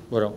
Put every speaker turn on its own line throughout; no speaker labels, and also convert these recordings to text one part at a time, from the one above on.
Bueno,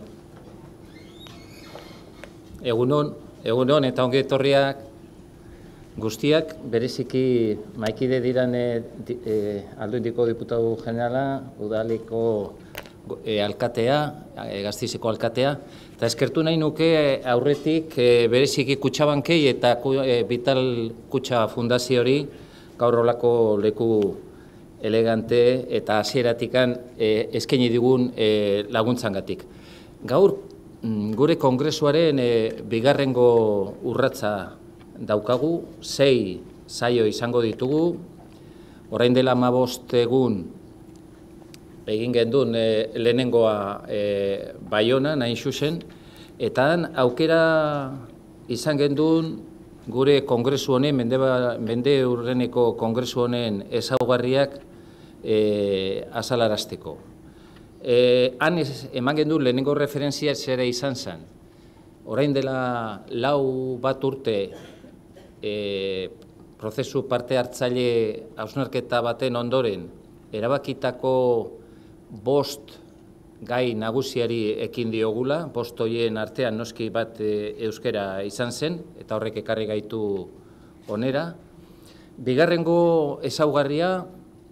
egunon eta ongi etorriak guztiak, bereziki maikide diran Alduindiko Diputatu Generala, Udaliko alkatea, Gasteizeko alkatea, eta eskertu nahi nuke aurretik bereziki Kutxabankei eta Vital Kutxa Fundaziori gaur olako leku elegante eta hasieratikan eskaini digun laguntzangatik. Gaur gure kongresuaren bigarrengo urratsa daukagu, 6 saio izango ditugu. Orain dela 15 egun egin gendun lehenengoa Baionan, hain zuzen, eta aukera izan gendun gure kongresu honen, mende urreneko kongresu honen ezaugarriak azalarazteko. Han eman gendun lehenengo referentzia zera izan zen. Orain dela 4 urte prozesu parte hartzaile hausnarketa baten ondoren erabakitako 5 gai nagusiari ekin diogula, 5 horien artean noski bat euskera izan zen, eta horrek ekarri gaitu onera. Bigarrengo ezaugarria,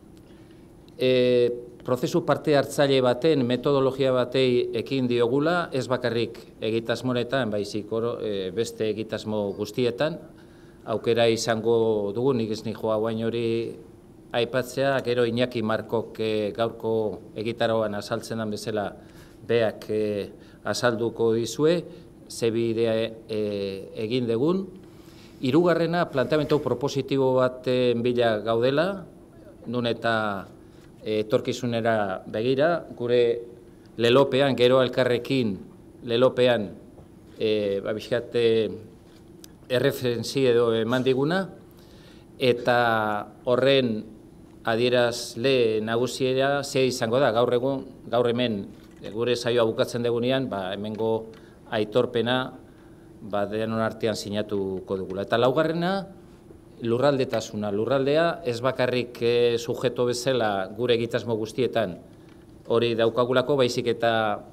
prozesu parte hartzaile baten, metodologia batei ekin diogula, ez bakarrik egitasmonetan, baizik beste egitasmo guztietan, aukera izango dugu, nik ez nijoa guain hori aipatzea, gero Iñaki Markok gaurko egitaroan azaltzen den bezala beak azalduko dizue, ze bidea egin dugun. Hirugarrena, planteamendu propositibo baten bila gaudela, nun eta etorkizunera begira, gure lelopean, gero elkarrekin lelopean, bizkat erreferentzi edo eman diguna, eta horren adierazle nagusiera ze izango da, gaur hemen gure saioa bukatzen dugunean, hemengo aitorpena denon artean sinatuko dugula. Eta laugarrena, lurraldetasuna. Lurraldea ez bakarrik sujeto bezala gure egitasmo guztietan hori daukagulako, baizik eta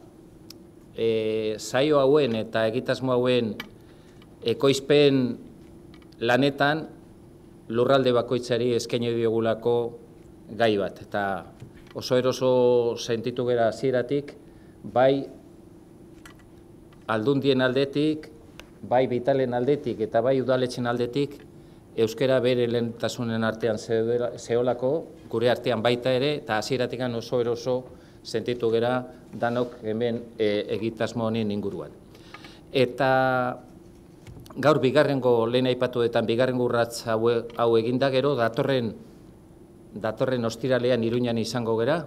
saio hauen eta egitasmo hauen ekoizpen lanetan lurralde bakoitzari eskaini diogulako gai bat. Eta oso eroso sentitu gera hasieratik, bai Aldundien aldetik, bai Vitalen aldetik eta bai udaletxen aldetik, euskera bere lehentasunen artean zeolako, gure artean baita ere, eta hasieratik oso eroso sentitu gera danok hemen egitasmo honen inguruan. Eta gaur bigarrengo lehen aipatuetan bigarrengo urrats hau eginda gero, datorren ostiralean Iruñan izango gera,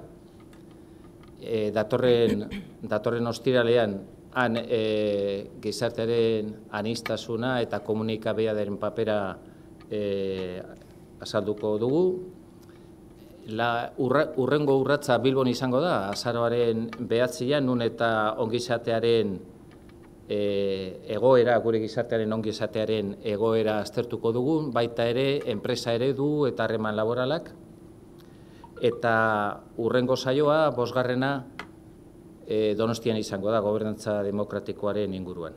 datorren ostiralean han gizartearen aniztasuna eta komunikabidearen papera azalduko dugu. Urrengo urratsa Bilbon izango da, azaroaren 9an, nun eta ongizatearen egoera, gure gizartearen ongizatearen egoera aztertuko dugu, baita ere enpresa eredu eta harreman laboralak. Eta urrengo saioa, 5. Donostian izango da, gobernantza demokratikoaren inguruan.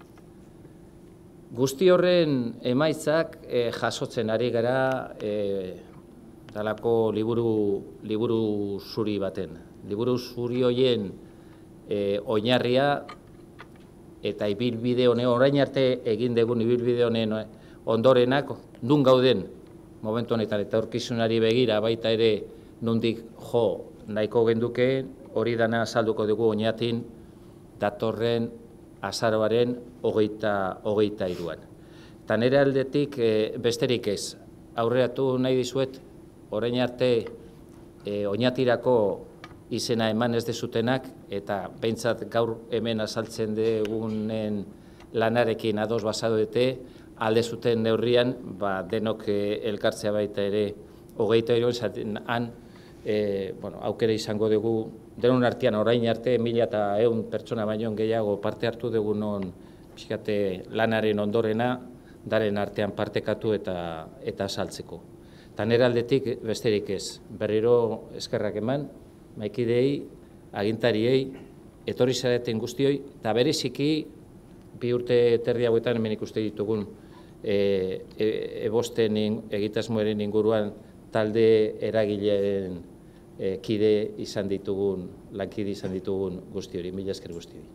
Guzti horren emaitzak jasotzen ari gara dalako liburu zuri baten. Liburu zuri horien oinarria eta ibilbide honen, orain arte egin dugun ibilbide honen ondorenak, nun gauden momentu honetan eta aurkizunari begira baita ere nundik jo nahiko genduke, hori dana azalduko dugu oinatin datorren azaroaren 23an. Eta nire aldetik besterik ez, aurreratu nahi dizuet, orain arte oinatirako izena eman ez dezutenak, eta behintzat gaur hemen azaltzen dugunen lanarekin ados bazaudete, alde zuten neurrian, denok elkartzea baita ere 23an han, aukera izango dugu, denon artean orain arte 1100 pertsona baino gehiago parte hartu dugu non lanaren ondorena, daren artean partekatu eta azaltzeko. Eta nire aldetik besterik ez, berriro eskerrak eman, maikideei, agintariei etorri zareten guztioi, eta bereziki, bi urte terdi hauetan hemen ikuste ditugun ebosten egitasmoaren inguruan talde eragileen kide izan ditugun, lankide izan ditugun guzti hori, mila esker guzti hori.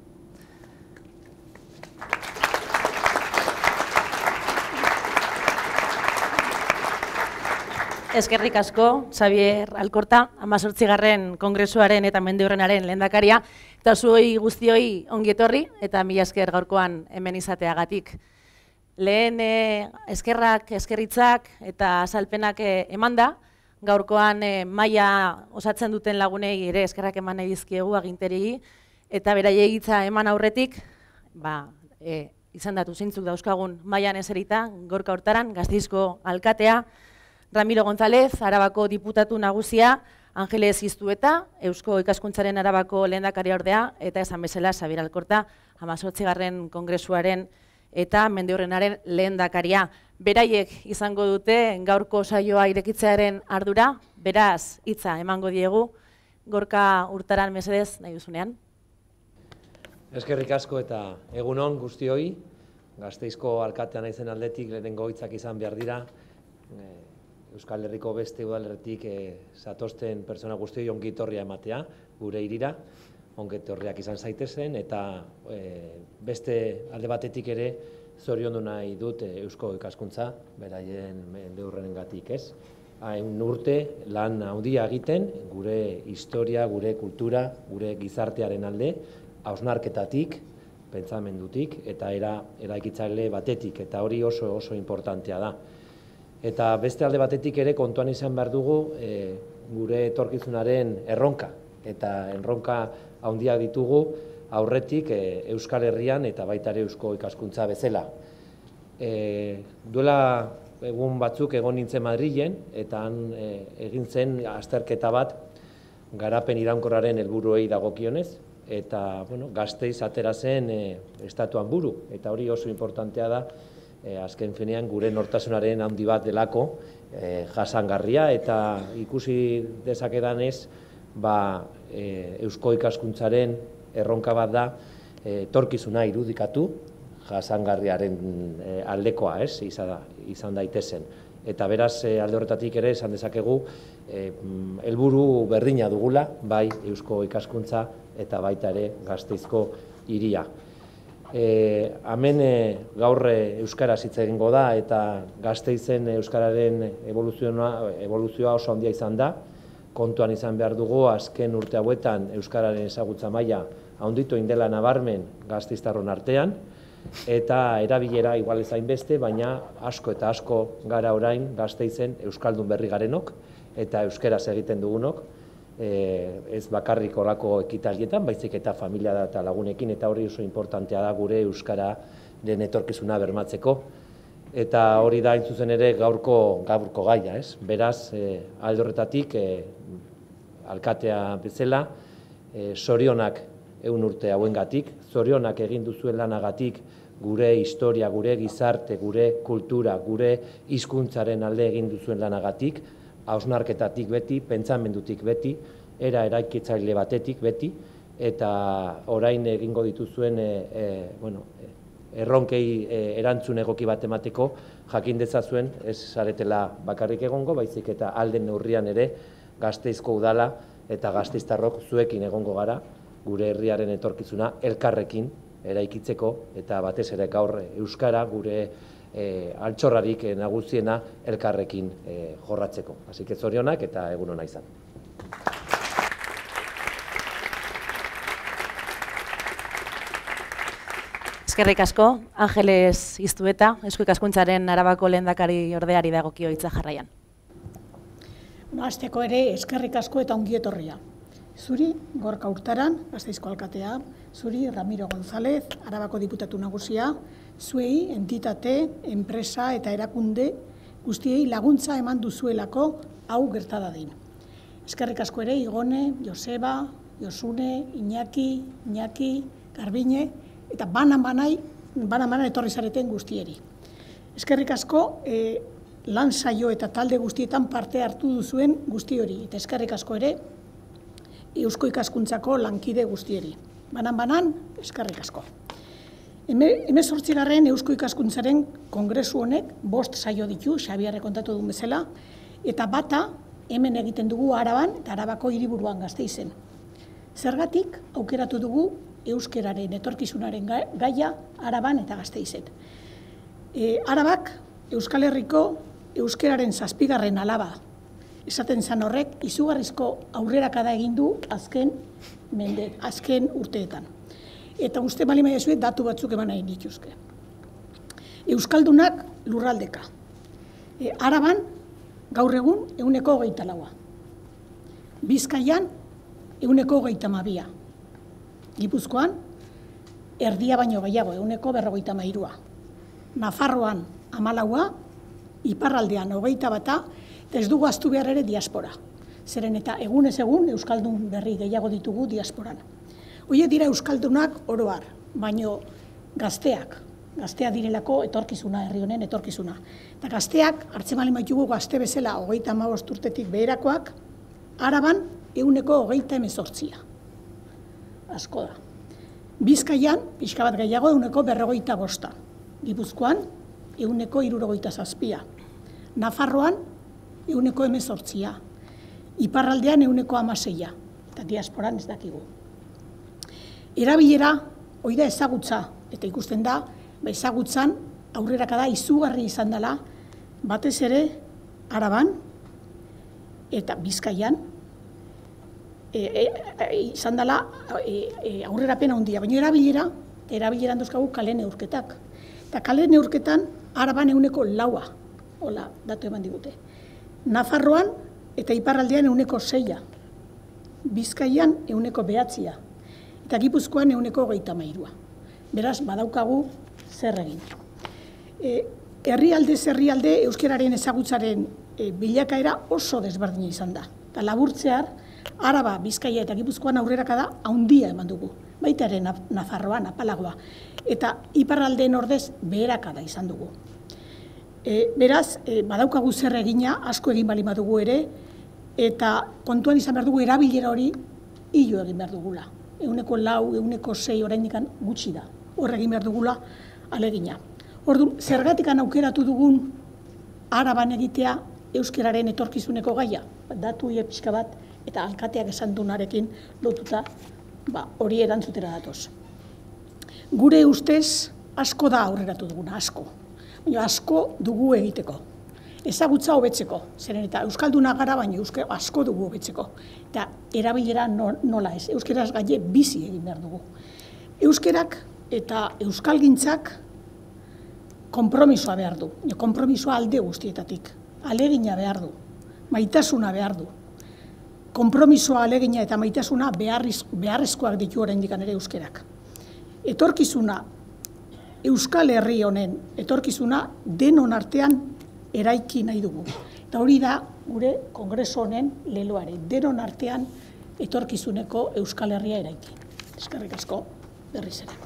Eskerrik asko, Xabier Alkorta, 18. Kongresuaren eta Mendiurrenaren lehendakaria, eta zuoi guztioi ongi etorri eta mila esker gaurkoan hemen izateagatik. Lehen eskerrak, eskerritzak eta azalpenak emanda, gaurkoan maila osatzen duten lagunei ere eskerrak eman nahi dizkiegu aginterigi, eta beraiei hitza eman aurretik, izendatu zeintzuk dauzkagun mailan eserita, gaurko hortaran, Gasteizko alkatea, Ramiro González, Arabako diputatu nagusia, Angeles Iztueta, Eusko Ikaskuntzaren Arabako lehendakaria ordea, eta esan bezala Xabier Alkorta, 18. Kongresuaren eta Mendiurrenaren lehendakaria. Beraiek izango dute gaurko saioa irekitzearen ardura, beraz hitza emango diegu, Gorka Urtaran mesedez nahi duzunean.
Eskerrik asko eta egunon guztioi, Gasteizko alkatea naizen aldetik lehenengo hitzak izan behar dira, Euskal Herriko beste udalerritik zatozten pertsona guztioi ongi etorria ematea gure hirira, ongi etorriak izan zaitezen, eta beste alde batetik ere zoriondu nahi dut Eusko Ikaskuntza, beraien Mendiurrenengatik, ez? Hain urte lan handia egiten, gure historia, gure kultura, gure gizartearen alde, hausnarketatik, pentsamendutik, eta eraikitzaile batetik, eta hori oso importantea da. Eta beste alde batetik ere kontuan izan behar dugu gure etorkizunaren erronka. Eta erronka handia ditugu aurretik Euskal Herrian eta baita ere Eusko Ikaskuntza bezala. Duela egun batzuk egon nintzen Madrilen, eta han egin zen azterketa bat garapen iraunkorraren helburuei dagokionez, eta Gasteiz atera zen estatuan buru, eta hori oso importantea da, azken finean gure nortasunaren handi bat delako jasangarria, eta ikusi dezakedanez Eusko Ikaskuntzaren erronka bat da etorkizuna irudikatu jasangarriaren aldekoa izan daitezen. Eta beraz alde horretatik ere esan dezakegu helburu berdina dugula, bai Eusko Ikaskuntza eta baita ere Gasteizko hiria. Hemen gaur euskaraz hitz egingo da, eta Gasteizen euskararen evoluzioa oso handia izan da. Kontuan izan behar dugu, azken urte hauetan euskararen ezagutza maila handitu indela nabarmen gasteiztarron artean, eta erabilera igual ez hainbeste, baina asko eta asko gara orain Gasteizen euskaldun berri garenok, eta euskaraz egiten dugunok, ez bakarrik horako ekitalietan, baizik eta familia eta lagunekin, eta hori oso importantea da gure euskararen etorkizuna bermatzeko. Eta hori da hain zuzen ere gaurko gaia, ez? Beraz, alde horretatik, alkatea bezala, zorionak 100 urte hauengatik, zorionak egin duzuen lanagatik gure historia, gure gizarte, gure kultura, gure hizkuntzaren alde egin duzuen lanagatik, hausnarketatik beti, pentsamendutik beti, eraikitzaile batetik beti, eta orain egingo dituzuen erronkei erantzun egoki bat emateko jakin dezazuen ez zaretela bakarrik egongo, baizik eta alden neurrian ere Gasteizko udala eta gasteiztarrok zuekin egongo gara, gure herriaren etorkizuna elkarrekin eraikitzeko, eta batez ere gaur euskara gure altxorrarik nagusiena elkarrekin jorratzeko. Así que zorionak eta egun ona izan.
Eskerrik asko, Angeles Iztueta, Eusko Ikaskuntzaren Arabako lehendakari ordeari dagokio hitza jarraian.
Hasteko ere eskerrik asko eta ongi etorria. Zuri, Gorka Urtaran, Gasteizko alkatea, zuri, Ramiro González, Arabako diputatu nagusia, zuei, entitate, enpresa eta erakunde guztiei laguntza eman duzuelako hau gerta dadin. Eskerrik asko ere Igone, Joseba, Josune, Iñaki, Garbine, eta banan etorri zareten guztieri. Eskerrik asko lan saio eta talde guztietan parte hartu duzuen guzti hori, eta eskerrik asko ere Eusko Ikaskuntzako lankide guztieri. Banan, eskerrik asko. 18. Eusko Ikaskuntzaren kongresu honek 5 saio ditu, Xabierrek kontatu duen bezala, eta bata hemen egiten dugu Araban eta Arabako hiriburuan Gasteizen. Zergatik aukeratu dugu euskeraren etorkizunaren gaia Araban eta Gasteizen. Arabak Euskal Herriko euskeraren 7. alaba esaten zan horrek izugarrizko aurrerakada egin du azken urteetan. Eta uste bali maizuet datu batzuk eman nahi dituzke. Euskaldunak lurraldeka. Araban gaur egun 124. Bizkaian 132. Gipuzkoan erdia baino gehiago 153. Nafarroan 14, iparraldean 21, eta ez dugu ahaztu behar ere diaspora. Zeren eta egunez egun euskaldun berri gehiago ditugu diasporan. Horiek dira euskaldunak oro har, baino gazteak direlako etorkizuna, herri honen etorkizuna. Eta gazteak, hartzen bali maitugu gazte bezala 35 urtetik beherakoak, Araban 138. Asko da. Bizkaian, pixka bat gehiago 145. Gipuzkoan 167. Nafarroan 118. Iparraldean 116. Eta diasporan ez dakigu. Erabilera, hori da ezagutza, eta ikusten da, ezagutzan aurrerakada izugarri izan dela, batez ere Araban eta Bizkaian, izan dela aurrerapen handia, baina erabileran dozkagu kale neurketak. Eta kale neurketan Araban 4, hola, datu eman digute. Nafarroan eta iparraldean 6, Bizkaian 9. Eta Gipuzkoan 123. Beraz, badaukagu zer egin. Herrialde euskararen ezagutzaren bilakaera oso desberdina izan da. Eta laburtzear, Araba, Bizkaia eta Gipuzkoan aurrerakada handia eman dugu. Baita ere Nafarroan, apalagoa. Eta iparraldeen ordez beherakada izan dugu. Beraz, badaukagu zer egina, asko egin bali badugu ere, eta kontuan izan behar dugu erabilera hori hilo egin behar dugula. 4, 6 oraindik gutxi da. Hor egin behar dugula alegina. Orduan, zergatikan aukeratu dugun Araban egitea euskararen etorkizuneko gaia. Datu pixka bat eta alkateak esan dunarekin lotuta hori erantzutera datoz. Gure ustez asko da aurreratu duguna, asko. Baina asko dugu egiteko. Ezagutza hobetzeko, zeren eta euskalduna gara, baina asko dugu hobetzeko. Eta erabilera nola ez, euskeraz gaie bizi egin behar dugu. Euskerak eta euskalgintzak konpromisoa behar du, konpromisoa alde guztietatik. Alegina behar du, maitasuna behar du. Konpromisoa, alegina eta maitasuna beharrezkoak ditu oraindik ere euskerak. Etorkizuna, Euskal Herri honen etorkizuna denon artean eraiki nahi dugu. Eta hori da gure kongreso honen leloare, denon artean etorkizuneko Euskal Herria eraiki. Eskerrik asko, berriz ere.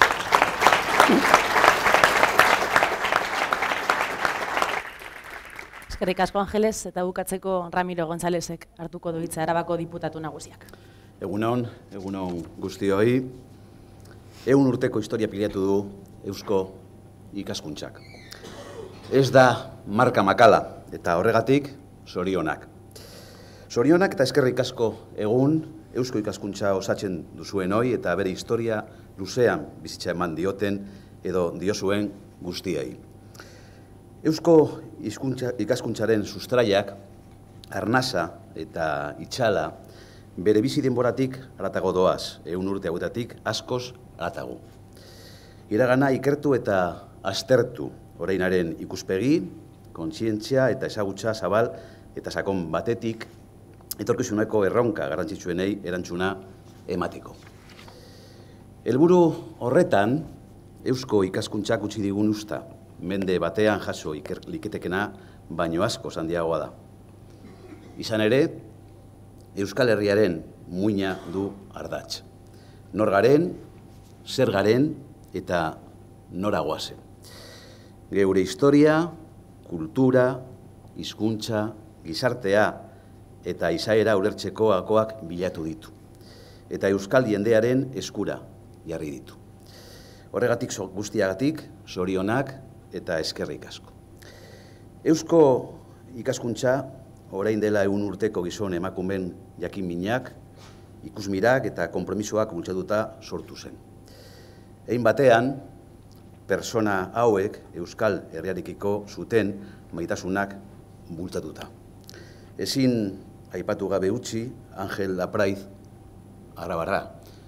Eskerrik asko Angeles eta bukatzeko Ramiro Gonzalezek hartuko du hitza Arabako diputatu nagusiak.
Egunon guztioi. 100 urteko historia pilatu du Eusko Ikaskuntzak. Ez da marka makala, eta horregatik zorionak. Zorionak eta eskerrik asko egun Eusko Ikaskuntza osatzen duzuen hoi eta bere historia luzean bizitza eman dioten edo diozuen guztiei. Eusko Ikaskuntzaren sustraiak, arnasa eta itxala bere bizi denboratik haratago doaz, 100 urte hauetatik askoz haratago. Iragana ikertu eta aztertu orainaren ikuspegi, kontzientzia eta ezagutza zabal eta sakon batetik etorkizuneko erronka garrantzitsuenei erantzuna emateko. Helburu horretan, Eusko Ikaskuntzak utzi digun usta, mende batean jaso liketekena baino asko handiagoa da. Izan ere, Euskal Herriaren muina du ardatz. Nor garen, zer garen eta nora goazen. Geure historia, kultura, hizkuntza, gizartea eta izaera ulertzeko gakoak bilatu ditu. eta euskal jendearen eskura jarri ditu. Horregatik guztiagatik, zorionak eta eskerrik asko. Eusko ikaskuntza, orain dela 100 urteko gizon emakumeen jakinminak, ikusmirak eta konpromisoak bultzatuta sortu zen. Egin batean, persona hauek euskal herriarekiko zuten maitasunak bultzatuta. Ezin aipatu gabe utzi Angel Lapraiz arabarra.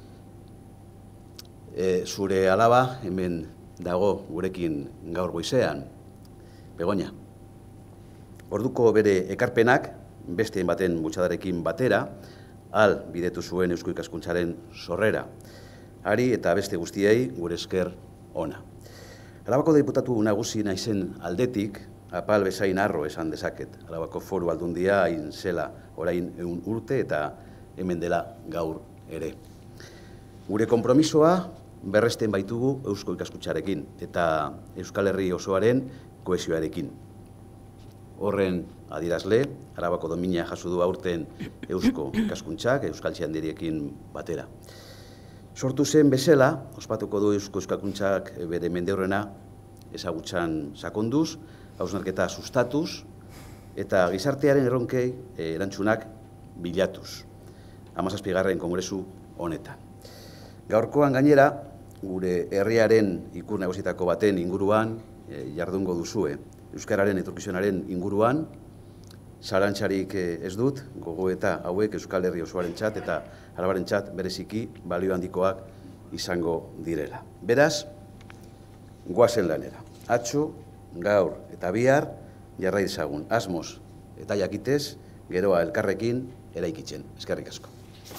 Zure alaba hemen dago gurekin gaur goizean, Begoña. Orduko bere ekarpenak, beste baten bultzadarekin batera, bidetu zuen Eusko Ikaskuntzaren sorrera. Hari eta beste guztiei gure esker ona. Arabako diputatu nagusi naizen aldetik, apal bezain arro esan dezaket. Arabako Foru Aldundia hain zela orain 100 urte eta hemen dela gaur ere. Gure konpromisoa berresten baitugu Eusko Ikaskuntzarekin eta Euskal Herri osoaren kohesioarekin. Horren adierazle, Arabako domina jaso du aurten Eusko Ikaskuntzak, Euskal Txandiriekin batera. Sortu zen bezala, ospatuko du Eusko Ikaskuntzak bere mendeurrena ezagutzan sakonduz, hausnarketa sustatuz, eta gizartearen erronkei erantzunak bilatuz. 17. Kongresu honetan. Gaurkoan gainera, gure herriaren ikur nagusietako baten inguruan jardungo duzue. Euskararen etorkizunaren inguruan, zalantzarik ez dut, gogoeta hauek Euskal Herri osoarentzat eta Arabarentzat bereziki balio handikoak izango direla. Beraz, goazen lanera. Atzo, gaur eta bihar jarrai dezagun asmoz eta jakitez geroa elkarrekin eraikitzen. Eskerrik asko.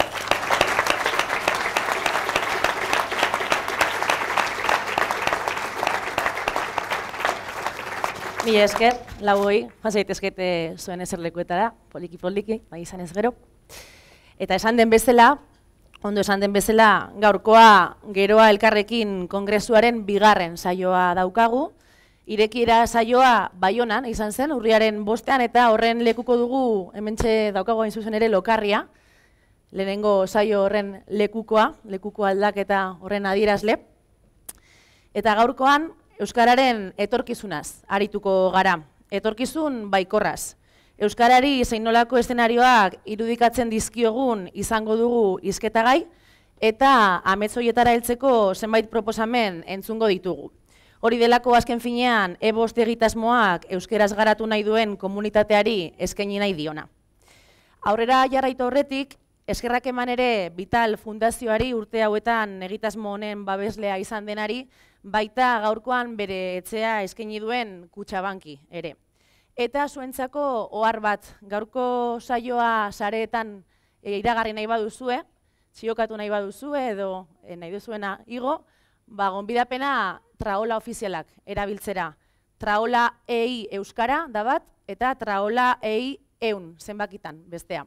Mila esker, lauoi, jasaitezkete zuen eserlekuetara, poliki-poliki, bai izan ez gero. Eta esan den bezala, ondo esan den bezala, gaurkoa geroa elkarrekin kongresuaren 2. saioa daukagu. Irekiera saioa Baionan izan zen, urriaren 5ean, eta horren lekuko dugu, hementxe daukago hain zuzen ere Lokarria. Lehenengo saio horren lekuko aldaketa horren adierazle. Eta gaurkoan, Euskararen etorkizunaz arituko gara, etorkizun baikorraz. Euskarari zein nolako eszenarioak irudikatzen dizkiogun izango dugu hizketagai eta amets horietara heltzeko zenbait proposamen entzungo ditugu. Hori delako azken finean e-bost egitasmoak euskeraz garatu nahi duen komunitateari eskaini nahi diona. Aurrera jarraitu horretik, eskerrak eman ere Vital Fundazioari urte hauetan egitasmo honen babeslea izan denari, baita gaurkoan bere etxea eskaini duen Kutxabanki ere. Eta zuentzako ohar bat, gaurko saioa sareetan iragarri nahi baduzue, txiokatu nahi baduzue edo nahi duzuena igo, gonbidapena Traola ofizialak erabiltzera. Traola EI Euskara da bat eta Traola EI EUN zenbakitan bestea.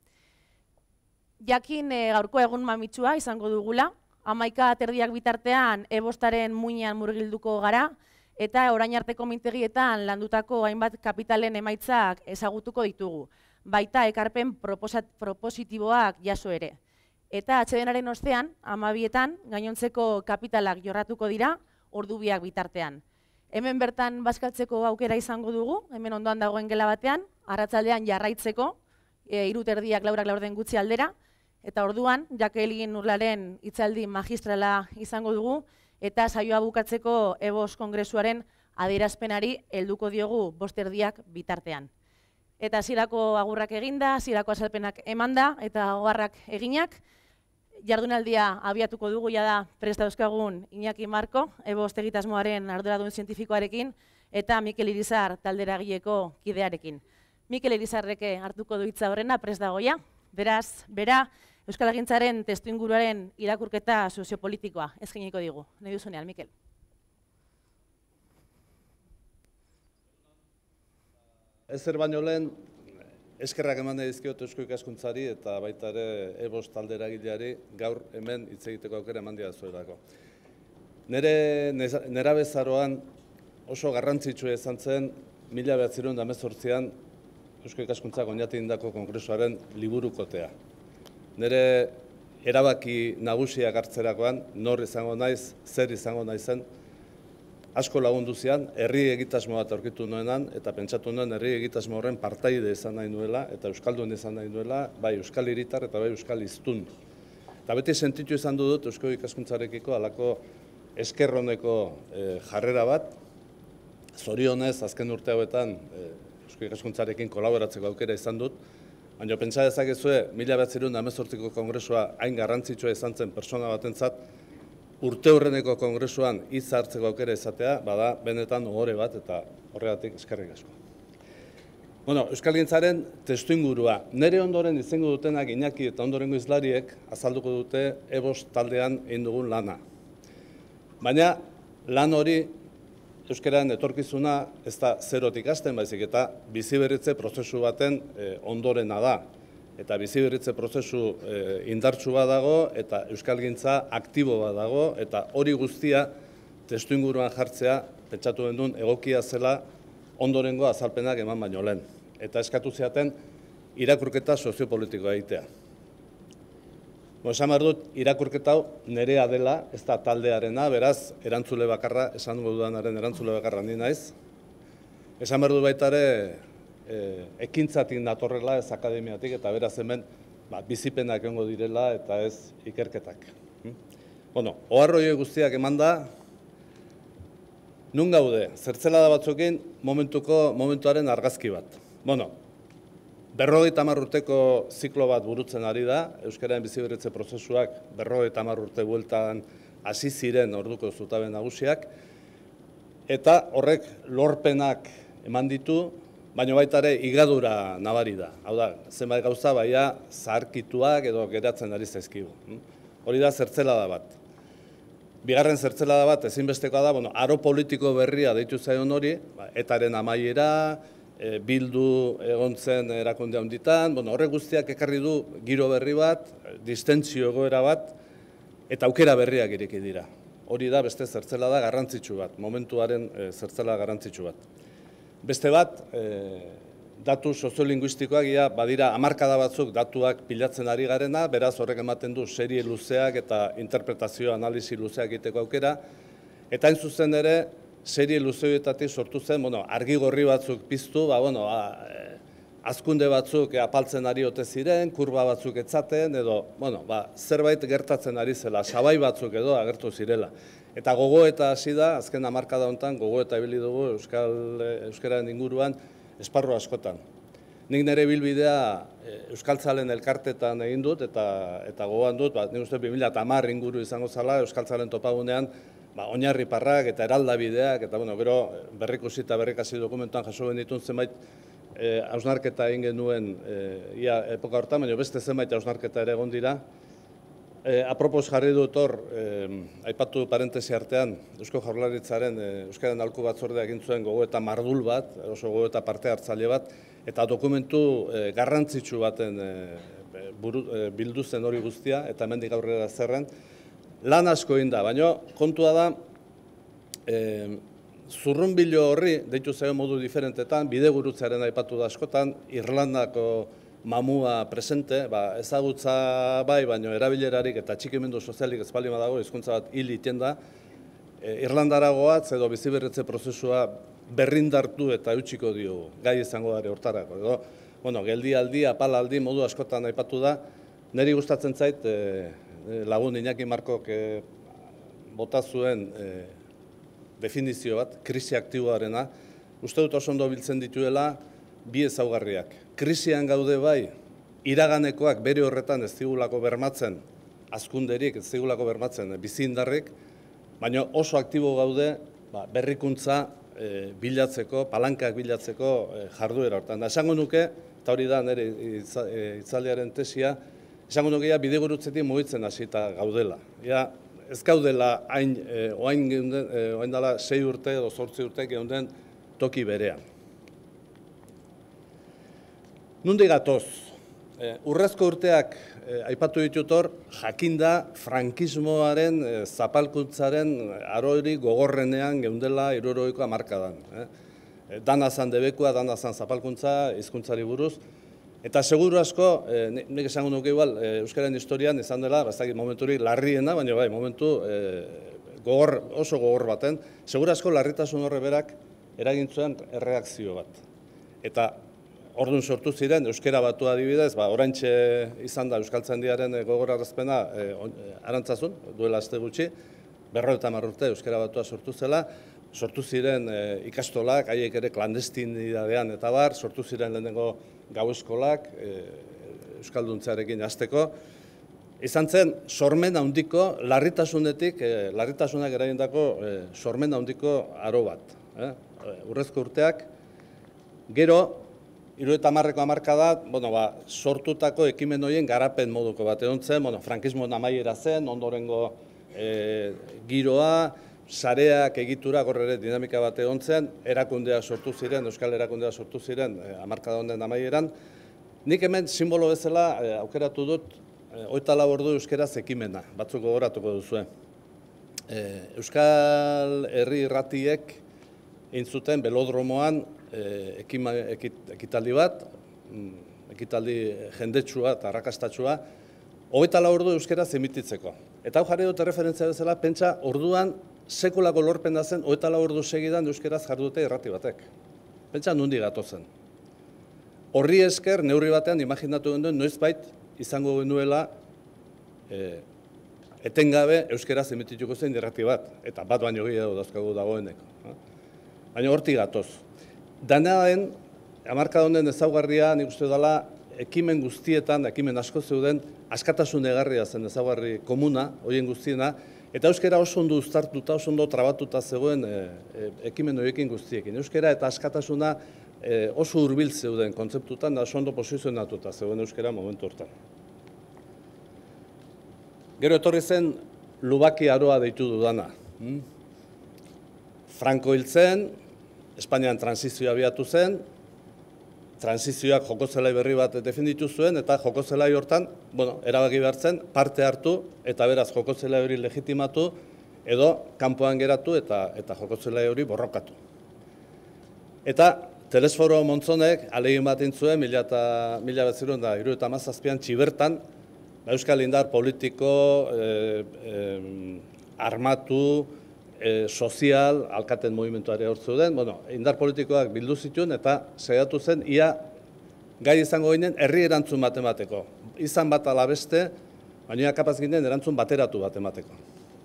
Jakin gaurko egun mamitsua izango dugula, 11:30 bitartean e-bostaren muinean murgilduko gara, eta orain arteko mintegietan landutako hainbat kapitalen emaitzak ezagutuko ditugu, baita ekarpen propositiboak jaso ere. Eta atsedenaren ostean, 12etan gainontzeko kapitalak jorratuko dira, ordu biak bitartean. Hemen bertan bazkaltzeko aukera izango dugu, hemen ondoan dagoen gela batean, arratsaldean jarraitzeko, 3:30 4:00 gutxi aldera, eta orduan, Jakelin Urlaren hitzaldi magistrala izango dugu, eta saioa bukatzeko e-bost kongresuaren adierazpenari helduko diogu 5:30 bitartean. Eta hasierako agurrak eginda, hasierako azalpenak emanda, eta oharrak eginak, jardunaldia abiatuko dugu jada prest dauzkagun Iñaki Marko, e-bost egitasmoaren arduradun zientifikoarekin, eta Mikel Irizar talderagileko kidearekin. Mikel Irizarreke hartuko du hitza horrena prest dagoia, beraz, bera, Euskalagintzaren testuinguruaren irakurketa soziopolitikoa eskainiko digu. Nahi duzunean, Mikel.
Ezer baino lehen, eskerrak eman dizkiot Eusko Ikaskuntzari eta baita ere e-bost talderagileari gaur hemen hitz egiteko aukera eman didazuelako. Nere nerabezaroan oso garrantzitsua izan zen 1918an Eusko Ikaskuntzak oinatu egindako kongresuaren liburukotea. Nere erabaki nagusiak hartzerakoan, nor izango naiz, zer izango naizen, asko lagundu zian, herri egitasmo bat aurkitu nuenan, eta pentsatu nuen herri egitasmo horren partaide izan nahi nuela, eta euskaldun izan nahi nuela, bai euskal hiritar eta bai euskal hiztun. Eta beti sentitu izan dut Eusko Ikaskuntzarekiko halako eskerroneko jarrera bat, zorionez azken urte hauetan Eusko Ikaskuntzarekin kolaboratzeko aukera izan dut, baina pentsa dezakezue 1918ko kongresua hain garrantzitsua izan zen pertsona batentzat, urte hurreneko kongresuan hitz hartzeko aukera izatea, bada benetan ohore bat eta horregatik eskerrik asko. Euskalgintzaren testuingurua. Nere ondoren izango dutenak Iñaki eta ondorengo hizlariek azalduko dute EBOS taldean egin dugun lana. Baina lan hori euskararen etorkizuna ez da zerotik hasten, baizik eta biziberritze prozesu baten ondorena da. Eta biziberritze prozesu indartsu bat dago eta euskalgintza aktibo bat dago eta hori guztia testuinguruan jartzea pentsatu duen egokia zela ondorengo azalpenak eman baino lehen. Eta eskatu ziaten irakurketa soziopolitikoa egitea. Esan behar dut, irakurketa hau nerea dela, ez da taldearena, beraz, erantzule bakarra, esan dudanaren erantzule bakarra ni naiz. Esan behar dut baita ere, ekintzatik natorrela ez akademiatik, eta beraz hemen bizipenak egongo direla eta ez ikerketak. Oharroi guztiak eman da, nun gaude, zertzelada batzuekin momentuaren argazki bat. 50 urteko ziklo bat burutzen ari da, euskararen biziberritze prozesuak 50 urte bueltan hasi ziren orduko zutabe nagusiak, eta horrek lorpenak eman ditu, baina baita ere higadura nabari da. Hau da, zenbait gauza baina zaharkituak edo geratzen ari zaizkigu. Hori da zertzelada bat. Bigarren zertzelada bat ezinbestekoa da, aro politiko berria deitu zaion hori, etaren amaiera, bildu egontzen erakunde handitan, horrek guztiak ekarri du giro berri bat, distentsio egoera bat, eta aukera berriak ireki dira. Hori da beste zertzelada garrantzitsu bat, momentuaren zertzelada garrantzitsu bat. Beste bat, datu soziolinguistikoak badira hamarkada batzuk datuak pilatzen ari garena, beraz horrek ematen du serie luzeak eta interpretazio analizi luzeak egiteko aukera, eta hain zuzen ere, serie luzeoetatik sortu zen, argi gorri batzuk piztu, azkunde batzuk apaltzen ari ote ziren, kurba batzuk etzaten, edo, zerbait gertatzen ari zela, sabai batzuk edo agertu zirela. Eta gogoeta hasi da, azken hamarkada honetan, gogoeta ibili dugu euskararen inguruan, esparru askotan. Nik nire bilbidea Euskaltzalen elkartetan egin dut, eta gogoan dut, nik uste 2010 inguru izango zala, Euskaltzalen topagunean, oinarriparrak eta eraldabideak, eta gero berrikusi eta berrikasi dokumentuan jaso genitun zenbait hausnarketa egin genuen ia epoka hortan, baina beste zenbait hausnarketa ere egon dira. Apropos jarri dut hor, aipatu parentesi artean, Eusko Jaurlaritzaren Euskararen aholku batzordea egin zuen gogoeta mardul bat, oso gogoeta parte hartzaile bat, eta dokumentu garrantzitsu baten bildu zen hori guztia, eta hemendik aurrera zerren, lan asko egin da, baina kontua da, zurrunbilo horri, deitu zaio modu diferentetan, bidegurutzearen aipatu da askotan, Irlandako mamua presente, ezagutza bai, baina erabilerarik eta txikimendu sozialik ez baldin badago, hizkuntza bat hil egiten da, Irlandara goatz edo biziberritze prozesua berrindartu eta eutxiko diogu, gai izango dara hortarako. Geldialdi, apalaldi, modu askotan aipatu da, niri gustatzen zait, lagun Iñaki Markok bota zuen definizio bat, krisi aktiboarena, uste dut oso ondo biltzen dituela bi ezaugarriak. Krisian gaude bai, iraganekoak bere horretan ez digulako bermatzen, hazkunderik ez digulako bermatzen bizi indarrik, baina oso aktibo gaude berrikuntza bilatzeko, palankak bilatzeko jarduera horretan. Esango nuke, eta hori da nire hitzaldiaren tesia, esango nuke bidegurutzetik mugitzen hasita gaudela. Ez gaudela oain dela 6 urte edo 8 urte geunden toki berean. Nundik gatoz? Urrezko urteak aipatu ditut hor, jakinda frankismoaren zapalkuntzaren arori gogorrenean geundela 70ko hamarkadan. Dana zan debekua, dana zan zapalkuntza, hizkuntzari buruz, Eta seguru asko, nik esango nuke igual, Euskararen historian izan dela, bazakit momenturik larriena, baina bai, momentu oso gogor baten, seguru asko larritasun horre berak eragin zuen erreakzio bat. Eta orduan sortu ziren, Euskara Batua adibidez, oraintxe izan da Euskaltzaindiaren gogorarazpena Arantzazun, duela aste gutxi, 50 urte Euskara Batua sortu zela, sortu ziren ikastolak, haiek ere klandestinidadean eta bar, sortu ziren lehenengo gau eskolak, Euskalduntzearekin hasteko. Izan zen, sormen handiko, larritasunetik, larritasunak eragindako sormen handiko aro bat. Urrezko urteak, gero, 70ko hamarkada, sortutako ekimen horien garapen moduko bat egon zen, frankismoen amaiera zen, ondorengo giroa, sareak egitura gorrere dinamika bat egon zen, erakundeak sortu ziren, euskal erakundeak sortu ziren, hamarkada honen amaieran. Nik hemen simbolo bezala aukeratu dut, 24 ordu euskeraz ekimena, batzuk gogoratuko duzue. Euskal Herri Irratiek egin zuten belodromoan ekitaldi bat, ekitaldi jendetsua eta arrakastatsua, 24 ordu euskeraz emititzeko. Eta hau jarri dute referentzia bezala, pentsa orduan sekulako lorpena zen, 24 ordu segidan euskeraz jardute irrati batek. Pentsa nundi gatozen. Horri esker, neurri batean, imaginatu genduen, noizbait izango genuela etengabe euskeraz emitituko zen irrati bat, eta bat baino gehiago dauzkagu dagoeneko. Baina hortik gatoz. Danaren, hamarkada honen ezaugarria, nik uste dela, ekimen guztietan, ekimen asko zeuden, askatasun egarria zen ezaugarri komuna, horien guztiena, eta euskara oso ondo uztartuta, oso ondo trabatuta zegoen ekimen horiekin guztiekin. Euskara eta askatasuna oso hurbil zeuden kontzeptutan, da oso ondo posizionatuta zegoen euskara momentu hortan. Gero etorri zen Lubaki Aroa deitu dudana. Franco hil zen, Espainian transizioa abiatu zen, transizioak jokozelai berri bat defenditu zuen, eta jokozelai hortan, erabaki behar zen, parte hartu, eta beraz jokozelai hori legitimatu, edo kanpoan geratu eta jokozelai hori borrokatu. Eta Telesforo Montzonek ahalegin bat egin zuen, 1977an Txibertan, euskal indar politiko, armatu, sozial, alkaten movimentuari hor zeuden, indar politikoak bildu zituen eta saiatu zen, ia gai izango ginen herri erantzun bat emateko. Izan bat ala beste, baina kapaz ginen erantzun bateratu bat emateko.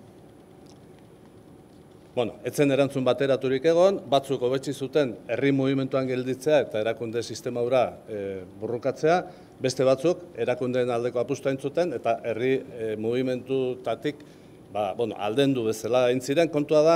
Etzen erantzun bateraturik egon, batzuk hobetsi zuten herri movimentuan gelditzea eta erakunde sistema hura burrukatzea, beste batzuk erakundeen aldeko apustua zuten eta herri movimentutatik aldendu bezala egin ziren. Kontua da,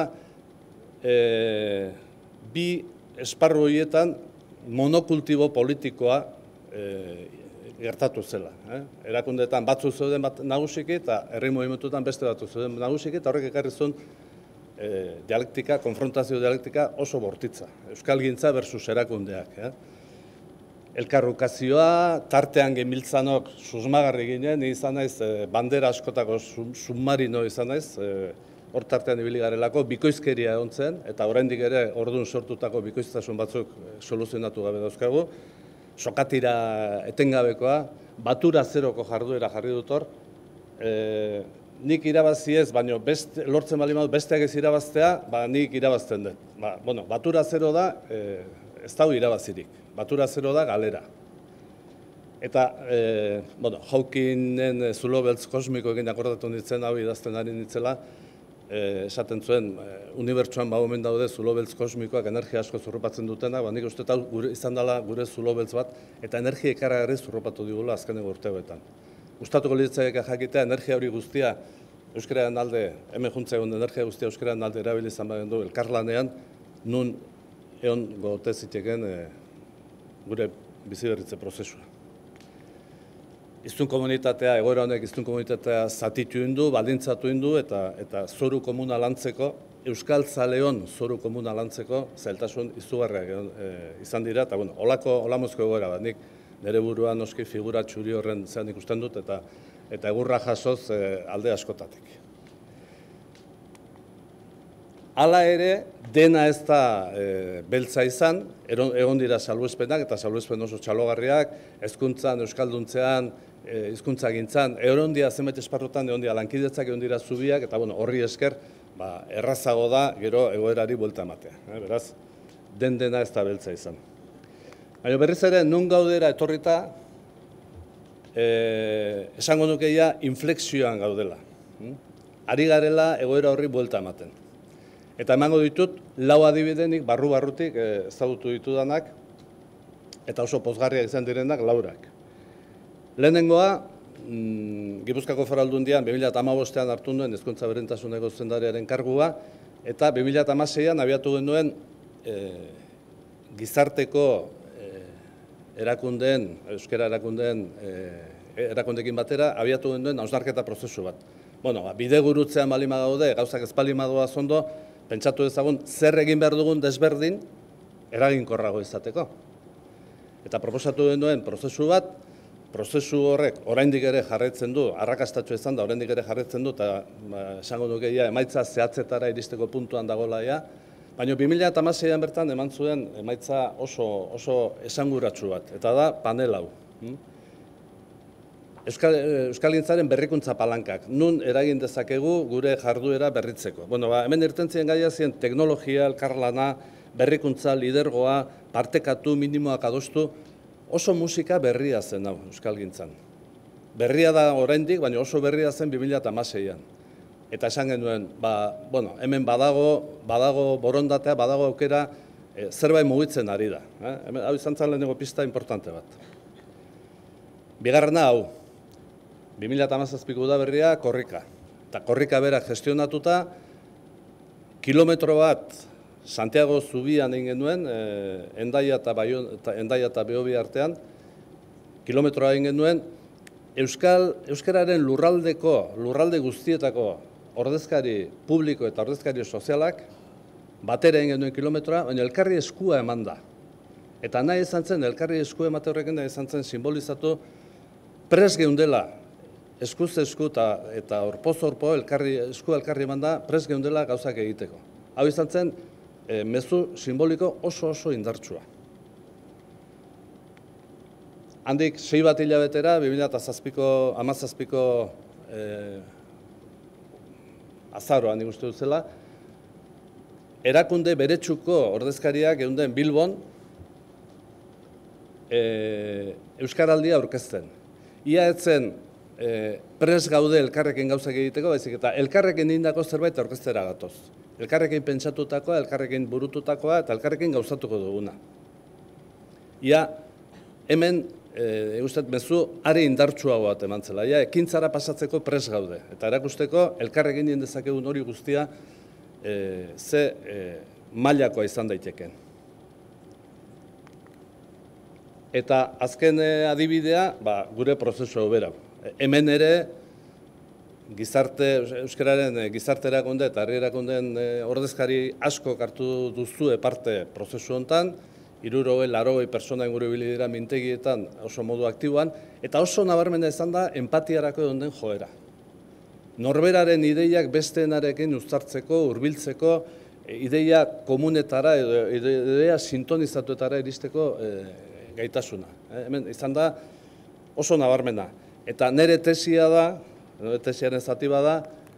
bi esparru horietan monokultibo politikoa gertatu zela. Erakundeetan batzu zeuden nagusiki eta herri movimentuetan beste batzu zeuden nagusiki, eta horrek ekarri zuen dialektika, konfrontazio dialektika oso bortitza. Euskalgintza versus erakundeak. Elkarrukazioa, tartean gemiltzanok susmagarri ginen, izan naiz bandera askotako submarino izan naiz, hor tartean ibili garelako, bikoizkeria egon zen, eta oraindik ere orduan sortutako bikoiztasun batzuk soluzionatu gabe dauzkagu, sokatira etengabekoa, batura zeroko jarduera jarri dut hor, nik irabazi ez, baina lortzen bali madu besteak ez irabaztea, nik irabazten dut. Batura zero da, ez dago irabazirik. Batura zero da galera. Eta, Hawkingen zulo beltz kosmikoekin akordatu nintzen, hau idazten ari nintzela, esaten zuen, unibertsuan omen daude zulo beltz kosmikoak energia asko zurrupatzen dutena, nik uste izan dela gure zulo beltz bat, eta energia ikaragarri zurrupatu digula azkeneko urteoetan. Gustatuko litzaiek jakitea, energia hori guztia, euskararen alde, hemen juntza egon energia guztia euskararen alde erabili izan bagen du, elkarlanean, nun egon gote ziteken gure biziberritze prozesua. Hiztun komunitatea, egoera honek hiztun komunitatea zatitu indu, baldintzatu indu, eta zoru komuna lantzeko, euskaltzaleon zoru komuna lantzeko, zailtasun izugarriak izan dira, eta holamozko egoera bat, nik nire buruan noski figura txuri horren zean ikusten dut, eta egurra jasoz alde askotatik. hala ere, dena ez da beltza izan, egon dira salbuespenak eta salbuespen oso txalogarriak, hezkuntzan, euskalduntzean, hizkuntza gintzan, egon dira zenbait esparrutan, egon dira lankidetzak, egon dira zubiak, eta horri esker, errazago da gero egoerari buelta ematea. Beraz, dena ez da beltza izan. Baina berriz ere, nun gaudera etorrita, esango nukeia inflexioan gaudela. Ari garela egoera horri buelta ematen. Eta emango ditut, lau adibidenik, barru-barrutik ezagutu ditudanak, eta oso pozgarriak izan direnak laurak. Lehenengoa, Gipuzkoako Foru Aldundian 2015an hartu nuen hezkuntza berdintasuneko zuzendariaren kargua, eta 2016an abiatu genuen gizarteko erakundeen, euskara erakundeekin batera, abiatu genuen hausnarketa prozesu bat. Bide gurutzean baldin badaude, gauzak ez baldin badoaz ondo, pentsatu dezagun zer egin behar dugun desberdin eraginkorrago izateko. Eta proposatu genuen prozesu bat, prozesu horrek oraindik ere jarraitzen du, arrakastatxo izan da, oraindik ere jarraitzen du, eta esango nukeia emaitza zehatzetara iristeko puntuan dagoela ja, baina 2016an bertan eman zuen emaitza oso esanguratsu bat, eta da panel hau. Euskalgintzaren berrikuntza palankak, nun eragin dezakegu gure jarduera berritzeko. Hemen irtentzien gaia ziren teknologia, elkarlana, berrikuntza, lidergoa, partekatu, minimoak adostu, oso musika berria zen hau Euskalgintzan. Berria da oraindik, baina oso berria zen 2016an. Eta esan genuen, hemen badago borondatea, badago aukera, zerbait mugitzen ari da. Hau izan zen lehenengo pista importante bat. Bigarrena hau, 2017ko udaberria korrika. Eta korrika berak gestionatuta, kilometro bat Santiago zubian egin genuen, Hendaia eta Behobi artean, kilometroa egin genuen, euskararen lurralde guztietako ordezkari publiko eta ordezkari sozialak, batera egin genuen kilometroa, baina elkarri eskua eman da. Eta nahi izan zen, elkarri eskua emate horrekin nahi izan zen simbolizatu, prest geundela, eskuz esku eta orpoz-orpo eskua elkarri eman da, prest geundela gauzak egiteko. Hau izan zen, mezu simboliko oso indartsua. Handik 6 bat hilabetera, 2017ko azaroan ikustu duzela, erakunde beretsuko ordezkariak geunden Bilbon Euskaraldia aurkezten. Ia etzen prest gaude elkarrekin gauzak egiteko, baizik eta elkarrekin indako zerbait aurkeztera gatoz. Elkarrekin pentsatutakoa, elkarrekin burututakoa eta elkarrekin gauzatuko duguna. Ia, hemen, eguztet, mezu, are indartsuago bat eman zela. Ia, ekintzara pasatzeko prest gaude. Eta erakusteko, elkarrekin dezakegun hori guztia ze mailakoa izan daiteken. Eta azken adibidea, gure prozesu hau bera. Hemen ere, euskararen gizarte erakunde eta herri erakundeen ordezkari asko hartu duzue parte prozesu honetan, 60-80 pertsona inguru ibili dira mintegietan oso modu aktiboan, eta oso nabarmena izan da empatiarako egon den joera. Norberaren ideiak besteenarekin uztartzeko, hurbiltzeko, ideia komunetara edo ideia sintonizatuetara iristeko gaitasuna. Hemen izan da oso nabarmena. Eta nire tesia da, tesiaren zati bada,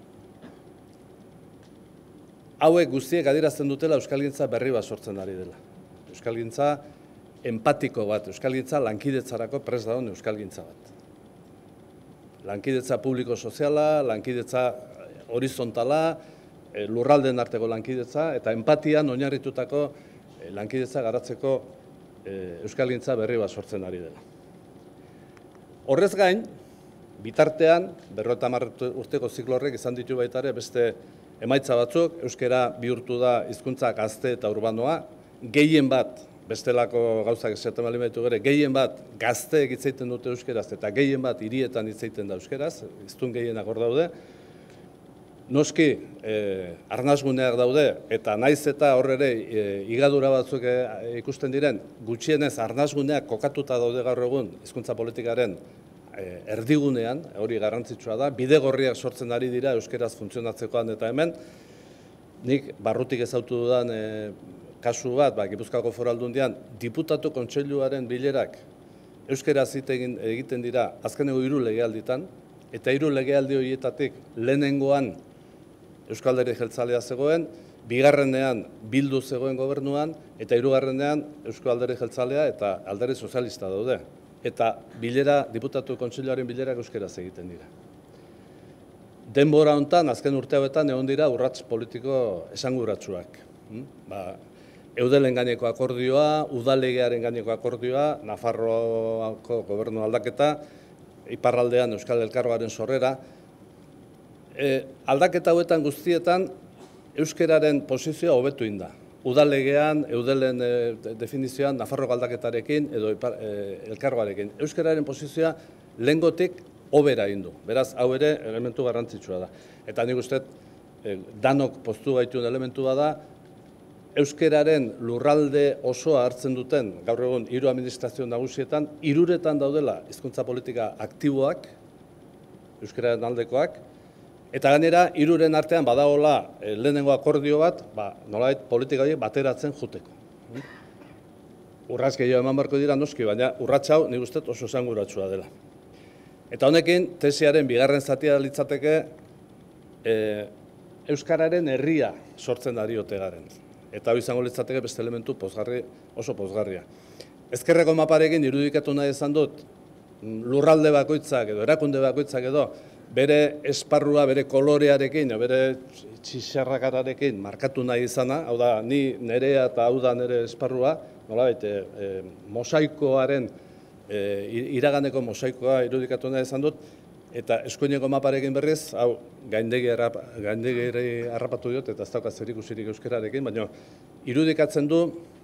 hauek guztiek adierazten dutela euskalgintza berri bat sortzen ari dela. Euskalgintza empatiko bat, euskalgintza lankidetzarako prest dagoen euskalgintza bat. Lankidetza publiko-soziala, lankidetza horizontala, lurraldeen arteko lankidetza, eta empatian oinarritutako lankidetza garatzeko euskalgintza berri bat sortzen ari dela. Horrez gain, bitartean, 50 urteko ziklo horrek izan ditu baita ere beste emaitza batzuk, euskara bihurtu da hizkuntza gazte eta urbanoa, gehien bat, bestelako gauzak esaten baldin baditu gere, gehien bat gazteek hitz egiten dute euskeraz eta gehien bat hirietan hitz egiten da euskeraz, hiztun gehienak hor daude. Noski, arnasguneak daude, eta naiz eta hor ere higadura batzuk ikusten diren, gutxienez arnasguneak kokatuta daude gaur egun hizkuntza politikaren erdigunean, hori garrantzitsua da, bidegorriak sortzen ari dira euskeraz funtzionatzekoan eta hemen, nik barrutik ezautu dudan kasu bat, Gipuzkoako Foru Aldundian, diputatu kontseiluaren bilerak euskeraz egiten dira azkeneko 3 legealditan, eta 3 legealdi horietatik lehenengoan Euskal Alderdi Jeltzalea zegoen, bigarrenean Bildu zegoen gobernuan, eta 3. Euskal Alderdi Jeltzalea eta Alderdi Sozialista daude. Eta diputatu kontseiluaren bilerak euskeraz egiten dira. Denbora hontan, azken urte hauetan, egon dira urrats politiko esanguratsuak. Eudelen gaineko akordioa, udalegearen gaineko akordioa, Nafarroako gobernu aldaketa, iparraldean Euskal Elkargoaren sorrera. Aldaketa hauetan guztietan, euskeraren posizioa hobetu inda. Udalegean, eudelen definizioan, Nafarroko aldaketarekin edo elkargoarekin. Euskeraren posizioa lehengotik hobera indu. Beraz, hau ere elementu garrantzitsua da. Eta nik uste, danok poztu gaituen elementua da, euskeraren lurralde osoa hartzen duten, gaur egun 3 administrazio nagusietan, 3 daudela hizkuntza politika aktiboak, euskeraren aldekoak, eta gainera 3 artean badagoela lehenengo akordio bat, nolabait politika horiek bateratzen juteko. Urrats gehiago eman beharko dira noski, baina urrats hau nik uste oso esanguratsua dela. Eta honekin, tesiaren bigarren zatia litzateke euskararen herria sortzen da diote garen. Eta hau izango litzateke beste elementu oso pozgarria. Ezkerreko maparekin irudikatu nahi izan dut, lurralde bakoitzak edo erakunde bakoitzak edo bere esparrua, bere kolorearekin, bere txixarrakararekin markatu nahi izana, hau da, ni nerea eta hau da nire esparrua, nolabait, mosaikoaren, iraganeko mosaikoa irudikatu nahi izan dut, eta eskuineko maparekin berriz, hau, gaindegi harrapatu diot, eta ez dauka zerikusirik euskerarekin, baina irudikatzen du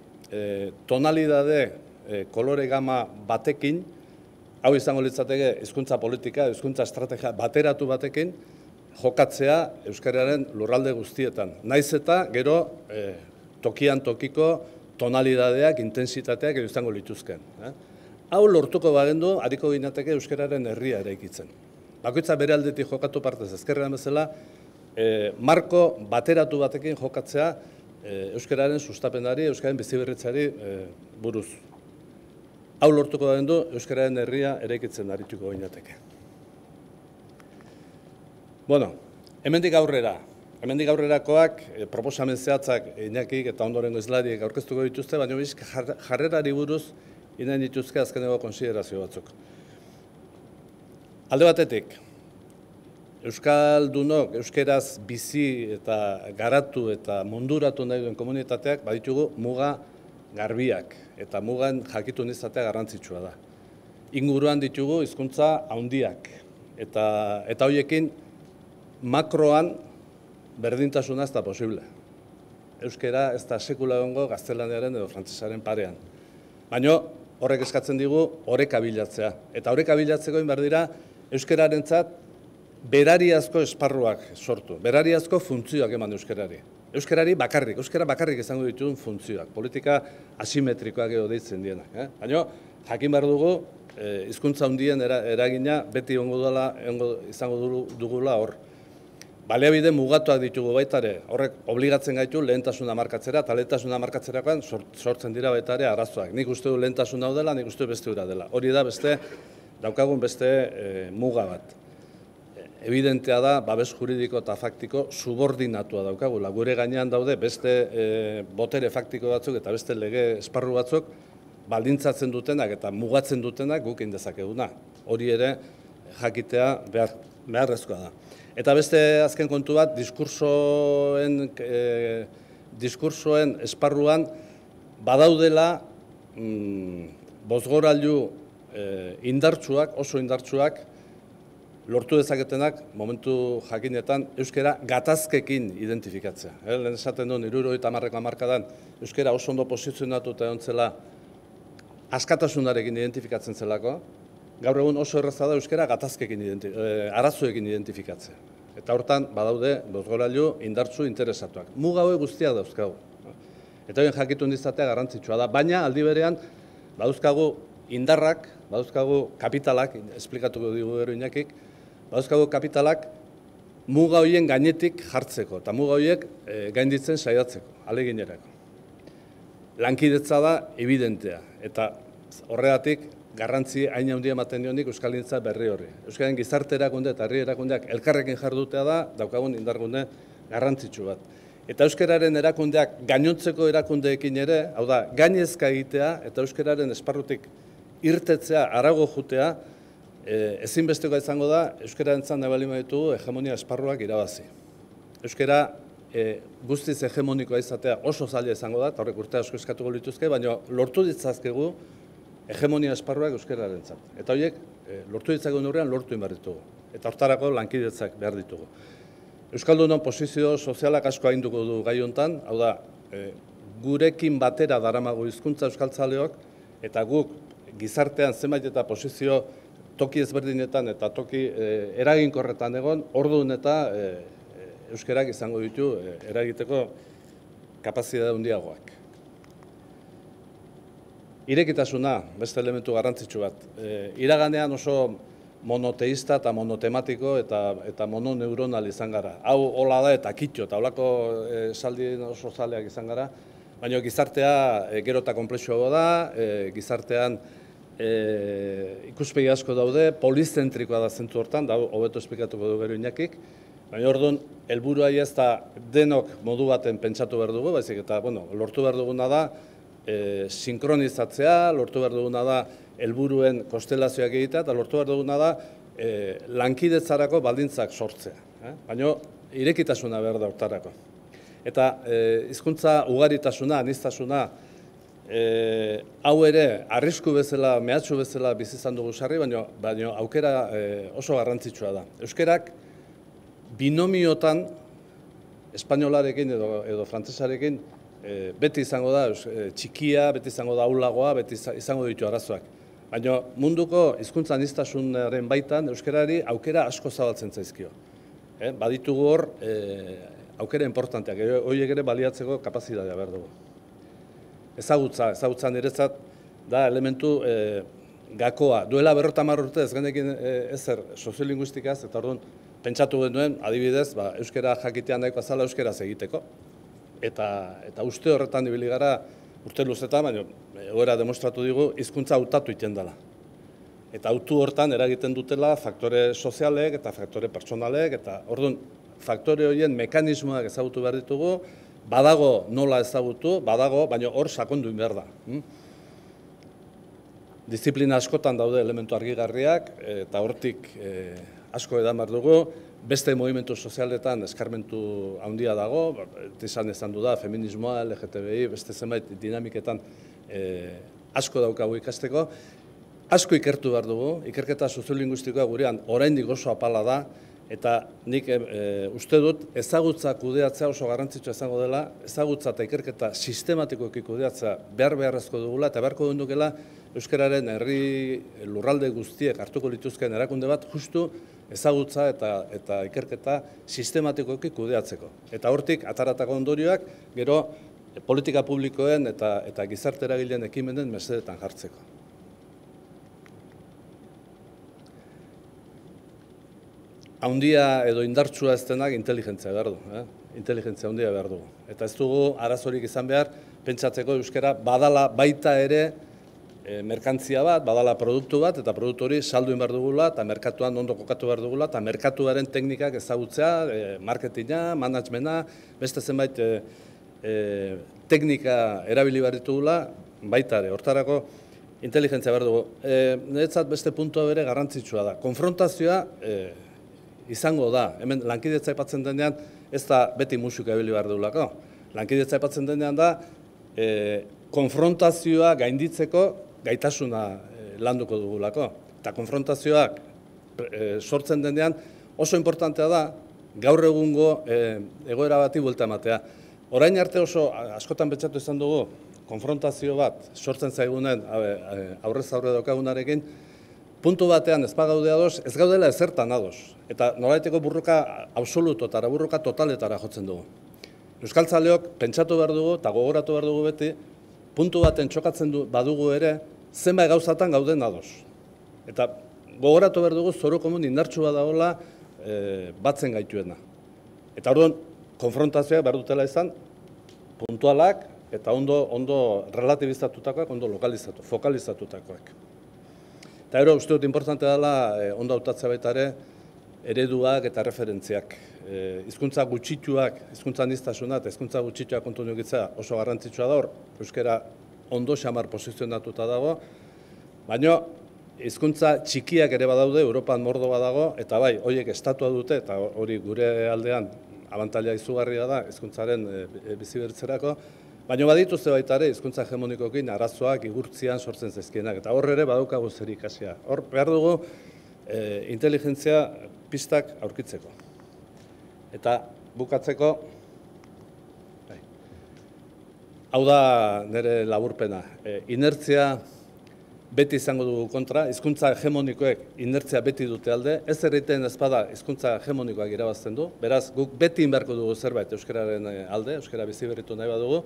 tonalidade kolore gama batekin, hau izango litzateke hizkuntza politika, hizkuntza estrategia bateratu batekin, jokatzea euskararen lurralde guztietan. Naiz eta gero tokian tokiko tonalidadeak, intensitateak izango lituzken. Hau lortuko bagendu, hariko ginateke euskararen herria eraikitzen. Bakoitza bere aldetik jokatu partez ezkerrean bezala, marko bateratu batekin jokatzea euskararen sustapenari, euskararen biziberritzari buruz. Hau lortuko bagendu, euskararen herria eraikitzen arituko ginateke. Bueno, hemendik aurrerakoak, proposamen zehatzak Iñakik eta ondorengo hizlariek aurkeztuko dituzte, baina jarrerari buruz inen dituzke azkeneko konsiderazio batzuk. Alde batetik, euskaldunok euskeraz bizi eta garatu eta munduratu nahi duen komunitateak baditugu muga garbiak eta mugan jakitun izatea garrantzitsua da. Inguruan ditugu hizkuntza handiak eta horiekin makroan berdintasuna ez da posible. Euskera ez da sekula egongo gaztelaniaren edo frantsesaren parean. Baina horrek eskatzen digu oreka bilatzea. Eta oreka bilatzeko behar dira euskerarentzat berariazko esparruak sortu, berariazko funtzioak eman euskerari. Euskerari bakarrik, euskera bakarrik izango dituen funtzioak, politika asimetrikoak edo deitzen dienak. Baina jakin behar dugu, hizkuntza handien eragina beti izango dugula hor. Baliabide mugatuak ditugu baitare, horrek obligatzen gaitu lehentasuna markatzera, eta lehentasuna markatzerakoan sortzen dira baitare arazoak. Nik uste du lehentasun hau dela, nik uste du beste hura dela. Hori da daukagun beste muga bat. Evidentea da, babes juridiko eta faktiko subordinatua daukagula. Gure gainean daude beste botere faktiko batzuk eta beste lege esparru batzuk baldintzatzen dutenak eta mugatzen dutenak guk egin dezakeguna. Hori ere jakitea beharrezkoa da. Eta beste azken kontu bat, diskursoen esparruan badaudela bozgorailu indartsuak, oso indartsuak, lortu dezaketenak momentu jakinetan euskera gatazkekin identifikatzea. Lehen esaten duen 70ko hamarkadan euskera oso ondo posizionatuta egon zela askatasunarekin identifikatzen zelako, gaur egun oso erraza da euskera gatazkekin, arazoekin identifikatzea. Eta hortan badaude bozgorailu indartsu interesatuak. Muga hauek guztiak dauzkagu. Eta horien jakitun izatea garrantzitsua da, baina aldi berean badauzkagu indarrak, badauzkagu kapitalak, esplikatuko digu gero Iñakik, badauzkagu kapitalak muga horien gainetik jartzeko, eta muga horiek gainditzen saiatzeko, aleginerako. Lankidetza da evidentea, eta horregatik garrantzi hain handia ematen dionik euskalgintza berri horri. Euskalen gizarte erakunde eta herri erakundeak elkarrekin jardutea da daukagun indargune garrantzitsu bat. Eta euskararen erakundeak gainontzeko erakundeekin ere, hau da, gainezka egitea eta euskararen esparrutik irtetzea, arago jutea, ezinbestekoa izango da, euskararentzat nahi baldin baditugu hegemonia esparruak irabazi. Euskara guztiz hegemonikoa izatea oso zaila izango da, eta horrek urte asko eskatuko lituzke, baina lortu ditzazkegu hegemonia esparruak euskararentzat. Eta horiek, lortu ditzagun horrean lortu behar ditugu. Eta hortarako lankidetzak behar ditugu. Euskaldunon posizio sozialak asko hainduko du gai hontan, hau da, gurekin batera daramago hizkuntza euskaltzaleok, eta guk gizartean zenbait eta posizio toki ezberdinetan eta toki eraginkorretan egon, orduan eta euskarak izango ditu eragiteko kapazitate handiagoak. Irekitasuna, beste elementu garrantzitsu bat. Iraganean oso monoteista eta monotematiko eta mononeuronal izan gara. Hau hola da eta kitxo, eta holako esaldi oso zaleak izan gara, baina gizartea gero eta konplexuago da, gizartean ikuspegi asko daude, polizentrikoa da zentzu hortan, da hobeto esplikatuko du gero Iñakik, baina orduan, helburua ez da denok modu baten pentsatu behar dugu, baizik eta lortu behar duguna da, sinkronizatzea, lortu behar duguna da helburuen konstelazioak egitea, eta lortu behar duguna da lankidetzarako baldintzak sortzea. Baina irekitasuna behar da hortarako. Eta hizkuntza ugaritasuna, aniztasuna, hau ere arrisku bezala, mehatxu bezala bizi izan dugu sarri, baina aukera oso garrantzitsua da. Euskarak binomiotan, espainolarekin edo frantsesarekin, beti izango da txikia, beti izango da ahulagoa, beti izango ditu arazoak. Baina munduko hizkuntza aniztasunaren baitan euskarari aukera asko zabaltzen zaizkio. Baditugu hor aukera importanteak, horiek ere baliatzeko kapazitatea behar dugu. Ezagutza niretzat da elementu gakoa. Duela 50 urte ez genekin ezer soziolinguistikaz, eta orduan pentsatu genuen, adibidez, euskara jakitean nahikoa zala euskaraz egiteko. Eta uste horretan ibili gara urte luzetan, baina egoera demostratu digu, hizkuntza hautatu iten dela. Eta hautu hortan eragiten dutela faktore sozialek eta faktore pertsonalek, eta orduan faktore horien mekanismoak ezagutu behar ditugu, badago nola ezagutu, badago, baina hor sakondu behar da. Disiplina askotan daude elementu argigarriak, eta hortik asko edan behar dugu, beste movimentu sozialetan eskarmentu handia dago, izan du da, feminismoa, LGTBI, beste zenbait dinamiketan asko daukagu ikasteko. Asko ikertu behar dugu, ikerketa soziolinguistikoa gurean oraindik oso apala da, eta nik uste dut ezagutza kudeatzea oso garrantzitsua izango dela, ezagutza eta ikerketa sistematikoki kudeatzea beharrezko dugula, eta beharko dugula euskararen herri lurralde guztiek hartuko lituzken erakunde bat justu ezagutza eta ikerketa sistematikoki kudeatzeko. Eta hortik ataratako ondorioak gero politika publikoen eta gizarte eragileen ekimenen mesedetan jartzeko. Haundia edo indartsua ez denak inteligentzia behar du. Inteligentzia handia behar dugu. Eta ez dugu arazorik izan behar, pentsatzeko euskara badala baita ere merkantzia bat, badala produktu bat, eta produktu hori salduin behar dugula, eta merkatuan ondo kokatu behar dugula, eta merkatuaren teknikak ezagutzea, marketinga, managementa, beste zenbait teknika erabili behar ditugula, baita ere, hortarako inteligentzia behar dugu. Niretzat beste puntua bere garrantzitsua da. Konfrontazioa izango da, hemen lankidetza aipatzen denean, ez da beti musika ebili behar dugulako. Lankidetza aipatzen denean da, konfrontazioa gainditzeko gaitasuna landuko dugulako. Eta konfrontazioak sortzen denean oso importantea da, gaur egungo egoera bati buelta ematea. Orain arte oso askotan pentsatu izan dugu, konfrontazio bat sortzen zaigunen aurrez aurre daukagunarekin, puntu batean ez bagaude ados, ez gaudela ezertan ados. Eta nolaiteko burruka absolutotara, burruka totaletara jotzen dugu. Euskaltzaleok pentsatu behar dugu eta gogoratu behar dugu beti, puntu baten txokatzen badugu ere, zenbait gauzatan gauden ados. Eta gogoratu behar dugu zoru komun indartsu badagoela batzen gaituena. Eta orduan, konfrontazioak behar dutela izan, puntualak eta ondo relativizatutakoak, ondo fokalizatutakoak. Eta gero, uste dut importante dela, ondo hautatzea baita ere, ereduak eta referentziak. Hizkuntza gutxituak, hizkuntza aniztasuna eta hizkuntza gutxituak kontu nukitzea oso garrantzitsua da hor, euskara ondo xamar posizionatuta dago, baina hizkuntza txikiak ere badaude, Europan mordo badago, eta bai, horiek estatua dute, eta hori gure aldean abantaila izugarria da hizkuntzaren bizibertzerako, baina badituzte baita ere hizkuntza hegemonikoekin arazoak igurtzian sortzen zaizkienak, eta hor ere badaukagu zer ikasia. Hor behar dugu inteligentzia pistak aurkitzeko. Eta bukatzeko, hau da nire laburpena, inertzia beti izango dugu kontra, hizkuntza hegemonikoek inertzia beti dute alde, ez erriten ezpada hizkuntza hegemonikoak irabazten du, beraz guk beti inberko dugu zerbait euskararen alde, euskara bizi berritu nahi badugu,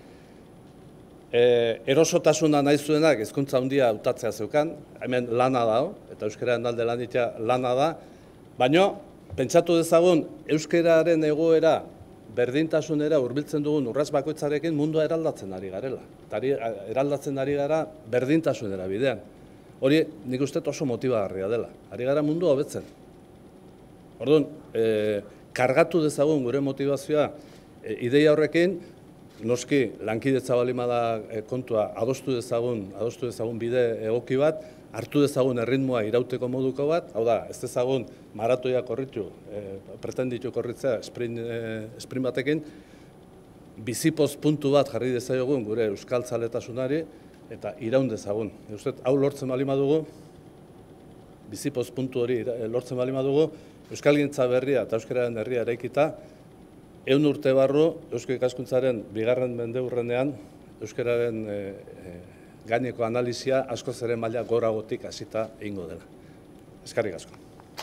erosotasuna nahi zuenak hizkuntza handia hautatzea zeukan, hemen lana da, eta euskararen alde lana da, baina pentsatu dezagun euskararen egoera berdintasunera hurbiltzen dugun urrats bakoitzarekin mundua eraldatzen ari garela. Eta eraldatzen ari gara berdintasunera bidean. Hori nik uste oso motibagarria dela. Ari gara mundua hobetzen. Orduan, kargatu dezagun gure motivazioa ideia horrekin, noski lankidetza balima da kontua adostu dezagun bide egoki bat, hartu dezagun erritmoa irauteko moduko bat, hau da, ez dezagun maratoia korritu, pretenditu korritzea sprint batekin, bizipoz puntu bat jarri dezagun gure euskal zaletasunari eta iraun dezagun. Hau lortzen balima dugu, bizipoz puntu hori lortzen balima dugu, euskalgintza berria eta euskararen herria eraikita, 100 urte barru Eusko Ikaskuntzaren 2. mendeurrenean euskararen gaineko analizia askoz ere maila goragotik hasita egingo dela. Eskerrik asko.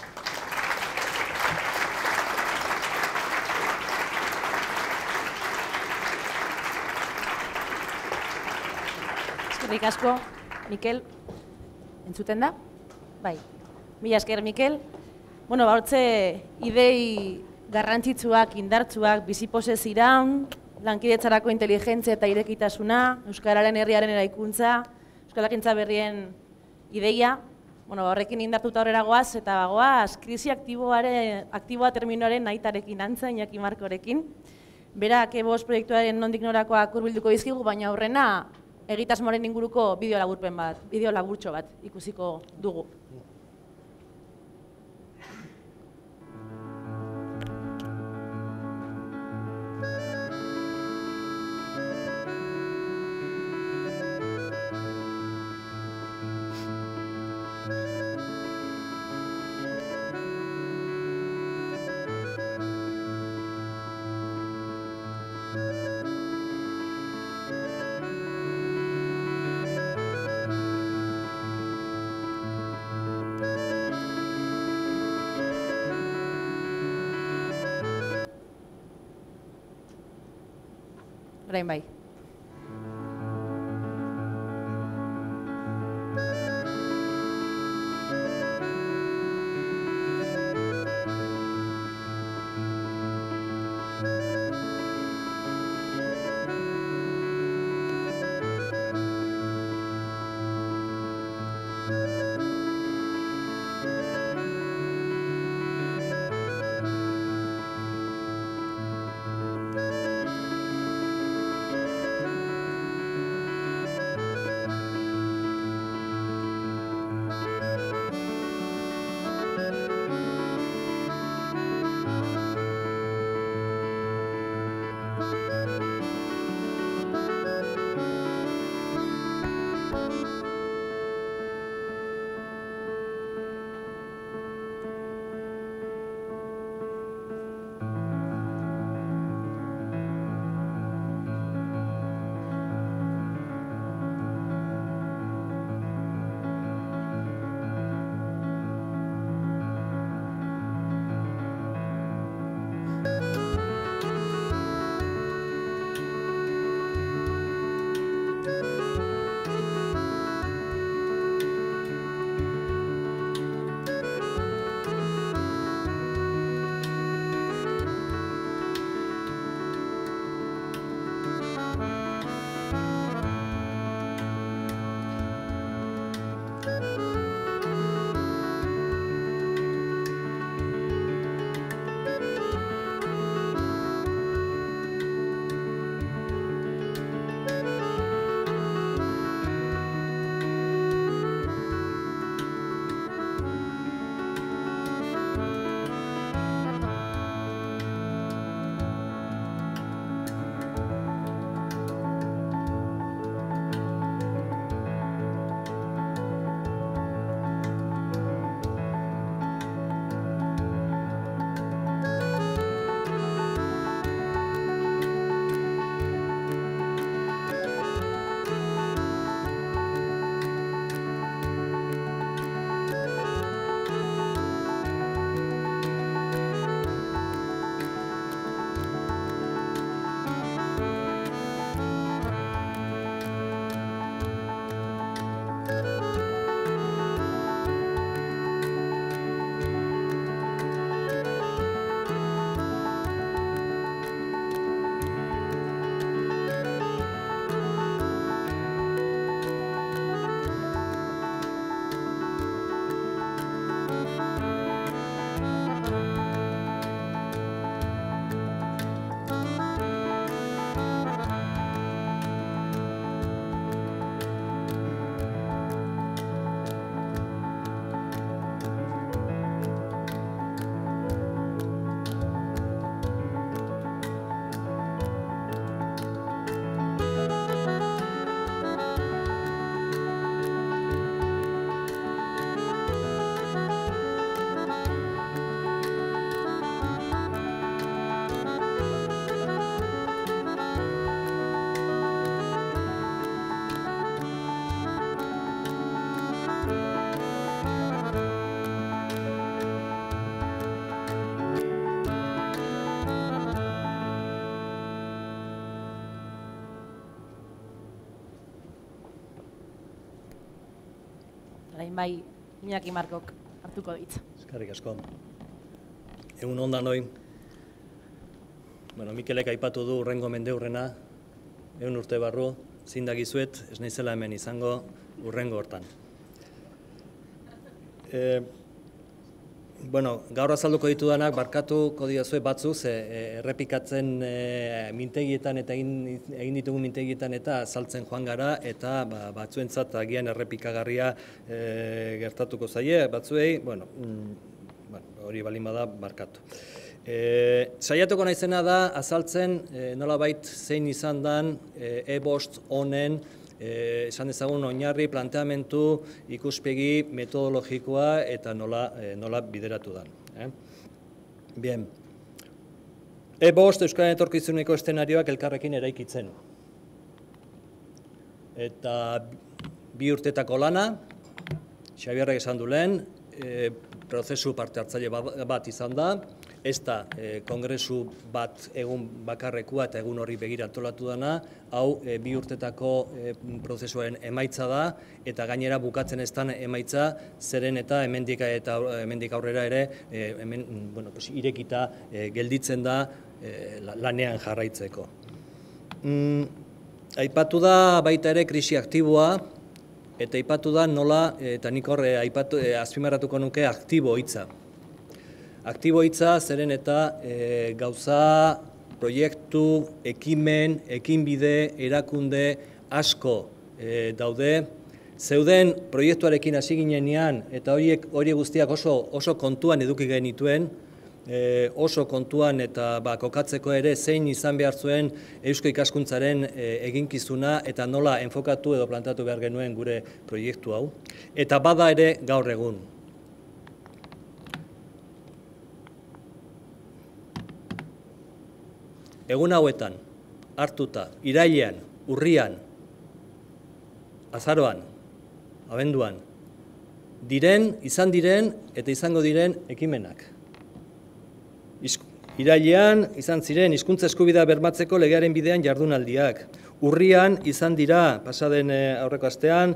Eskerrik asko, Mikel. Entzuten da? Bai. Mila esker, Mikel. Bueno, hortze idei garrantzitsuak, indartsuak, bizipozez iraun, lankidetzarako inteligentzia eta irekitasuna, euskararen herriaren eraikuntza, euskalagintza berrien ideia, horrekin indartuta horrela goaz, eta goaz, krisi aktiboa terminoaren nahitarekin antza, Iñaki Markorekin. Berak EBOS proiektuaren nondik norakoak hurbilduko dizkigu, baina horrena egitasmoaren inguruko bideo laburtxo bat ikusiko dugu. Orain bai. orain bai Iñaki Markok hartuko ditza.
Eskerrik asko. Egun ondan hoi. Mikelek aipatu du urrengo mendeurrena, 100 urte barru, zindagizuet, ez naizela hemen izango urrengo hortan. Gaur azalduko ditudanak barkatuko diozue batzuk, errepikatzen mintegietan eta egin ditugun mintegietan eta azaltzen joan gara, eta batzuentzat agian errepikagarria gertatuko zaie, batzuei, hori balin bada barkatu. Saiatuko naizena da azaltzen nolabait zein izan den E5 honen esan dezagun oinarri, planteamentu, ikuspegi, metodologikoa eta nola bideratu den. Bien. E5 Euskararen etorkizuneko eszenarioak elkarrekin eraikitzen. Eta 2 urtetako lana, Xabierrek esan du lehen, prozesu parte hartzaile bat izan da, ez da kongresu bat egun bakarrekua eta egun horri begira antolatu dana, hau 2 urtetako prozesuaren emaitza da, eta gainera bukatzen ez den emaitza, zeren eta hemendik aurrera ere irekita gelditzen da lanean jarraitzeko. Aipatu da baita ere krisi aktiboa, eta aipatu da nola, eta nik horre azpimarratuko nuke aktibo hitza. Aktibo hitza zeren eta gauza, proiektu, ekimen, ekinbide, erakunde asko daude. Zeuden proiektuarekin hasi ginenean eta hori guztiak oso kontuan eduki genituen, oso kontuan eta kokatzeko ere zein izan behar zuen Eusko Ikaskuntzaren eginkizuna eta nola enfokatu edo plantatu behar genuen gure proiektu hau. Eta bada ere gaur egun. Egun hauetan, hartuta, irailean, urrian, azaroan, abenduan, izan diren eta izango diren ekimenak. Irailean izan ziren hizkuntza eskubidea bermatzeko legearen bidean jardunaldiak. Urrian izan dira, pasaden aurreko astean,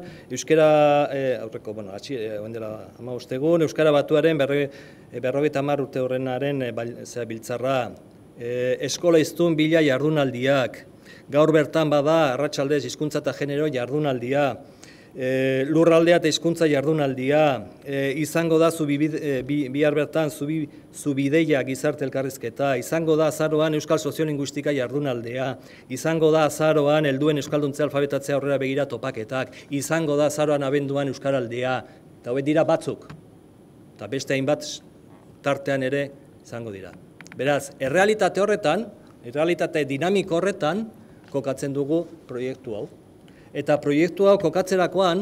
Euskara Batuaren 50 urte horrenaren biltzarra. Eskola hiztun bila jardunaldiak. Gaur bertan bada, arratsaldez hizkuntza eta genero jardunaldia. Lurraldea eta hizkuntza jardunaldia, izango da bihar bertan Zubideia gizarte elkarrizketa, izango da azaroan Euskal Soziolinguistika jardunaldea, izango da azaroan helduen euskalduntze alfabetatzea aurrera begira topaketak, izango da azaroan abenduan Euskaraldea, eta hauek dira batzuk, eta beste hainbat tartean ere izango dira. Beraz, errealitate horretan, errealitate dinamiko horretan, kokatzen dugu proiektu hau. Eta proiektu hau kokatzerakoan,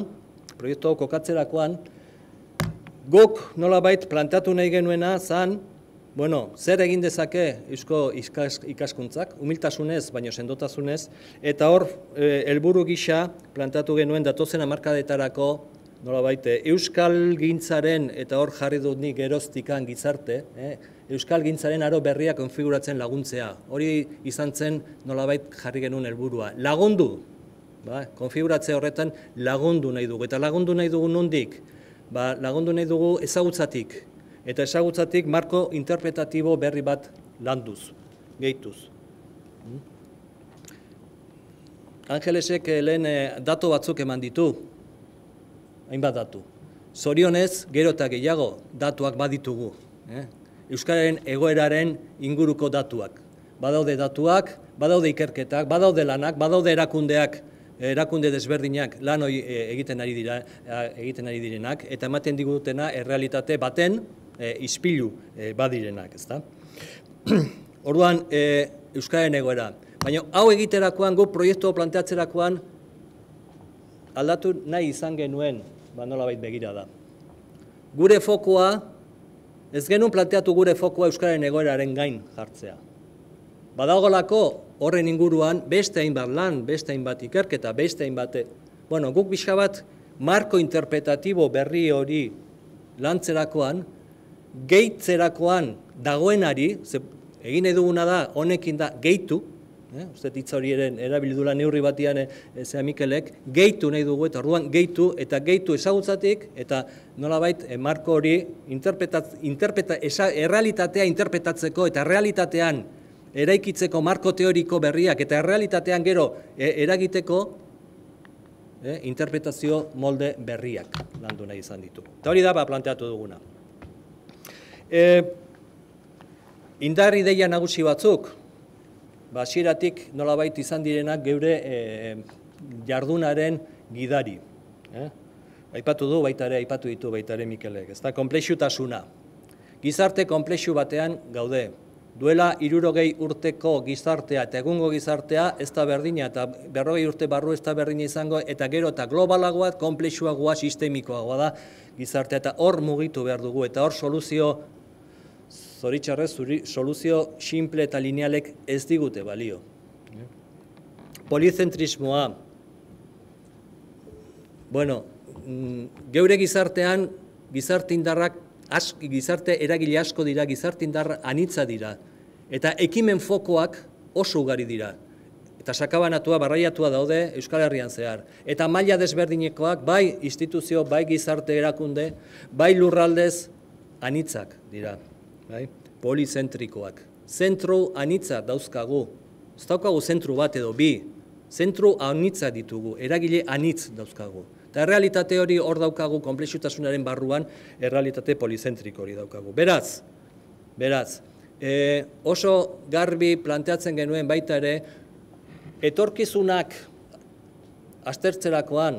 guk nolabait planteatu nahi genuena zan, zer egin dezake Eusko Ikaskuntzak, humiltasunez, baino sendotasunez, eta hor, helburu gisa planteatu genuen datozen hamarkadetarako, nolabait, Euskal Gintzaren, eta hor jarri dut nik geroztikan gizarte, Euskal Gintzaren aro berria konfiguratzen laguntzea. Hori izan zen nolabait jarri genuen helburua. Lagundu, konfiguratze horretan lagundu nahi dugu. Eta lagundu nahi dugu nondik? Lagundu nahi dugu ezagutzatik. Eta ezagutzatik marko interpretatibo berri bat landuz, gehituz. Angelesek lehen datu batzuk eman ditu, hainbat datu. Zorionez, gero eta gehiago datuak baditugu. Euskararen egoeraren inguruko datuak. Badaude datuak, badaude ikerketak, badaude lanak, badaude erakunde desberdinak lan hori egiten ari direnak, eta ematen digutena errealitate baten ispilu badirenak, ezta? Orduan, Euskararen egoera. Baina hau egiterakoan, guk proiektu planteatzerakoan, aldatu nahi izan genuen, nolabait begira da. Gure fokoa, ez genuen planteatu gure fokoa Euskararen egoeraren gain jartzea. Badagolako horren inguruan beste hainbat lan, beste hainbat ikerketa, beste hainbat... guk pixka bat marko interpretatibo berri hori lantzerakoan, gehitzerakoan dagoenari, egin eduguna da honekin da gehitu, uste hitz hori erabilidula neurri batian zea Mikelek, gehitu nahi dugu, eta orduan gehitu ezagutzatik, eta nolabait marko hori errealitatea interpretatzeko eta errealitatean eraikitzeko marko teoriko berriak eta errealitatean gero eragiteko interpretazio molde berriak landu nahi izan ditu. Eta hori da planteatu duguna. Indar ideia nagusi batzuk, hasieratik nolabait izan direnak geure jardunaren gidari. Aipatu ditu baita ere Mikelek, ez da, konplexutasuna. Gizarte konplexu batean gaude. Duela 60 urteko gizartea eta egungo gizartea ez da berdina, eta 40 urte barru ez da berdina izango, eta gero eta globalagoa, konplexuagoa, sistemikoagoa da gizartea, eta hor mugitu behar dugu, eta hor zoritxarrez, soluzio simple eta linealek ez digute balio. Polizentrismoa. Bueno, geure gizartean, gizarte eragile asko dira, gizarte indar anitza dira, eta ekimen fokoak oso ugari dira. Eta sakabanatua, barraiatua daude Euskal Herrian zehar. Eta maila desberdinekoak, bai instituzio, bai gizarte erakunde, bai lurraldez anitzak dira. Polizentrikoak. Zentru anitza dauzkagu. Ez daukagu zentru bat edo bi. Zentru anitza ditugu, eragile anitz dauzkagu. Eta errealitate hori hor daukagu, konplexutasunaren barruan, errealitate polizentriko hori daukagu. Beraz, oso garbi planteatzen genuen baita ere, etorkizunak aztertzerakoan,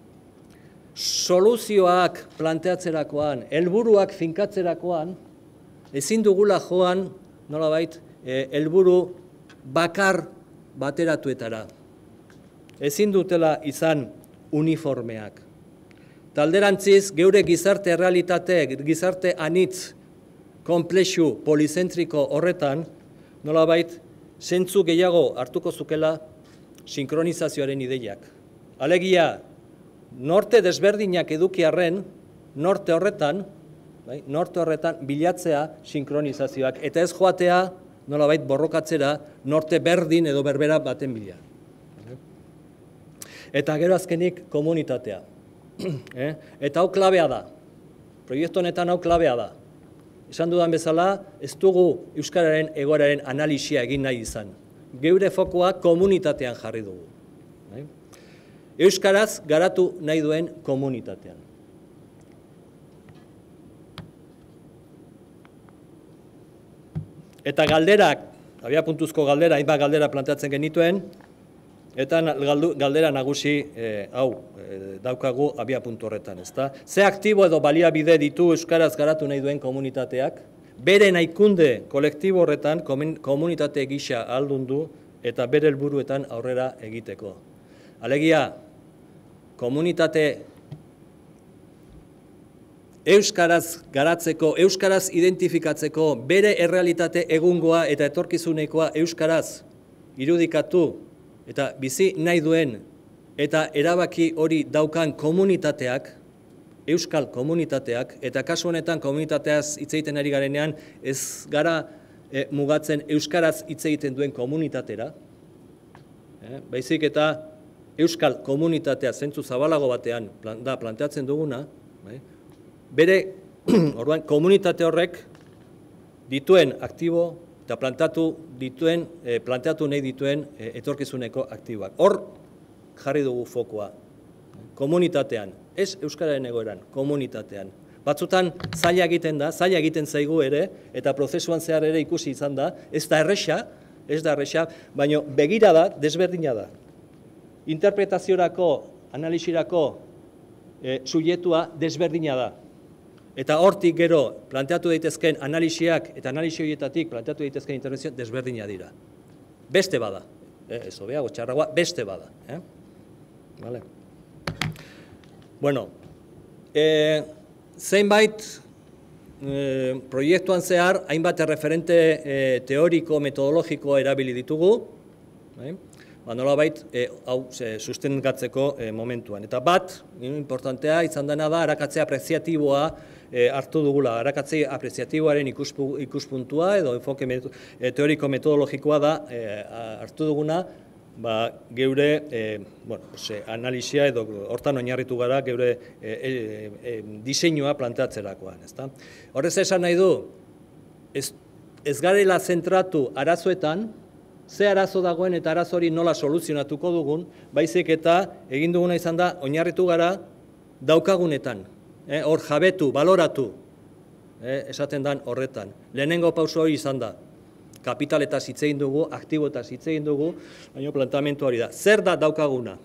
soluzioak planteatzerakoan, helburuak finkatzerakoan, ezin dugula joan, nolabait, helburu bakar bateratuetara. Ezin dutela izan uniformeak. Talderantziz, geure gizarte errealitate, gizarte anitz, konplexu, polizentriko horretan, nolabait, zentzu gehiago hartuko zukela sinkronizazioaren ideiak. Alegia, norte desberdinak edukiarren, norte horretan bilatzea sinkronizazioak, eta ez joatea, nolabait borrokatzera, norte berdin edo berbera baten bila. Eta gero azkenik komunitatea. Eta hau klabea da. Proiektu honetan hau klabea da. Esan dudan bezala, ez dugu euskararen egoeraren analisia egin nahi izan. Geure fokoa komunitatean jarri dugu. Euskaraz garatu nahi duen komunitatean. Eta galderak, abiapuntuzko galdera, hainbat galdera planteatzen genituen, eta galdera nagusi daukagu abiapuntu horretan, ezta? Ze aktibo edo baliabide ditu euskaraz garatu nahi duen komunitateak, bere nahikundi kolektibo horretan komunitate gisa ahaldundu eta bere helburuetan aurrera egiteko. Alegia, komunitate euskaraz garatzeko, euskaraz identifikatzeko, bere errealitate egungoa eta etorkizunekoa euskaraz irudikatu eta bizi nahi duen eta erabaki hori daukan komunitateak, euskal komunitateak, eta kasu honetan komunitateaz hitz egiten ari garenean ez gara mugatzen euskaraz hitz egiten duen komunitatera, baizik eta euskal komunitatea zentzu zabalago batean da planteatzen duguna, bere orduan komunitate horrek dituen aktibo eta planteatu nahi dituen etorkizuneko aktiboak. Hor jarri dugu fokoa, komunitatean, ez euskararen egoeran, komunitatean. Batzutan zaila egiten da, zaila egiten zaigu ere, eta prozesuan zehar ere ikusi izan da, ez da erresa, baina begirada desberdina da. Interpretaziorako, analisirako subjektua desberdina da. Eta hortik gero planteatu daitezkeen analisiak eta analisi horietatik planteatu daitezkeen intervenzio desberdina dira. Beste bada. Ez hobeago, txarragoa, beste bada. Vale. Bueno, zeinbait proiektuan zehar, hainbat referente teoriko, metodologiko erabili ditugu. nolabait hau sustengatzeko momentuan. Eta bat, importantea izan dena da, arakatze apreziatiboa hartu dugula. Arakatze apreziatiboaren ikuspuntua edo enfoke teoriko metodologikoa da hartu duguna, geure analisia edo hortan oinarritu gara geure diseinua planteatzerakoan. Horrez esan nahi du, ez garela zentratu arazoetan, ze arazo dagoen eta arazo hori nola soluzionatuko dugun, baizik eta egin duguna izan da, oinarritu gara daukagunetan, hor jabetu, baloratu, esaten dan horretan. Lehenengo pauso hori izan da, kapitaletaz hitz egin dugu, aktiboetaz hitz egin dugu, baina planteamendu hori da. Zer da daukaguna?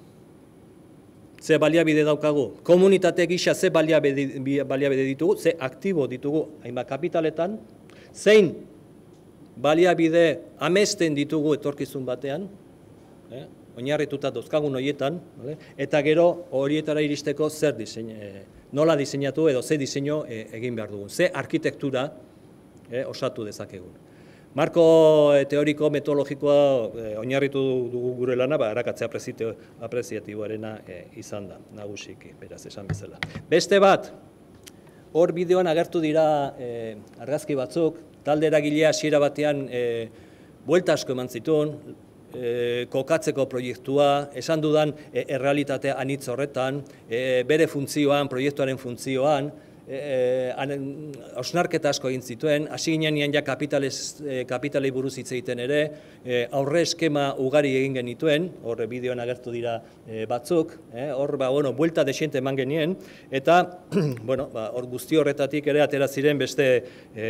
Ze baliabide daukagu? Komunitate gisa ze baliabide ditugu, ze aktibo ditugu hainbat kapitaletan, zein baliabide amesten ditugu etorkizun batean, oinarrituta dauzkagun horietan, eta gero horietara iristeko zer nola diseinatu edo ze diseinu egin behar dugun, ze arkitektura osatu dezakegun. Marko teoriko metodologikoa oinarritu dugu gure lana, arakatze apreziatiboarena izan da, nagusiki, beraz, esan bezala. Beste bat, hor bideoan agertu dira argazki batzuk, talde eragilea hasiera batean buelta asko eman zituen, kokatzeko proiektua, esan dudan errealitate anitz horretan, bere funtzioan, proiektuaren funtzioan, hausnarketa asko egin zituen, hasi ginean ja kapitalei buruz hitz egiten ere, aurre eskema ugari egin genituen, hor bideoan agertu dira batzuk, hor buelta desiente eman genien, eta hor guzti horretatik ere atera ziren beste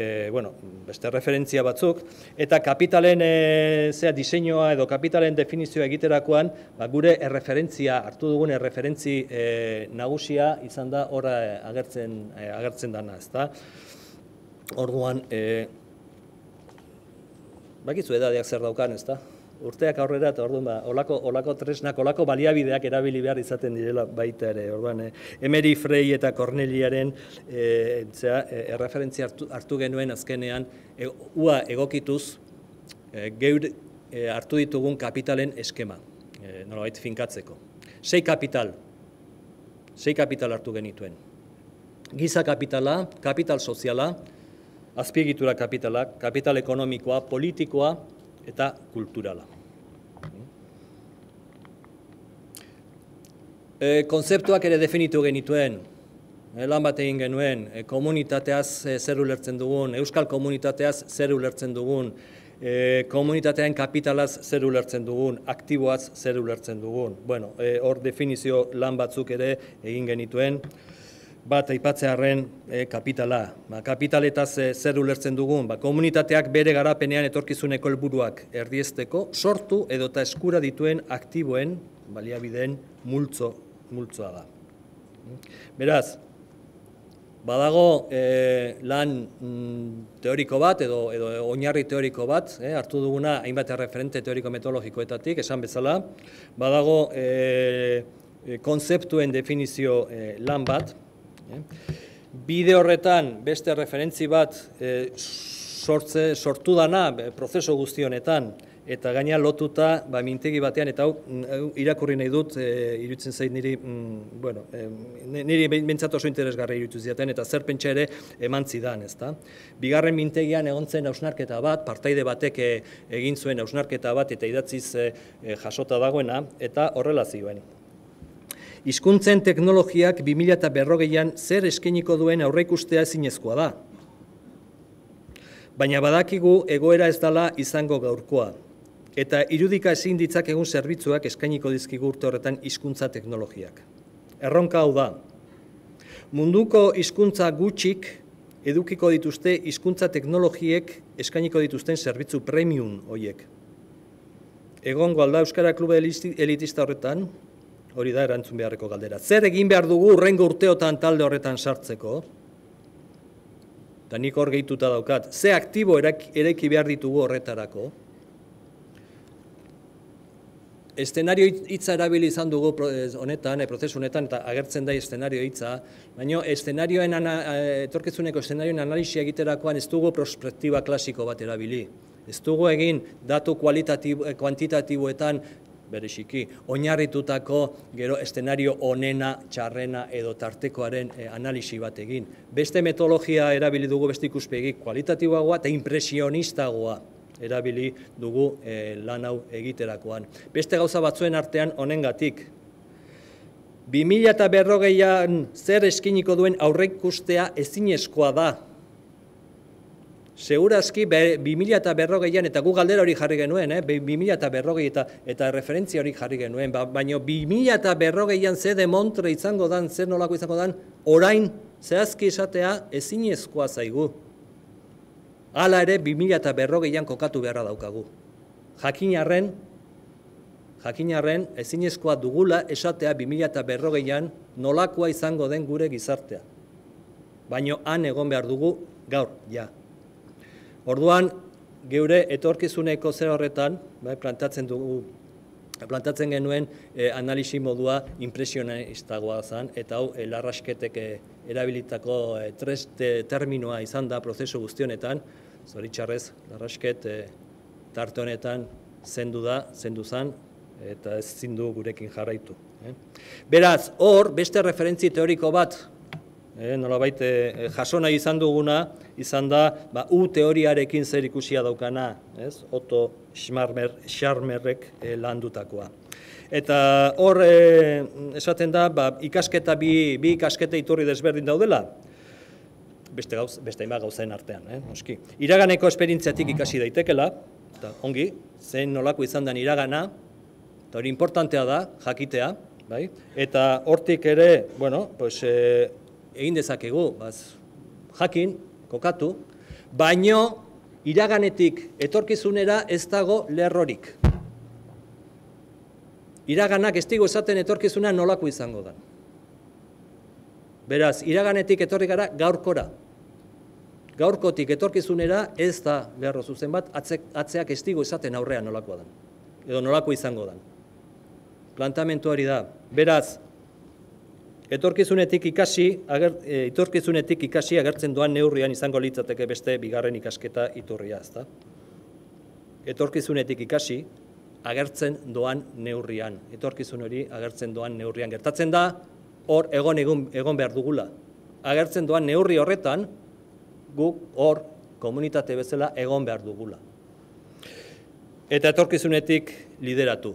referentzia batzuk, eta kapitalen diseinua edo kapitalen definizioa egiterakoan, gure erreferentzia, hartu dugun erreferentzi nagusia izan da hor agertzen dana, ezta? Orduan, bakizu edadeak zer daukan, ezta? Urteak aurrera eta orduan, olako tresnak, olako baliabideak erabili behar izaten direla baita ere. Orduan, Emery Frey eta Corneliaren erreferentzia hartu genuen azkenean, ua egokituz, geure hartu ditugun kapitalen eskema, nolabait finkatzeko. 6 kapital hartu genituen. Giza kapitala, kapital soziala, azpiegitura kapitala, kapital ekonomikoa, politikoa eta kulturala. Konzeptuak ere definitu genituen, lan bat egin genuen, komunitateaz zer ulertzen dugun, euskal komunitateaz zer ulertzen dugun, komunitatearen kapitalaz zer ulertzen dugun, aktiboaz zer ulertzen dugun. Hor definizio lan batzuk ere egin genituen, bat aipatzearren kapitala. Kapitaletaz zer ulertzen dugun, komunitateak bere garapenean etorkizuneko helburuak erdiesteko, sortu edota eskura dituen aktiboen, baliabideen multzoa da. Beraz, badago lan teoriko bat edo oinarri teoriko bat, hartu duguna hainbat erreferente teoriko metodologikoetatik, esan bezala, badago konzeptuen definizio lan bat, bide horretan beste referentzi bat sortu dana prozesu guzti honetan eta gaina lotuta mintegi batean, eta hau irakurri nahi dut, iruditzen zait niri, niri bentsat oso interesgarri iruditu zidaten, eta zer pentsa ere eman zidan, ezta? Bigarren mintegian egon zen hausnarketa bat, partaide batek egin zuen hausnarketa bat eta idatziz jasota dagoena, eta horrela zioen. Hizkuntzen teknologiak 2040an zer eskainiko duen aurreikustea ezinezkoa da. Baina badakigu egoera ez dela izango gaurkoa. Eta irudika ezin ditzakegun zerbitzuak eskainiko dizkigu urte horretan hizkuntza teknologiak. Erronka hau da. Munduko hizkuntza gutxik edukiko dituzte hizkuntza teknologiek eskainiko dituzten zerbitzu premium horiek. Egongo alda Euskara Kluba elitista horretan, hori da erantzun beharreko galdera. Zer egin behar dugu hurrengo urteotan talde horretan sartzeko? Eta nik hor gehituta daukat. Ze aktibo eraiki behar ditugu horretarako? Estenario hitza erabili izan dugu honetan, prozesu honetan, eta agertzen da estenario hitza, baina etorkizuneko estenarioen analisia egiterakoan ez dugu prospektiba klasiko bat erabili. Ez dugu egin datu kuantitatiboetan bereziki. Oinarritutako gero eszenario onena, txarrena edo tartekoaren analisi bat egin. Beste metodologia erabili dugu, beste ikuspegi kualitatiboagoa eta impresionistagoa erabili dugu lan hau egiterakoan. Beste gauza batzuen artean honengatik. 2040an zer eskiniko duen aurreikustea ezinezkoa da. Segurazki 2040an, eta gu galdera hori jarri genuen, 2040 eta referentzia hori jarri genuen, baina 2040an ze demontre izango dan, zer nolako izango dan, orain zehazki esatea ezinezkoa zaigu. Hala ere 2040an kokatu beharra daukagu. Jakinarren ezinezkoa dugula esatea 2040an nolakoa izango den gure gizartea. Baina han egon behar dugu gaur, ja. Orduan, geure etorkizuneko zer horretan, plantatzen genuen analisi modua impresionistagoa zen, eta hau Larrasketek erabilitako terminoa izan da prozesu guztionetan, zoritxarrez, Larrasket tarte honetan zendu zen, eta ez zindu gurekin jarraitu. Beraz, hor, beste referentzi teoriko bat, nolabait jaso nahi izan duguna, izan da U teoriarekin zer ikusia daukana, Otto Scharmerrek landutakoa. Eta hor esaten da, ikasketa bi ikasketa iturri desberdin daudela, beste hainbat gauzen artean, noski. Iraganeko esperientziatik ikasi daitekela, eta ongi, zen nolako izan den iragana, eta hori importantea da, jakitea, eta hortik ere, bueno, egin dezakegu, jakin, kokatu, baino iraganetik etorkizunera ez dago lerrorik. Iraganak ez digu esaten etorkizuna nolako izango da. Beraz, iraganetik etorri gara gaurkora. Gaurkotik etorkizunera ez da lerro zuzen bat, atzeak ez digu esaten aurrean nolakoa da. Edo nolako izango da. Plantamentu hori da. Beraz, etorkizunetik ikasi agertzen doan neurrian izango litzateke beste bigarren ikasketa iturria, ezta? Etorkizunetik ikasi agertzen doan neurrian. Etorkizun hori agertzen doan neurrian. Gertatzen da, hor egon behar dugula. Agertzen doan neurri horretan, guk hor komunitate bezala egon behar dugula. Eta etorkizunetik lideratu.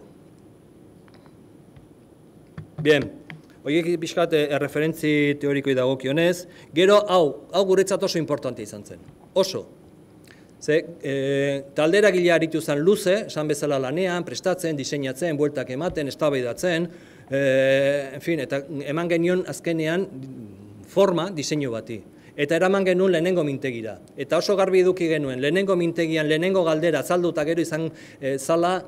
Bien. Horiek pixkat referentzi teorikoi dagokionez, gero hau guretzat oso importante izan zen, oso. Talderagilea aritu zen luze, esan bezala lanean, prestatzen, diseinatzen, bueltak ematen, eztabaidatzen, eta eman genion azkenean forma diseinu bati. Eta eraman genuen lehenengo mintegira. Eta oso garbi eduki genuen, lehenengo mintegian, lehenengo galdera azaldu eta gero izan zala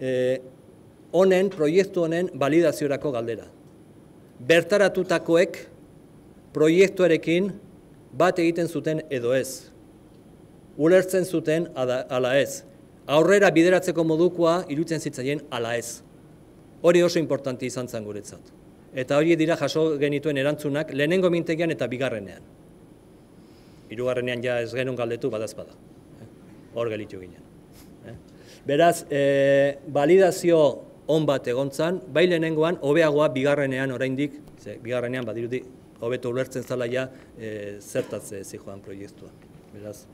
proiektu honen validaziorako galdera. Bertaratutakoek proiektuarekin bat egiten zuten edo ez. Ulertzen zuten ala ez. Aurrera bideratzeko modukoa iruditzen zitzaien ala ez. Hori oso importante izan zen guretzat. Eta hori dira jaso genituen erantzunak lehenengo mintegian eta bigarrenean. Hirugarrenean ja ez genuen galdetu badazpada. Hor gelitu ginen. Beraz, validazio on bat egontzan, bai lehenengoan, hobeagoa bigarrenean oraindik, bigarrenean badirudi, hobeto ulertzen zala ja zertatze zijoan proiektua. Beraz.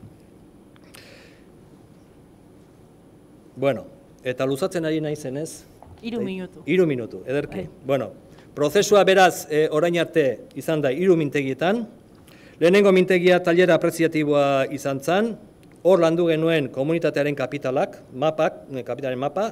Bueno, eta luzatzen ari nahi zenez?
3 minutu.
3 minutu, ederki. Bueno, prozesua beraz orain arte izan da 3 mintegietan. Lehenengo mintegia tailera apreziatiboa izan zen, hor landu genuen komunitatearen kapitalak, kapitalaren mapa,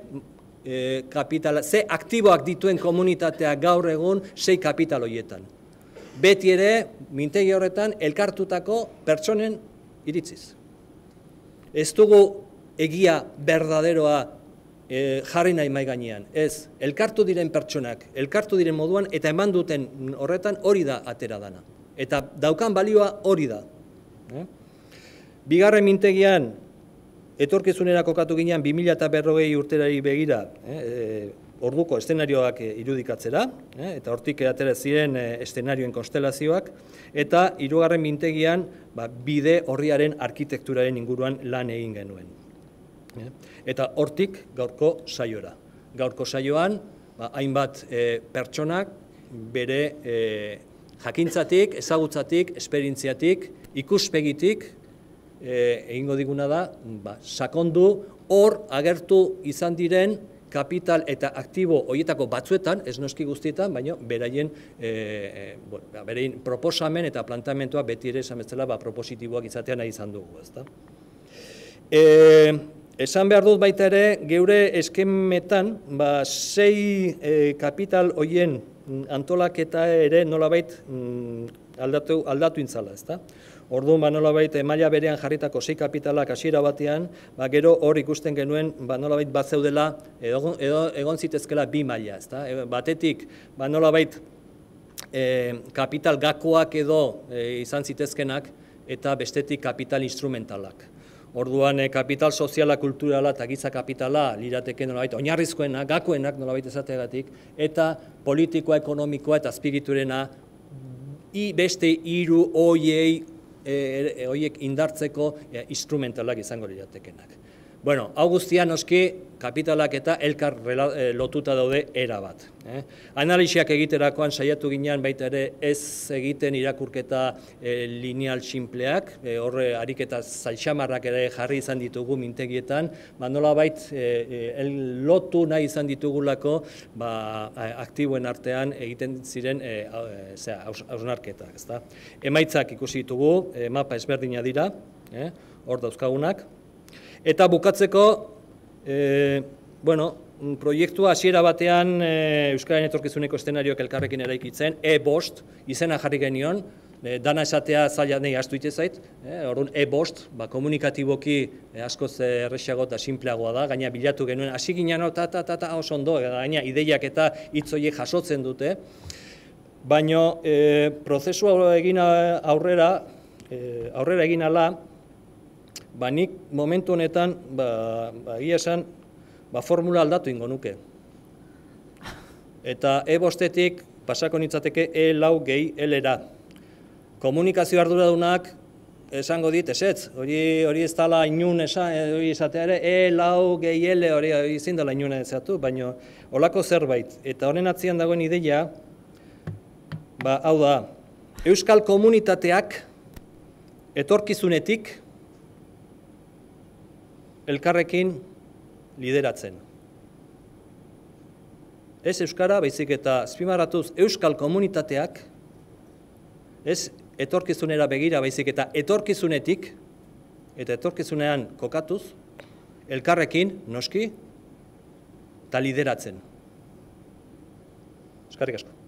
ze aktiboak dituen komunitatea gaur egun 6 kapital horietan. Beti ere, mintegi horretan, elkartutako pertsonen iritziz. Ez dugu egia berdaderoa jarri nahi mai gainean. Ez, elkartu diren pertsonak, elkartu diren moduan, eta eman duten horretan hori da atera dana. Eta daukan balioa hori da. Bigarren mintegian, etorkizunera kokatu ginean 2040 urterari begira, orduko eszenarioak irudikatzera, eta hortik atera ziren eszenarioen konstelazioak, eta 3. mintegian bide horriaren arkitekturaren inguruan lan egin genuen. Eta hortik gaurko saiora. gaurko saioan, hainbat pertsonak bere jakintzatik, ezagutzatik, esperientziatik, ikuspegitik, egingo diguna da, sakondu hor agertu izan diren kapital eta aktibo horietako batzuetan, ez noski guztietan, baina beraien proposamen eta plantamentua beti ere esan bezala propositiboak izatea nahi izan dugu. Esan behar dut baita ere, geure eskemetan, 6 kapital horien antolaketa ere nolabait aldatu intzala, ezta? Orduan, nolabait maila berean jarritako 6 kapitalak hasiera batean, gero hor ikusten genuen nolabait bat zeudela egon zitezkela 2 maila, ezta? Batetik, nolabait kapital gakoak edo izan zitezkenak eta bestetik kapital instrumentalak. Orduan, kapital soziala, kulturala eta giza kapitala lirateke nolabait oinarrizkoenak, gakoenak nolabait esateagatik, eta politikoa, ekonomikoa eta azpigiturena beste 3 horiek indartzeko instrumentalak izango liratekenak. Bueno, hau guztia noski kapitalak eta elkar lotuta daude erabat. Analisiak egiterakoan saiatu ginean baita ere ez egiten irakurketa lineal sinpleak, horre ariketa zailxamarrak ere jarri izan ditugu mintegietan, nolabait lotu nahi izan ditugulako aktiboen artean egiten ziren hausnarketak. Emaitzak ikusi ditugu, mapa ezberdina dira, hor dauzkagunak. Eta bukatzeko, proiektua hasiera batean Euskararen etorkizuneko eszenarioak elkarrekin eraikitzen, E5 izena jarri genion, dana esatea zaila nahi astu ite zait, orduan E5, komunikatiboki askoz errexago eta sinpleagoa da, gaina bilatu genuen, hasi ginen oso ondo, gaina ideiak eta hitz horiek jasotzen dute, baina prozesua egin aurrera egin ala, nik momentu honetan, egia esan, formula aldatu ingo nuke. Eta E5-etik pasako nintzateke E4 gehi L-era. Komunikazio arduradunak esango dit, ezetz, hori ez dala inun hori izatea ere, E4 gehi L hori izin dela inun ezatu, baina holako zerbait. Eta horren atzian dagoen ideia, hau da, euskal komunitateak etorkizunetik elkarrekin lideratzen. Ez euskara, baizik eta azpimarratuz euskal komunitateak, ez etorkizunera begira, baizik eta etorkizunetik, eta etorkizunean kokatuz, elkarrekin, noski, eta lideratzen. Eskerrik asko.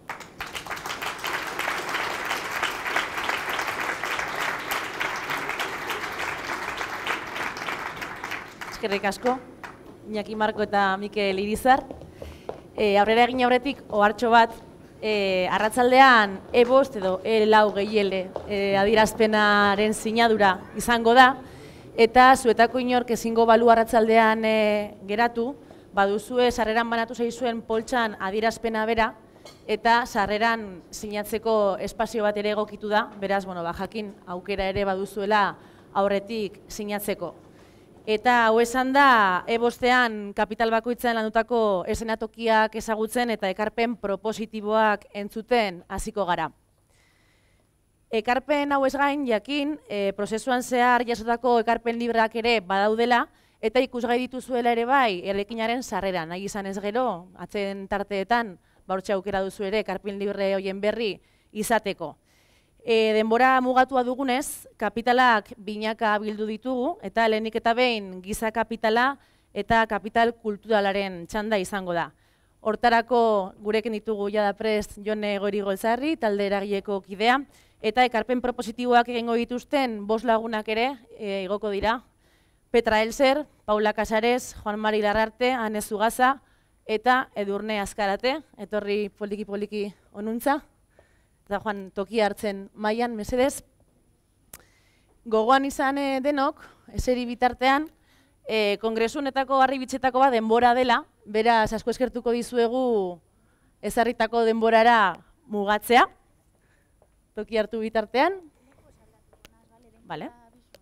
Eskerrik asko, Iñaki Marko eta Mikel Irizar. Aurrera egin aurretik, ohartxo bat, arratsaldean E5 edo E4 gehi L adierazpenaren sinadura izango da, eta zuetako inork ezingo balu arratsaldean geratu, baduzue sarreran banatu zaizuen poltsan adierazpena bera, eta sarreran sinatzeko espazio bat ere egokitu da, beraz, jakin aukera ere baduzuela aurretik sinatzeko. Eta hau esan da, E5-ean kapital bakoitzean landutako eszenatokiak ezagutzen eta ekarpen propositiboak entzuten hasiko gara. Ekarpen hau ez gain, jakin, prozesuan zehar jasotako ekarpen libreak ere badaudela, eta ikusgai dituzuela ere bai, eraikinaren sarreran, nahi izan ez gero, atzen tarteetan, hortxe aukera duzu ere ekarpen libre horien berri izateko. Denbora mugatua dugunez, kapitalak binaka bildu ditugu, eta lehenik eta behin giza kapitala eta kapital kulturalaren txanda izango da. Hortarako gurekin ditugu jada prest Jone Goirigoltzarri, talde eragileko kidea, eta ekarpen propositiboak egingo dituzten 5 lagunak ere igoko dira. Petra Elser, Paula Casares, Juan Mari Larrarte, Ane Zugaza eta Edurne Azkarate, etorri poliki-poliki onuntza. Eta Juan, toki hartzen mailan mesedez. Gogoan izan denok, eseri bitartean, kongresunetako harribitzetako bat denbora dela, beraz asko eskertuko dizuegu ezarritako denborara mugatzea. Toki hartu bitartean. Vale.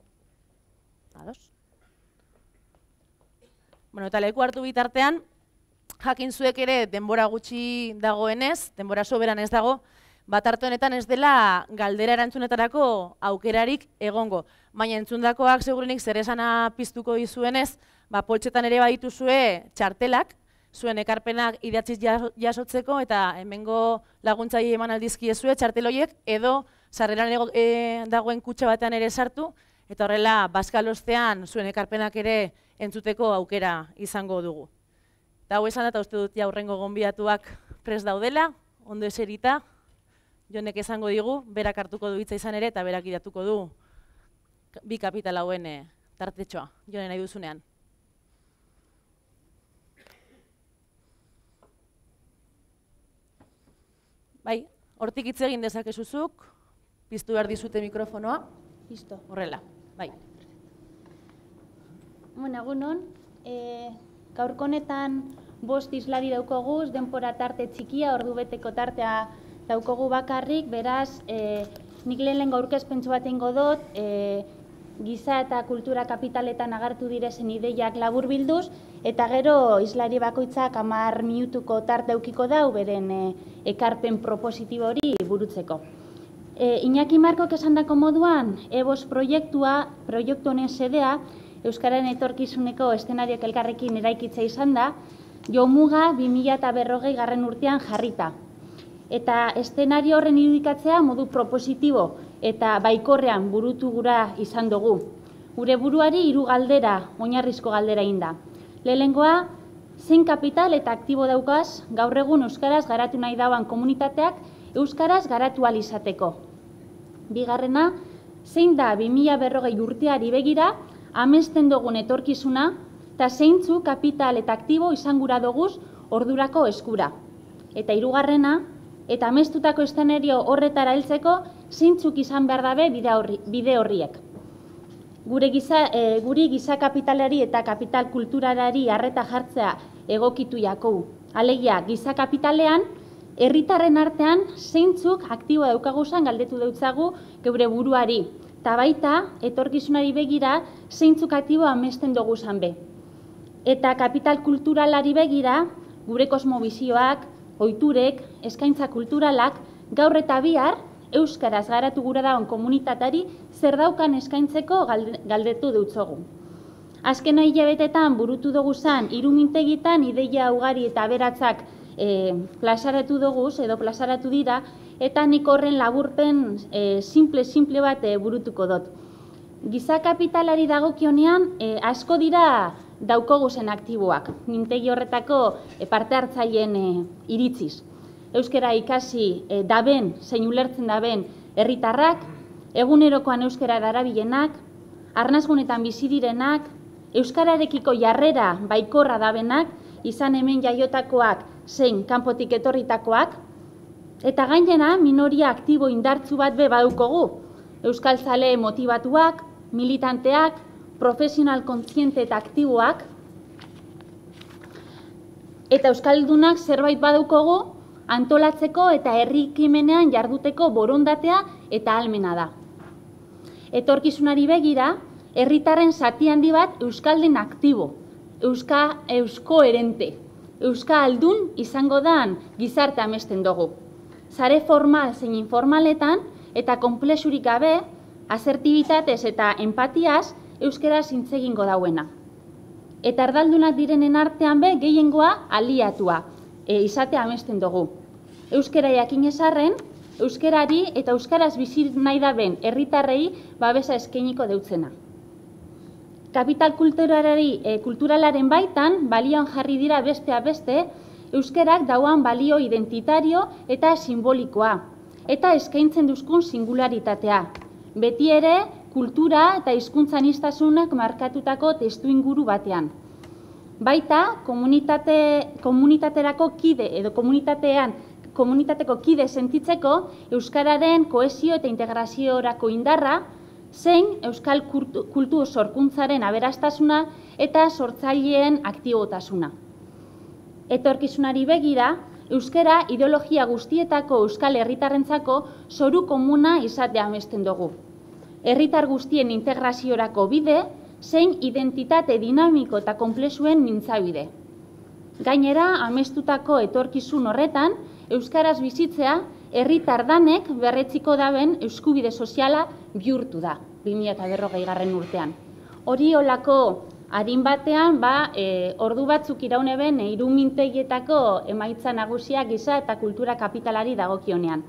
Ados. Bueno, eta leku hartu bitartean, jakin zuek ere denbora gutxi dagoenez, denbora soberan ez dago, bat arte honetan ez dela galdera erantzunetarako aukerarik egongo. Baina entzundakoak segurenik zer esana piztuko dizuenez, poltsetan ere badituzue txartelak, zuen ekarpenak idatziz jasotzeko eta hemengo laguntzaile eman aldizkiezue txartel horiek edo sarreran dagoen kutxa batean ere sartu eta horrela bazkalostean zuen ekarpenak ere entzuteko aukera izango dugu. Eta hau esan eta uste dut aurrengo gonbidatuak prest daudela, ondo eserita, Jonek esango digu, berak hartuko du hitza izan ere eta berak idatuko du bi kapital hauen tartetxoa, Jone nahi duzunean. Bai, hortik hitz egin dezakezuzuk, piztu behar dizute mikrofonoa.
Listo.
Horrela, bai.
Bueno, egunon, gaurko honetan 5 islari daukoguz, denbora tarte txikia, ordubeteko tartea daukogu bakarrik, beraz, nik lehen aurkezpentsu bat egingo dut, giza eta kultura kapitaletan agertu direzen ideiak laburbilduz, eta gero islari bakoitzak 10 minutuko tarte eukiko dau, beren ekarpen propositibo hori burutzeko. Iñaki Markok esandako moduan, EBOS proiektu honen sedea, Euskararen etorkizuneko eszenarioak elkarrekin eraikitzea izan da, jomuga 2040 urtean jarrita. Eta eszenario horren irudikatzea modu propositibo eta baikorrean burutu gura izan dugu. Gure buruari 3 galdera, oinarrizko galdera inda. Lehenengoa, zein kapital eta aktibo daukaz gaur egun euskaraz garatu nahi dauan komunitateak euskaraz garatu ahal izateko. Bigarrena, zein da 2040 urteari begira amesten dugun etorkizuna eta zeintzu kapital eta aktibo izan gura doguz ordurako eskura. Eta hirugarrena, eta amestutako eszenario horretara heltzeko zeintzuk izan behar dabe bide horriek. Guri giza kapitalari eta kapital kulturalari arreta jartzea egokitu jakou. Alegia, giza kapitalean, herritarren artean zeintzuk aktibo daukaguzan galdetu deutzagu geure buruari. Eta baita, etorkizunari begira, zeintzuk aktibo amesten doguzan be. Eta kapital kulturalari begira, gure kosmobizioak, ohiturek, eskaintza kulturalak, gaur eta bihar, euskaraz garatu gura daun komunitatari zer daukan eskaintzeko galdetu deutzogu. Azken hilabetetan burutu doguzan, 3 mintegitan ideia ugari eta aberatzak plazaratu doguz edo plazaratu dira, eta nik horren laburpen simple bat burutuko dut. Giza kapitalari dagokionean asko dira daukoguzen aktiboak, mintegi horretako parte hartzaileen iritziz. Euskara ikasi daben, zein ulertzen daben herritarrak, egunerokoan euskara darabilenak, arnasgunetan bizi direnak, euskararekiko jarrera baikorra dabenak, izan hemen jaiotakoak zein kanpotik etorritakoak, eta gainera minoria aktibo indartzu bat be badukogu, euskaltzale motibatuak, militanteak, profesional kontziente eta aktiboak, eta euskaldunak zerbait badukogu antolatzeko eta herri ekimenean jarduteko borondatea eta ahalmena da. Etorkizunari begira, herritarren zati handi bat euskalden aktibo, euskoherente, euskaldun izango dan gizarte amesten dugu. Sare formal zein informaletan eta konplexurik gabe, asertibitatez eta empatiaz euskaraz hitz egingo dauena. Eta erdaldunak direnen artean be gehiengoa aliatua izatea amesten dugu. Euskara jakin ezarren, euskarari eta euskaraz bizi nahi daben herritarrei babesa eskainiko deutzena. Kapital kulturalaren baitan balioan jarri dira besteak beste, euskarak dauan balio identitario eta simbolikoa, eta eskaintzen duzkun singularitatea. Beti ere, kultura eta hizkuntza aniztasunak markatutako testuinguru batean. Baita, komunitaterako kide edo komunitateko kide sentitzeko euskararen kohesio eta integraziorako indarra, zein euskal kultur sorkuntzaren aberastasuna eta sortzaileen aktibotasuna. Etorkizunari begira, euskara ideologia guztietako euskal herritarrentzako zoru komuna izatea amesten dugu. Herritar guztien integraziorako bide, zein identitate dinamiko eta konplexuen mintzabide. Gainera, amestutako etorkizun horretan, euskaraz bizitzea, herritar danek berretziko daben eskubide soziala bihurtu da, 2040 urtean. Hori olako adin batean, ordu batzuk irauneben irumintegietako emaitza nagusia giza eta kultura kapitalari dagokionean.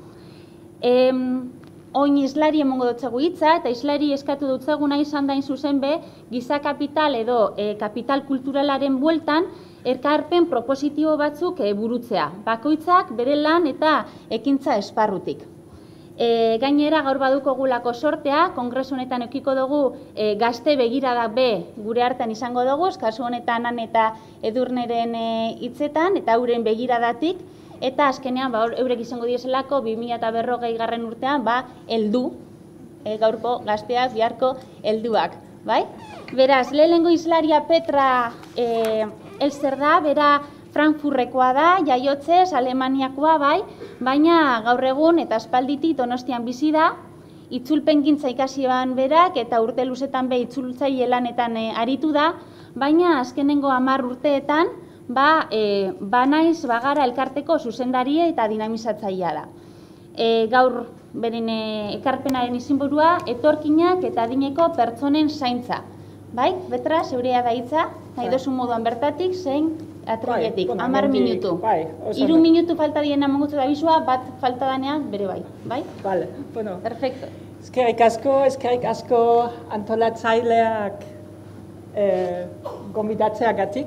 Oin islari emongo dutzegu hitza, eta islari eskatu dutzeguna izan dain zuzen be, giza kapital edo kapital kulturalaren bueltan, elkarpen propositibo batzuk burutzea, bakoitzak bere lan eta ekintza esparrutik. Gainera, gaur badukogulako sortea, kongresu honetan eukiko dugu gazte begirada be gure hartan izango dugu, kasu honetan han eta Edurneren hitzetan, eta euren begiradatik, eta azkenean eurek izango dieselako 2040 urtean heldu, gaurko gazteak biharko helduak. Beraz, lehenengo islaria Petra Elster da, bera Frankfurtekoa da, jaiotzez, Alemaniakoa baina gaur egun eta aspalditik Donostian bizi da, itzulpengintza ikasi eban berak eta urte luzetan be itzultzaile lanetan aritu da, baina azkenengo 10 urteetan banaiz bagara elkarteko zuzendaria eta dinamizatzailea da. Gaur beren ekarpenaren izenburua etorkinak eta adineko pertsonen zaintza. Betra, zeurea da hitza, nahi dozun moduan bertatik, zein atriletik, 10 minutu. 3 minutu falta diena mongutzu da bizua, bat falta danean bere bai.
Vale, bueno.
Perfecto.
Eskerrik asko antolatzaileak gonbidatzeagatik.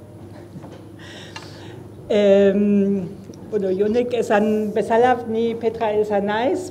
Bueno, jonek esan bezala ni Petra Elster naiz,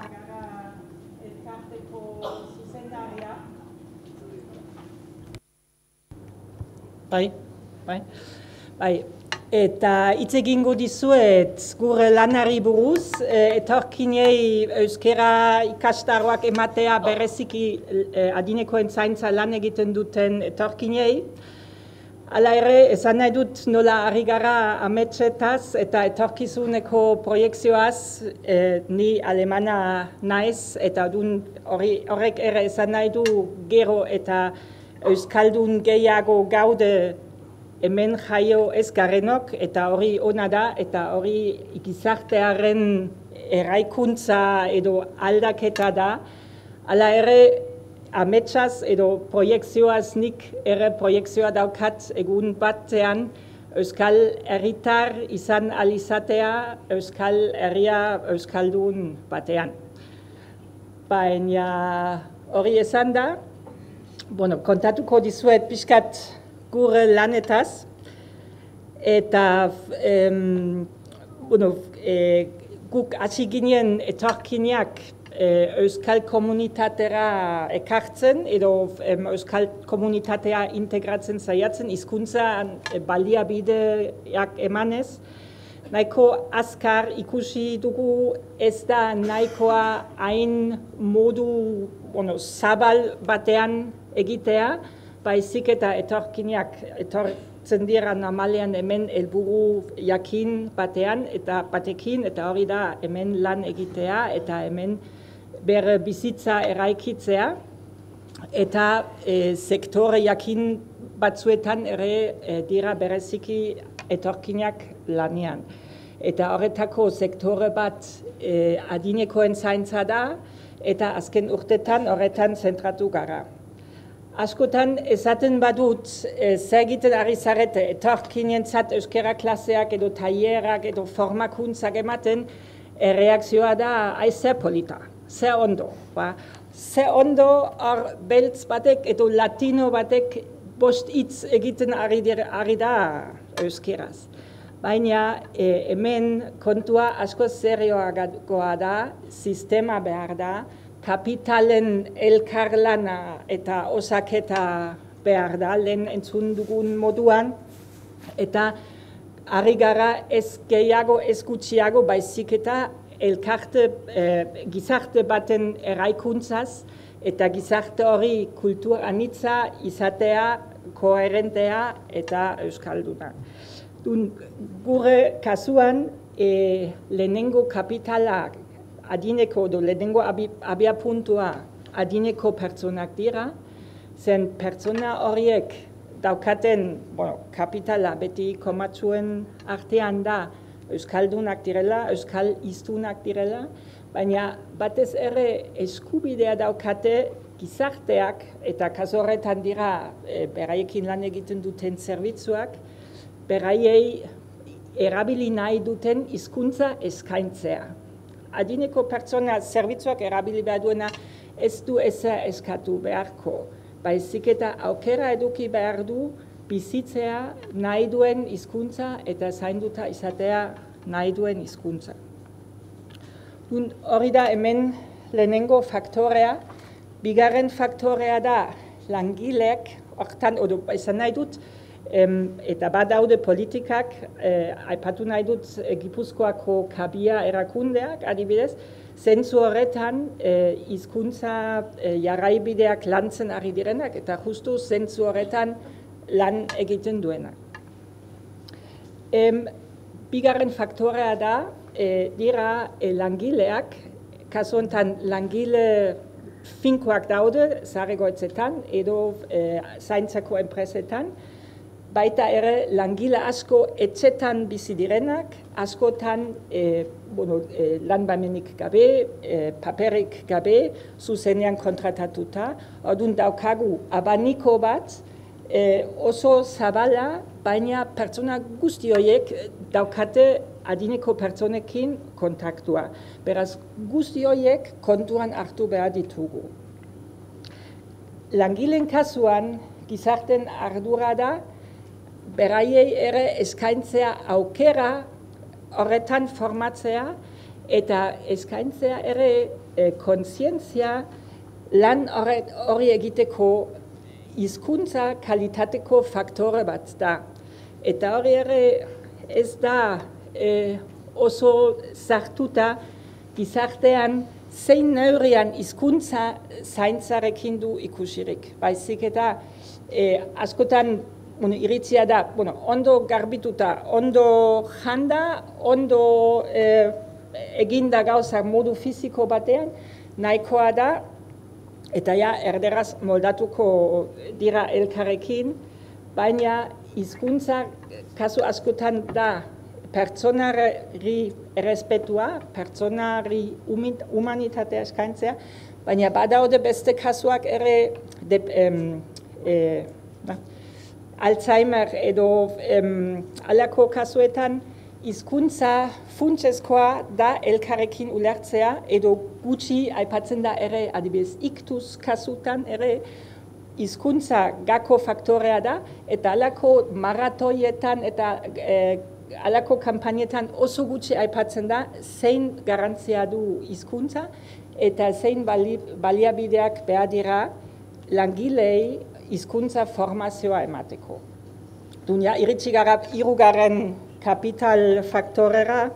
eta hitz egingo dizuet gure lanari buruz, etorkinei euskara ikastaroak ematea bereziki adinekoen zaintza lan egiten duten etorkinei. Hala ere, esan nahi dut nola ari gara ametsetaz eta etorkizuneko proiekzioaz ni alemana naiz, eta horrek ere esan nahi du gero eta euskaldun gehiago gaude hemen jaio ez garenok, eta hori ona da, eta hori gizartearen eraikuntza edo aldaketa da. Hala ere, ametsaz edo proiekzioaz nik ere proiekzioa daukat egun batean euskal herritar izan alizatea euskal herria euskaldun batean. Baina hori esan da, kontatuko dizuet pixkat gure lanetaz, eta guk hasi ginen etorkinak euskal komunitatera ekartzen, edo euskal komunitatea integratzen saiatzen, hizkuntza baliabideak emanez. Nahiko azkar ikusi dugu ez da nahikoa hain modu zabal batean egitea, baizik eta etorkinak etortzen dira normalean hemen helburu jakin batean eta batekin, eta hori da hemen lan egitea eta hemen bere bizitza eraikitzea, eta sektore jakin batzuetan ere dira bereziki etorkinak lanean. Eta horretako sektore bat adinekoen zaintza da, eta azken urtetan horretan zentratu gara. Askotan esaten badut, zer egiten ari zarete, etorkinentzat euskara klaseak edo tailerak edo formakuntzak ematen, reakzioa da, zer polita, zer ondo. Zer ondo hor beltz batek edo latino batek bost hitz egiten ari da euskaraz. Baina hemen kontua asko serioagoa da, sistema behar da, kapitalen elkarlana eta osaketa behar da, lehen entzun dugun moduan, eta ari gara ez gehiago, ez gutxiago, baizik eta gizarte baten eraikuntzaz, eta gizarte hori kultur anitza izatea, koherentea eta euskalduna. Gure kasuan, lehenengo kapitalak adineko edo lehenengo abiapuntua adineko pertsonak dira, zen pertsona horiek daukaten kapitala beti komatsuen artean da euskaldunak direla, euskal hiztunak direla, baina batez ere eskubidea daukate gizarteak eta kasu horretan dira beraiekin lan egiten duten zerbitzuak, beraiei erabili nahi duten hizkuntza eskaintzea. Adineko pertsona zerbitzuak erabili behar duena ez du ezer eskatu beharko, baizik eta aukera eduki behar du bizitzea nahi duen hizkuntza eta zainduta izatea nahi duen hizkuntza. Hori da hemen lehenengo faktorea, bigarren faktorea da langileek, hortan, esan nahi dut, eta badaude politikak, aipatu nahi dut Gipuzkoako kabia erakundeak, adibidez, zentzu horretan hizkuntza jarraibideak lantzen ari direnak, eta justu zentzu horretan lan egiten duenak. Bigarren faktorea da, dira langileak, kasu honetan langile finkoak daude, zaharregoetzetan, edo zaintzako enpresetan, baita ere langile asko etxetan bizi direnak, askotan lan baimenik gabe, paperik gabe, zuzenean kontratatuta, orduan daukagu abaniko bat, oso zabala, baina pertsona guzti horiek daukate adineko pertsonekin kontaktua. Beraz, guzti horiek kontuan hartu behar ditugu. Langileen kasuan, gizarten ardura da, beraiei ere eskaintzea aukera horretan formatzea eta eskaintzea ere kontzientzia lan hori egiteko hizkuntza kalitateko faktore bat da. Eta hori ere ez da oso sartuta gizartean zein neurrian hizkuntza zaintzarekin du ikusirik. Baizik eta askotan iritzia da, ondo garbituta, ondo janda, ondo eginda gauza modu fisiko batean, nahikoa da, eta erderaz moldatuko dira elkarrekin, baina hizkuntza kasu askotan da pertsonari errespetua, pertsonari humanitatea eskaintzea, baina badaude beste kasuak ere Alzheimer edo alako kasuetan hizkuntza funtsezkoa da elkarrekin ulertzea edo gutxi aipatzen da ere adibidez iktus kasutan ere hizkuntza gako faktorea da eta alako maratoietan eta alako kanpainetan oso gutxi aipatzen da zein garrantzia du hizkuntza eta zein baliabideak behar dira langilei hizkuntza formazioa emateko. Dunia, iritsi gara hirugarren kapital faktorera.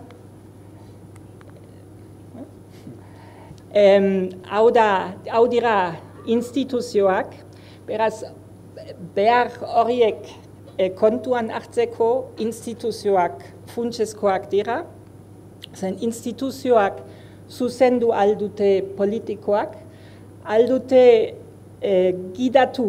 Hau dira instituzioak, beraz behar horiek kontuan hartzeko instituzioak funtsezkoak dira. Zen instituzioak zuzendu aldute politikoak, aldute gidatu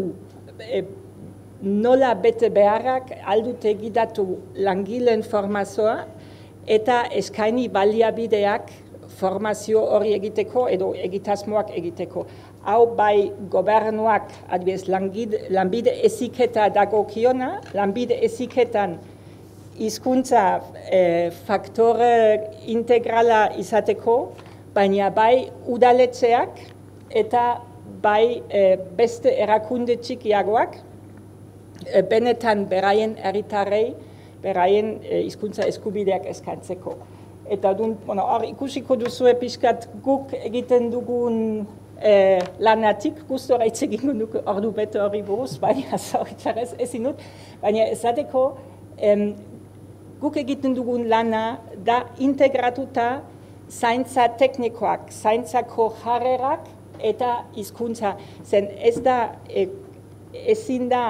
nola bete beharrak, aldute gidatu langileen formazioa eta eskaini baliabideak formazio hori egiteko edo egitasmoak egiteko. Hau bai gobernuak, adibidez, lanbide heziketa dagokiona, lanbide heziketan hizkuntza faktore integrala izateko, baina bai udaletxeak eta bai beste erakunde txikiagoak, benetan beraien herritarrei, beraien hizkuntza eskubideak eskaintzeko. Eta hor ikusiko duzue pixkat guk egiten dugun lanatik, gustora hitz egingo nuke ordu bete hori buruz, baina zauritxarrez ezin dut, baina esateko guk egiten dugun lana da integratuta zaintza teknikoak, zaintzako jarrerak eta hizkuntza. Zen ez da, ezin da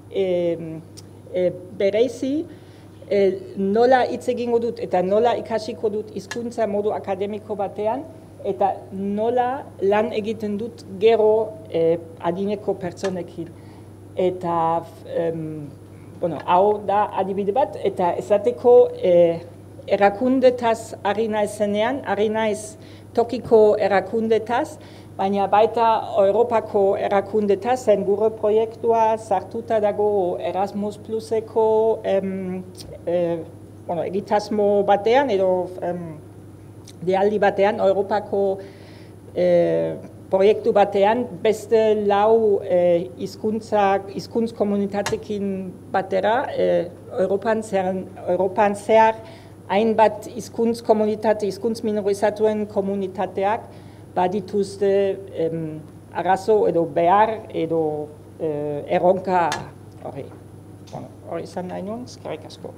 bereizi nola hitz egingo dut eta nola ikasiko dut hizkuntza modu akademiko batean eta nola lan egiten dut gero adineko pertsonekin. eta hau da adibide bat, eta esateko erakundetaz ari naizenean, ari naiz tokiko erakundetaz, baina baita Europako erakundetaz, zen gure proiektua sartuta dago Erasmus Pluseko egitasmo batean, edo dealdi batean, Europako proiektu batean, beste 4 hizkuntz komunitatekin batera, Europan zehar hainbat hizkuntz komunitate, hizkuntz minorizatuen komunitateak badituzte arazo edo behar edo erronka hori. Hori izan nahi nuen, eskerrik asko.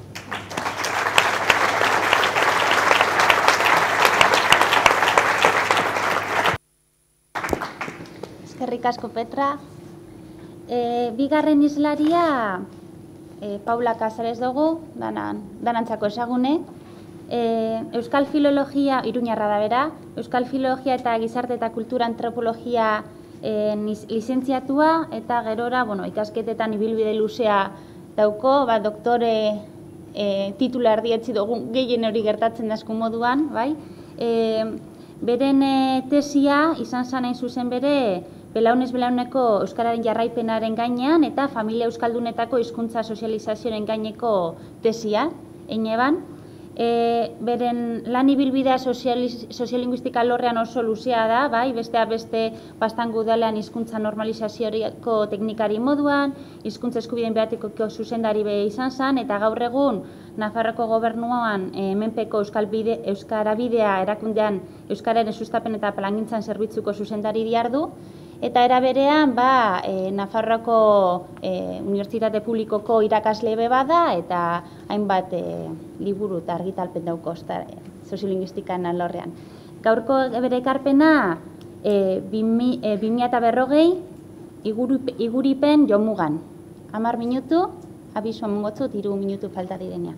Eskerrik asko, Petra. Bigarren islaria Paula Casares dugu, danantzako esagune. Euskal Filologia, Iruñarra da bera, Euskal Filologia eta Gizarte eta Kultura Antropologia lizentziatua, eta gerora, ikasketetan ibilbide luzea dauko, doktore titula erdietzi dugu gehien hori gertatzen dazku moduan, bai? Beren tesia izan zen hain zuzen bere, belaunez belauneko euskararen jarraipenaren gainean eta familia euskaldunetako hizkuntza sozializazioaren gaineko tesia, eineban. Beren lan ibilbidea soziolinguistika lorrean oso luzea da, bai, besteak beste Bastango udalean hizkuntza normalizazioriko teknikari moduan, hizkuntza eskubideen behatiko zuzendari be izan zen, eta gaur egun Nafarroko gobernuan menpeko Euskarabidea erakundean Euskararen sustapen eta plangintzan zerbitzuko zuzendari diardu, eta era berean Nafarroako Unibertsitate Publikoko irakasle bada eta hainbat liburu eta argitalpen dauko soziolinguistikan alorrean. Gaurko bere ekarpena 2040 iguripen jomugan. 10 minutu, abisu amongotzu, 3 minutu falta direnean.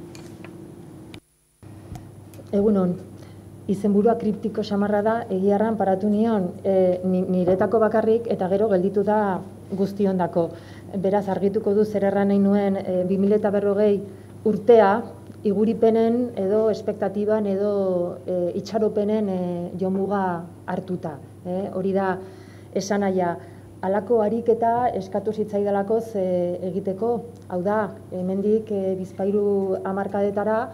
Egunon. Izenburua kriptiko samarra da, egiarran paratu nion niretako bakarrik eta gero gelditu da guztiondako. Beraz, argituko du zer erran nahi nuen 2040 urtea iguripenen edo espektatiban edo itxaropenen jomuga hartuta. Hori da esan nahia, halako ariketa eskatu zitzaidalakoz egiteko, hau da, hemendik bizpahiru hamarkadetara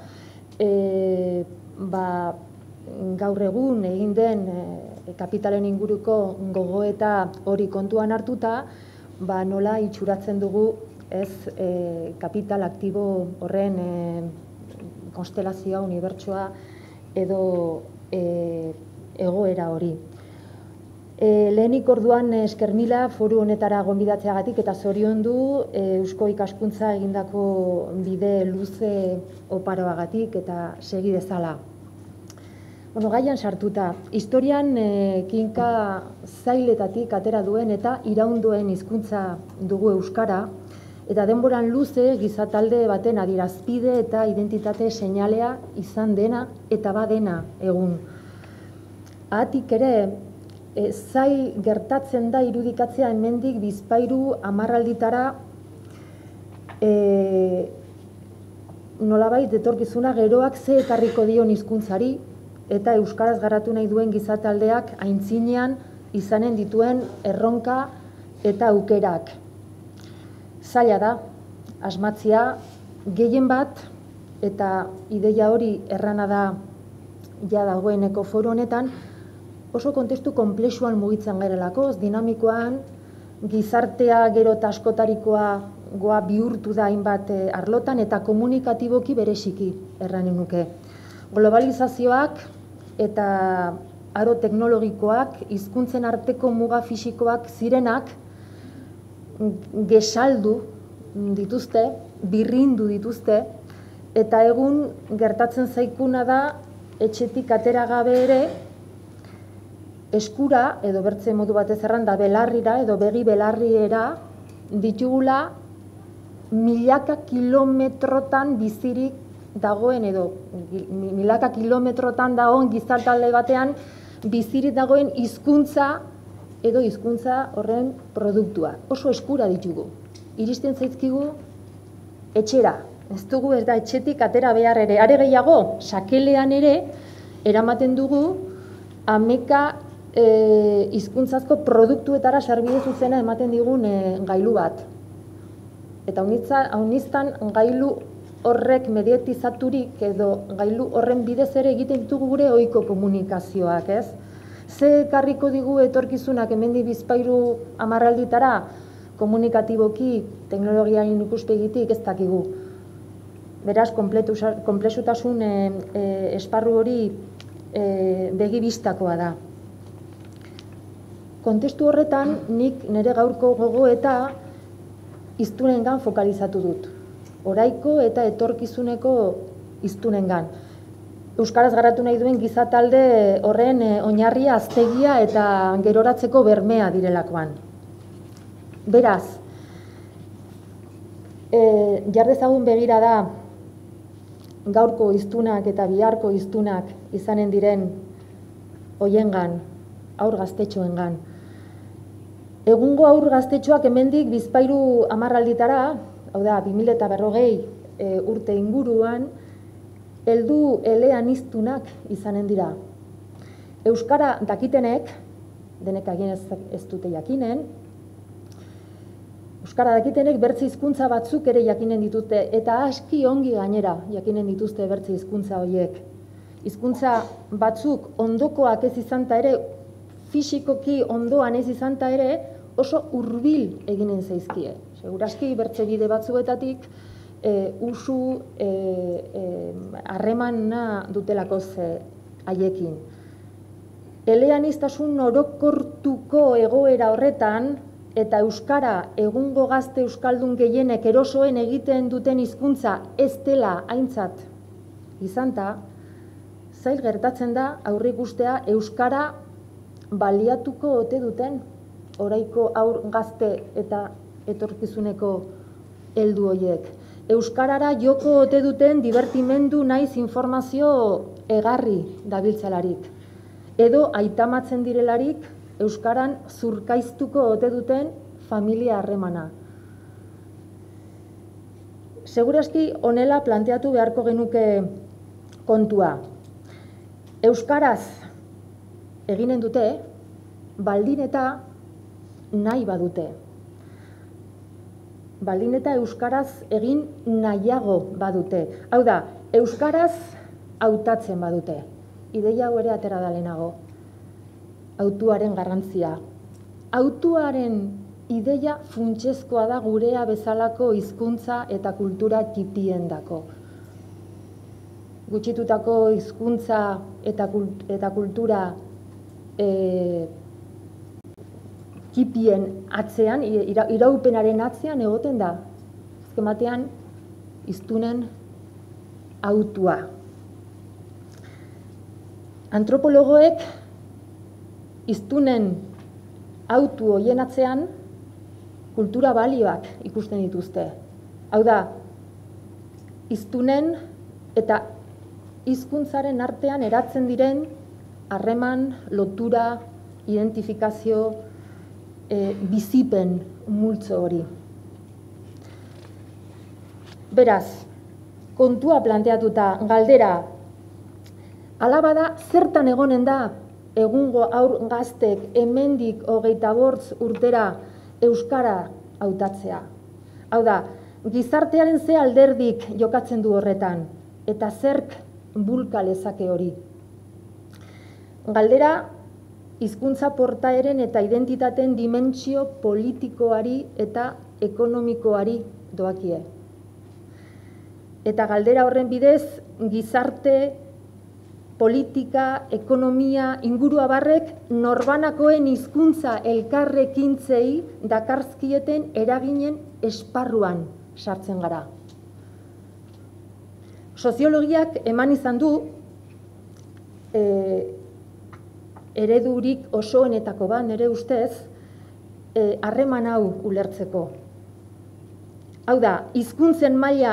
gaur egun egin den kapitalen inguruko gogoeta hori kontuan hartuta, nola itxuratzen dugu kapital aktibo horren konstelazioa, unibertsoa edo egoera hori. Lehenik orduan esker mila foru honetara gonbidatzeagatik eta zoriondu Eusko Ikaskuntza egindako bide luze oparoagatik eta segi dezala. Gaian sartuta, historian kinka zailetatik atera duen eta iraunduen hizkuntza dugu euskara, eta denboran luze gizatalde baten adierazpide eta identitate seinalea izan dena eta badena egun. Ahatik ere, zai gertatzen da irudikatzea hemendik bizpahiru hamarralditara nolabait etorkizuna geroak ze ekarriko dion hizkuntzari, eta euskaraz garatu nahi duen gizataldeak aintzinean izanen dituen erronka eta aukerak. Zaila da, asmatzea gehien bat, eta ideia hori errana da ja dagoeneko foru honetan, oso kontestu konplexuan mugitzen garelako, dinamikoan, gizartea gero eta askotarikoa bihurtu da hainbat arlotan, eta komunikatiboki bereziki erranen nuke. Globalizazioak eta aro teknologikoak, hizkuntzen arteko muga fisikoak zirenak, gesaldu dituzte, birrindu dituzte, eta egun gertatzen zaikuna da, etxetik atera gabe ere, eskura, edo bertze modu batez erranda, belarrira, edo begi belarriera, ditugula milaka kilometrotan bizirik dagoen, edo milaka kilometrotan dagoen gizartalde batean bizirik dagoen hizkuntza edo hizkuntza horren produktua. Oso eskura ditugu. Iristen zaizkigu etxera. Ez dugu ez da etxetik atera behar ere. Are gehiago, sakelean ere, eramaten dugu ameka hizkuntzazko produktuetara sarbide zuzena ematen digun gailu bat. Eta hauniztan gailu horrek mediatizaturik edo gailu horren bidez ere egiten ditugu gure ohiko komunikazioak, ez? Ze ekarriko digu etorkizunak hemendik Bizpahiru hamarralditara komunikatiboki, teknologiaren ikuspegitik ez dakigu. Beraz, konplexutasun esparru hori begibistakoa da. Kontestu horretan, nik nire gaurko gogoeta hiztunengan fokalizatu dut. Oraiko eta etorkizuneko hiztunengan. Euskaraz garatu nahi duen gizatalde horren oinarria, aztegia eta geroratzeko bermea direlakoan. Beraz, jardezagun begira da gaurko hiztunak eta biharko hiztunak izanen diren hoiengan, haur gaztetxoengan. Egungo haur gaztetxoak hemendik Bizpahiru hamarralditara, hau da, 2040 urte inguruan, heldu eleaniztunak izanen dira. Euskara dakitenek, denek agien ez dute jakinen, Euskara dakitenek bertze hizkuntza batzuk ere jakinen dituzte, eta aski ongi gainera jakinen dituzte bertze hizkuntza horiek. Hizkuntza batzuk ondokoak ez izanta ere, fisikoki ondoan ez izanta ere, oso hurbil eginen zaizkie. Segurazki bertze bide batzuetatik usu harremana dutelako haiekin. Eleaniztasun orokortuko egoera horretan, eta euskara egungo gazte euskaldun gehienek erosoen egiten duten hizkuntza ez dela aintzat izanta, zail gertatzen da aurreikustea euskara baliatuko ote duten oraiko haur gazte eta etorkizuneko heldu horiek. Euskarara joko ote duten divertimendu naiz informazio egarri dabiltzalarik. Edo aitamatzen direlarik euskaran zurkaiztuko ote duten familia harremana. Segurazki honela planteatu beharko genuke kontua. Euskaraz eginen dute, baldin eta nahi badute. Baldin eta euskaraz egin nahiago badute. Hau da, euskaraz hautatzen badute. Ideia hau ere atera da lehenago. Hautuaren garrantzia. Hautuaren ideia funtsezkoa da gurea bezalako hizkuntza eta kultura txipiendako. Gutxitutako hizkuntza eta kultura txipien atzean, iraupenaren atzean egoten da. Azken batean, hiztunen hautua. Antropologoek hiztunen hautu horien atzean kultura balioak ikusten dituzte. Hau da, hiztunen eta hizkuntzaren artean eratzen diren harreman, lotura, identifikazio, bizipen multzo hori. Beraz, kontua planteatuta galdera, hala bada zertan egonen da egungo haur gaztek hemendik 25 urtera euskara hautatzea. Hau da, gizartearen ze alderdik jokatzen du horretan, eta zerk bulka lezake hori. Galdera, hizkuntza portaeren eta identitateen dimentsio politikoari eta ekonomikoari doakie. Eta galdera horren bidez, gizarte, politika, ekonomia, inguruabarrek norbanakoen hizkuntza elkarrekintzei dakarzkieten eraginen esparruan sartzen gara. Soziologiak eman izan du eredurik osoenetako bat, nire ustez, harreman hau ulertzeko. Hau da, hizkuntzen maila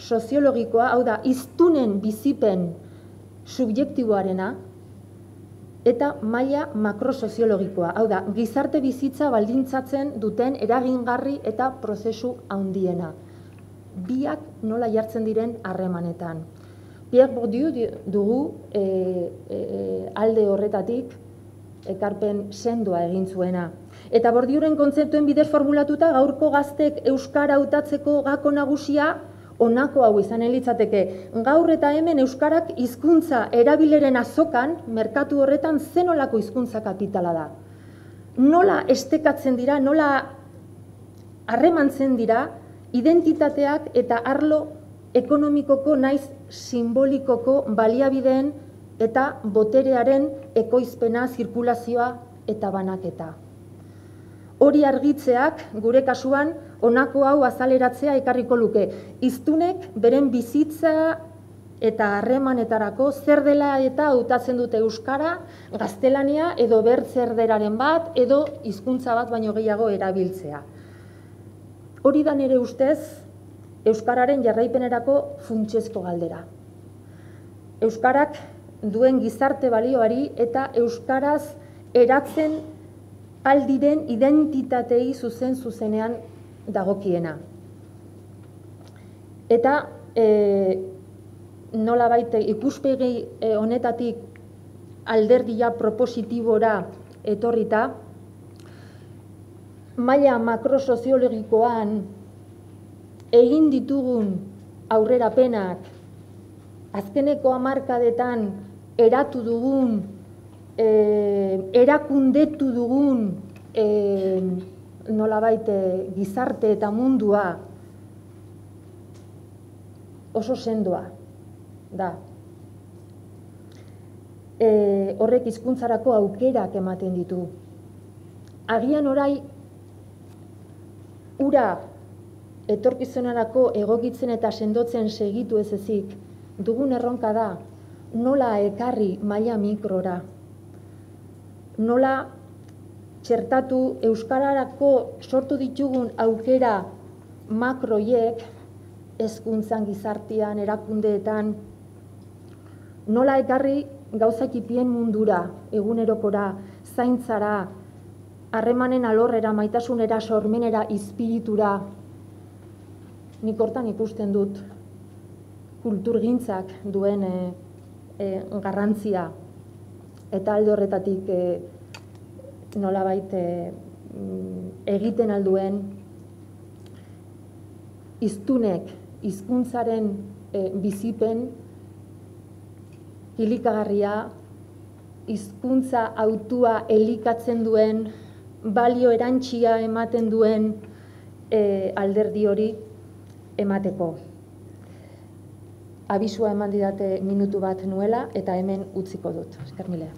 mikrosoziologikoa, hau da, hiztunen bizipen subjektiboarena, eta maila makrosoziologikoa, hau da, gizarte bizitza baldintzatzen duten eragingarri eta prozesu handiena. Biak nola jartzen diren harremanetan. Pierre Bourdieu dugu alde horretatik ekarpen sendoa egin zuena. Eta Bourdieuren kontzeptuen bidez formulatuta gaurko gaztek euskara hautatzeko gako nagusia honako hau izan litzateke. Gaur eta hemen euskarak hizkuntza erabileren azokan, merkatu horretan zenolako hizkuntza kapitala da. Nola estekatzen dira, nola harremantzen dira identitateak eta arlo ekonomikoko naiz simbolikoko baliabideen eta boterearen ekoizpena, zirkulazioa eta banaketa. Hori argitzeak, gure kasuan, honako hau azaleratzea ekarriko luke. Hiztunek beren bizitza eta harremanetarako zer dela eta hautatzen dute euskara, gaztelania edo bertzerderaren bat edo hizkuntza bat baino gehiago erabiltzea. Hori da nire ustez euskararen jarraipenerako funtsezko galdera. Euskarak duen gizarte balioari eta euskaraz eratzen aldiren identitatei zuzenean dagokiena. Eta nolabait ikuspegi honetatik alderdia propositibora etorrita, maila makrosoziologikoan egin ditugun aurrerapenak, azkeneko hamarkadetan eratu dugun, erakundetu dugun nolabait gizarte eta mundua oso sendoa da. Horrek hizkuntzarako aukerak ematen ditu. Agian orai ura etorkizunarako egokitzen eta sendotzen segitu ez ezik, dugun erronka da nola ekarri maila mikrora, nola txertatu euskararako sortu ditugun aukera makroiek hezkuntzan, gizartean, erakundeetan, nola ekarri gauzakipien mundura, egunerokora, zaintzara, harremanen alorrera, maitasunera, sormenera, izpiritura. Nik hortan ikusten dut kulturgintzak duen garrantzia eta alde horretatik nolabait egiten alduen hiztunek hizkuntzaren bizipen kilikagarria, hizkuntza hautua elikatzen duen, balio erantsia ematen duen alderdi hori emateko. Abisua eman didate minutu bat nuela eta hemen utziko dut. Esker milea.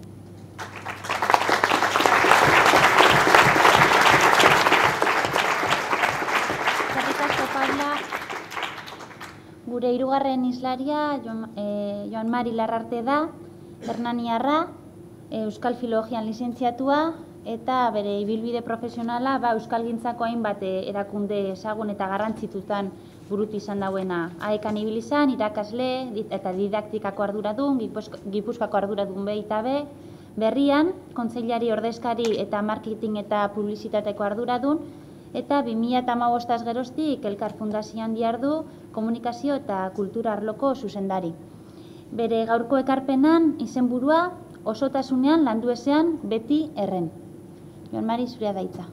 Gure hirugarren hizlaria Joan Mari Larrarte da, hernaniarra, Euskal Filologian lizentziatua eta bere ibilbide profesionala euskalgintzako hainbat erakunde ezagun eta garrantzitutan burutu izan dauena. Aekan ibili izan, irakasle eta didaktikako arduradun, Gipuzkoako arduradun baita be, Berrian, kontseilari ordezkari eta marketing eta publizitateko arduradun, eta 2015 geroztik Elkar Fundazioan dihardu komunikazio eta kultura arloko zuzendari. Bere gaurko ekarpenan izenburua osotasunean landu ezean beti erren. Joan Mari, zurea da hitza.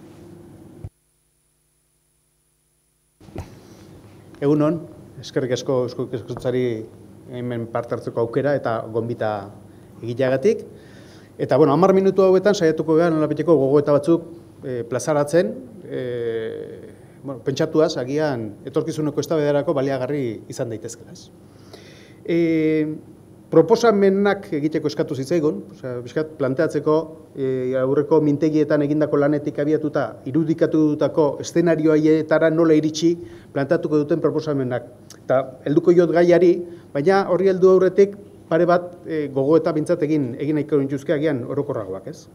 Egunon, eskerrik asko Eusko Ikaskuntzari hemen parte hartzeko aukera eta gonbita egileagatik. Eta, 10 minutu hauetan saiatuko gara nolabiteko gogoeta batzuk plazaratzen, pentsatuaz, agian etorkizuneko eztabaidarako baliagarri izan daitezkela. Proposamenak egiteko eskatu zitzaigun, bizkat planteatzeko aurreko mintegietan egindako lanetik abiatuta irudikatutako eszenarioaietara nola iritsi planteatuko duten proposamenak. Eta helduko jot gaiari, baina horri heldu aurretik pare bat gogoeta bintzat egin nahiko nituzke agian orokorragoak, ez?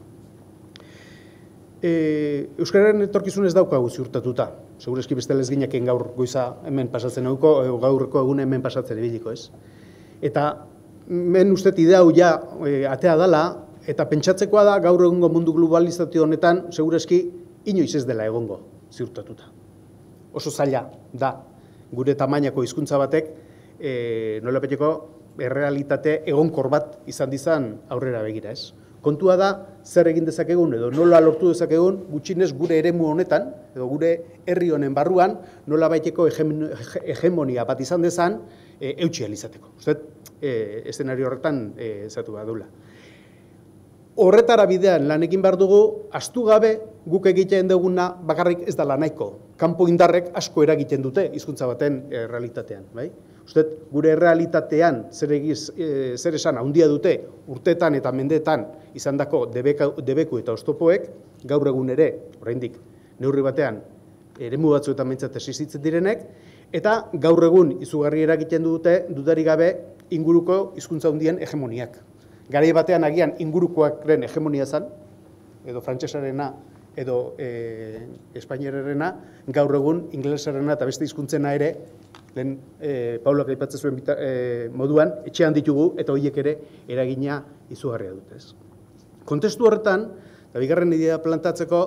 Euskararen etorkizun ez daukagu ziurtatuta. Segureski beste lezginekin gaur goiza hemen pasatzen hauko, gaurko egun hemen pasatzen ibiliko, ez? Eta men uste idea hau ja atea dela, Eta pentsatzekoa da, gaur egungo mundu globalizazio honetan, segurazki, inoiz ez dela egongo, ziurtatuta. Oso zaila da, gure tamainako hizkuntza batek, nolabeteko errealitate egonkor bat izan dizan aurrera begira, ez? Kontua da, zer egin dezakegun edo nola lortu dezakegun, gutxinez gure eremu honetan, edo gure herri honen barruan, nola baiteko hegemonia bat izan dezan, eutxi alizateko. Uztet, eszenario horretan zatu badula. Horretara bidean lan egin behar dugu, ahaztu gabe guk egiten duguna bakarrik ez da nahiko. Kanpo indarrek asko eragiten dute hizkuntza baten realitatean. Bai? Uztet, gure realitatean zer esan handia dute urteetan eta mendeetan izandako debeku eta oztopoek, gaur egun ere, oraindik neurri batean, eremu batzuetan mentzat existitzen direnek, eta gaur egun izugarri eragiten dute dudarik gabe inguruko hizkuntza handien hegemoniak. Garai batean agian ingurukoakren hegemonia zen, edo frantsesarena, edo espainiarrena, gaur egun ingelesarena eta beste hizkuntzena ere, lehen Paulak aipatzen zuen moduan, etxean ditugu eta horiek ere eragina izugarria dute. Kontestu horretan, eta bigarren idea plantatzeko,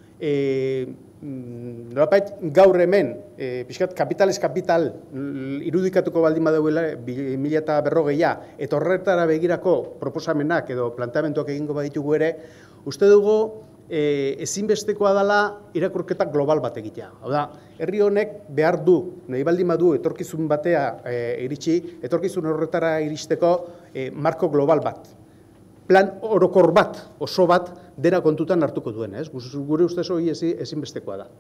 nolapait gaur hemen, pixkat kapitalez kapital irudikatuko baldin badauela 2040a, eta horretara begirako proposamenak edo planteamentuak egingo baditugu ere, uste dugu ezinbestekoa dela irakurketa global bat egitea. Hau da, herri honek behar du, nahi baldin badu etorkizun batea iritsi, etorkizun horretara iristeko marko global bat. Plan orokor bat, oso bat, dena kontutan hartuko duen, ez? Gure ustez hori ezinbestekoa da.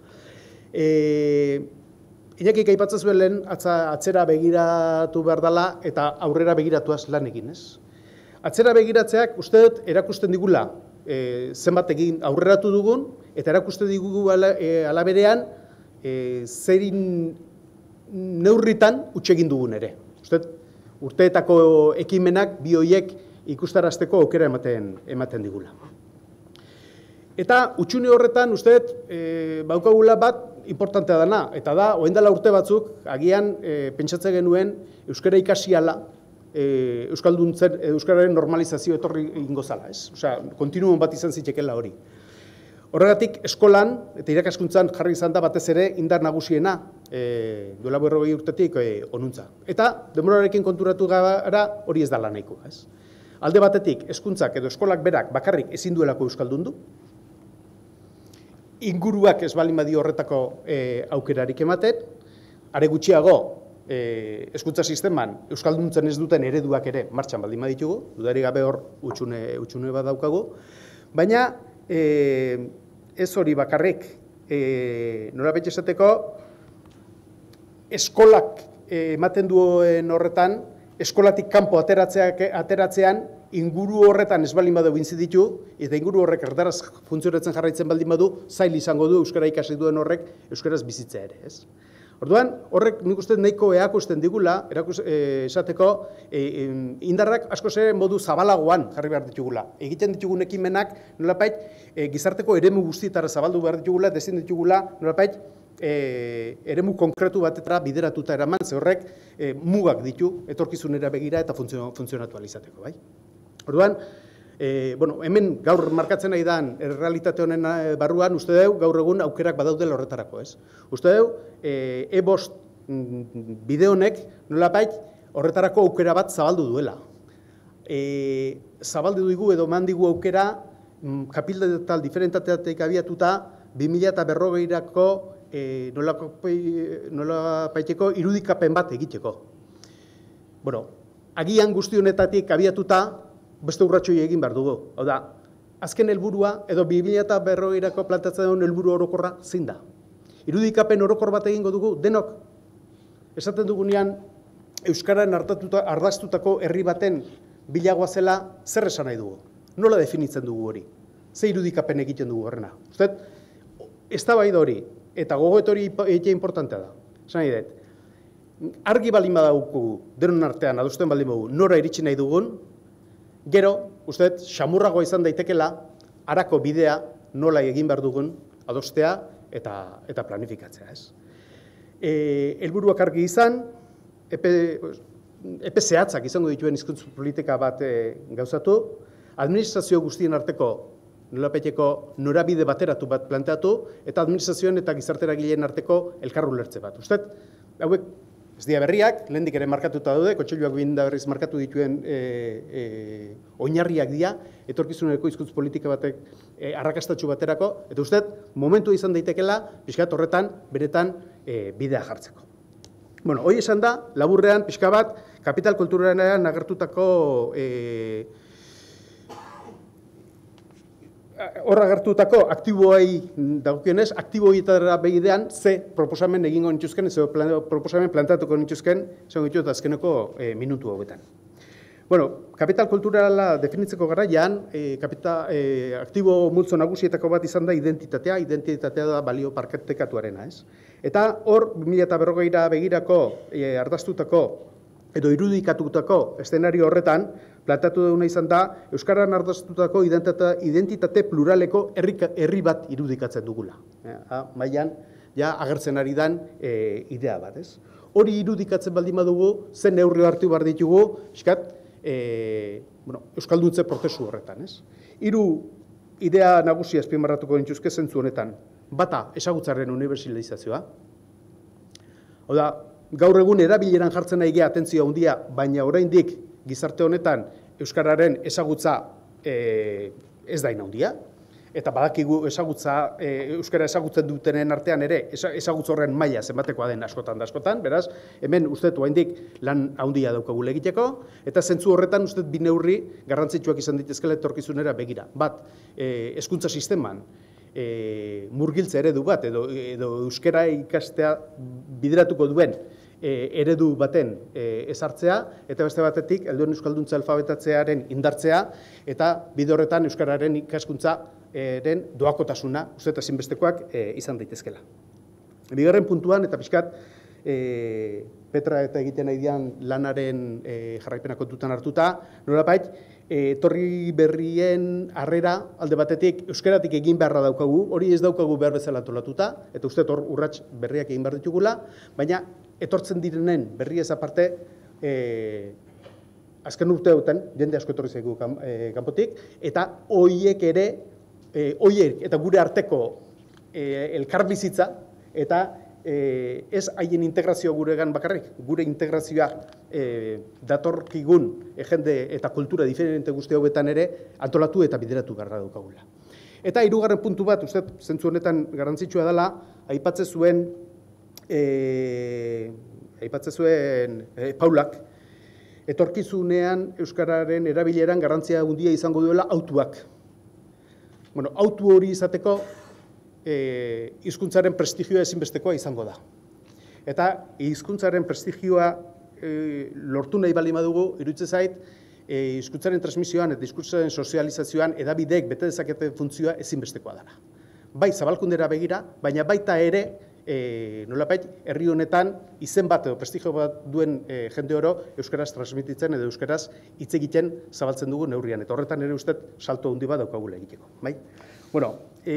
Iñaki aipatzen zuen lehen atzera begiratu behar dela eta aurrera begiratuaz lan egin, ez? Atzera begiratzeak uste dut erakusten digula zenbat egin aurreratu dugun eta erakusten digugu alaberean zerin neurritan utxe egin dugun ere. Uste urteetako ekimenak bi horiek ikustarazteko aukera ematen digula. Eta utxune horretan, uste, baukagula bat importantea dana, eta da, orain dela urte batzuk, agian pentsatzen genuen euskara ikasiala, euskararen normalizazio etorri ingo zala, ez? Osea, kontinuum bat izan zitekela hori. Horregatik, eskolan eta irakaskuntzan jarri izan da batez ere indar nagusiena duela 40 urtetik onuntza. Eta, denborarekin konturatu gara hori ez da nahiko, ez? Alde batetik, hezkuntzak edo eskolak berak bakarrik ezin duelako euskaldundu, inguruak ez baldin badio horretako aukerarik ematen, are gutxiago hezkuntza sisteman euskalduntzen ez duten ereduak ere martxan baldin baditugu, dudarik gabe hor utxune bat daukagu, baina ez hori bakarrik, norabait esateko, eskolak ematen duen horretan, eskolatik kanpo ateratzean, inguru horretan ez baldin badu bintzi ditu, eta inguru horrek erdaraz funtzionatzen jarraitzen baldin badu, zail izango du euskara ikasi duen horrek euskaraz bizitzea ere, ez? Orduan, horrek nik uste nahiko erakusten digula, esateko, indarrak askoz ere modu zabalagoan jarri behar ditugula. Egiten ditugun ekimenak, nolapait, gizarteko eremu guztietara zabaldu behar ditugula, ezin ditugula, nolapait, eremu konkretu batetara bideratuta eraman, ze horrek mugak ditu, etorkizunera begira eta funtzionatu alizateko, bai? Orduan, hemen gaur markatzen nahi dan errealitate honen barruan, uste dugu gaur egun aukerak badaudela horretarako, ez? Uste dugu, e-bost bide honek nolapait horretarako aukera bat zabaldu duela. Zabaldu dugu edo mandigu aukera kapital diferentateatik abiatuta 2040erako nolabaiteko irudikapen bat egiteko. Bueno, agian guzti honetatik abiatuta beste urratxoi egin behar dugu. Hau da, azken helburua edo 2040erako plantatzen duen helburu orokorra zein da. Irudikapen orokor bat egingo dugu, denok esaten dugunean Euskararen ardaztutako herri baten bilagoa zela zer esan nahi dugu. Nola definitzen dugu hori? Ze irudikapen egiten dugu horrena? Uztet, eztabaida hori eta gogoet hori egitea importantea da. Esan nahi dut, argi baldin badaukugu, denon artean adosten baldin badugu, nora iritsi nahi dugun, gero, uste, xamurragoa izan daitekela, harako bidea nola egin behar dugun adostea eta planifikatzea, ez. Helburuak argi izan, epe zehatzak izango dituen hizkuntza politika bat gauzatu, administrazio guztien arteko nolapeteko norabide bateratu bat planteatu, eta administrazioen eta gizarte eragileen arteko elkarrulertze bat. Usted, hauek ez dira berriak, lehendik ere markatuta daude, Kontseiluak binda berriz markatu dituen oinarriak dira, etorkizuneko hizkuntz politika batek arrakastatsu baterako, eta usted, momentu izan daitekela, pixkat horretan, beretan bidea jartzeko. Bueno, hoi esan da, laburrean, pixka bat, kapital kulturalean agertutako horra agertutako aktiboei dagokionez, aktiboietara begidean ze proposamen egingo nituzken, ze proposamen plantatuko nituzken, esan ditut azkeneko minutu hauetan. Bueno, kapital kulturala definitzeko garaian, aktibo multzo nagusietako bat izan da identitatea da balio partekatuarena, ez? Eta hor, 2040ra begirako ardaztutako edo irudikatutako eszenario horretan, plantatu duguna izan da, euskaran ardaztutako identitate pluraleko herri bat irudikatzen dugula. Mailan, ja agertzen ari dan idea bat, ez? Hori irudikatzen baldin badugu, zen neurri hartu behar ditugu, euskalduntze prozesu horretan, ez? Hiru idea nagusia azpimarratuko nituzke zentzu honetan. Bata, ezagutzaren unibertsalizazioa. Hau da, gaur egun erabileran jartzen nahi gea atentzioa handia, baina oraindik gizarte honetan euskararen ezagutza ez da handia, eta badakigu euskara ezagutzen dutenen artean ere ezagutza horren maila zenbatekoa den askotan da askotan, beraz, hemen uste oraindik lan handia daukagu egiteko, eta zentzu horretan uste bi neurri garrantzitsuak izan ditezkela etorkizunera begira. Bat, hezkuntza sisteman murgiltze eredu bat, edo euskara ikastea bideratuko duen eredu baten ezartzea, eta beste batetik, helduen euskalduntza alfabetatzearen indartzea, eta bide horretan euskararen ikaskuntzaren doakotasuna, uste eta zinbestekoak izan daitezkela. Bigarren puntuan, eta pixkat, Petra eta egiten nahi dian lanaren jarraipena kontutan hartuta, nolapait, etorri berrien harrera alde batetik euskaratik egin beharra daukagu, hori ez daukagu behar bezala antolatuta, eta uste hor urrats berriak egin behar ditugula, baina etortzen direnen berri ez aparte, azken urte hauten, jende asko etorri zaigu kanpotik, eta horiek ere, eta gure arteko elkarbizitza, eta ez haien integrazio guregan bakarrik, gure integrazioa datorkigun jende eta kultura diferente guzti hauetan ere antolatu eta bideratu beharra daukagula. Eta hirugarren puntu bat, uste zentzu honetan garrantzitsua dela, aipatzen zuen Paulak, etorkizunean euskararen erabileran garrantzia handia izango duela autuak. Bueno, autu hori izateko hizkuntzaren prestigioa ezinbestekoa izango da. Eta hizkuntzaren prestigioa lortu nahi baldin badugu, iruditzen zait, hizkuntzaren transmisioan eta hizkuntzaren sozializazioan edabideek bete dezakete funtzioa ezinbestekoa dela. Bai zabalkundera begira, baina baita ere, nolapait, herri honetan izen bat edo prestigio bat duen jende oro euskaraz transmititzen edo euskaraz hitz egiten zabaltzen dugu neurrian. Eta horretan ere uste salto handi bat daukagula egiteko. Bai? Bueno,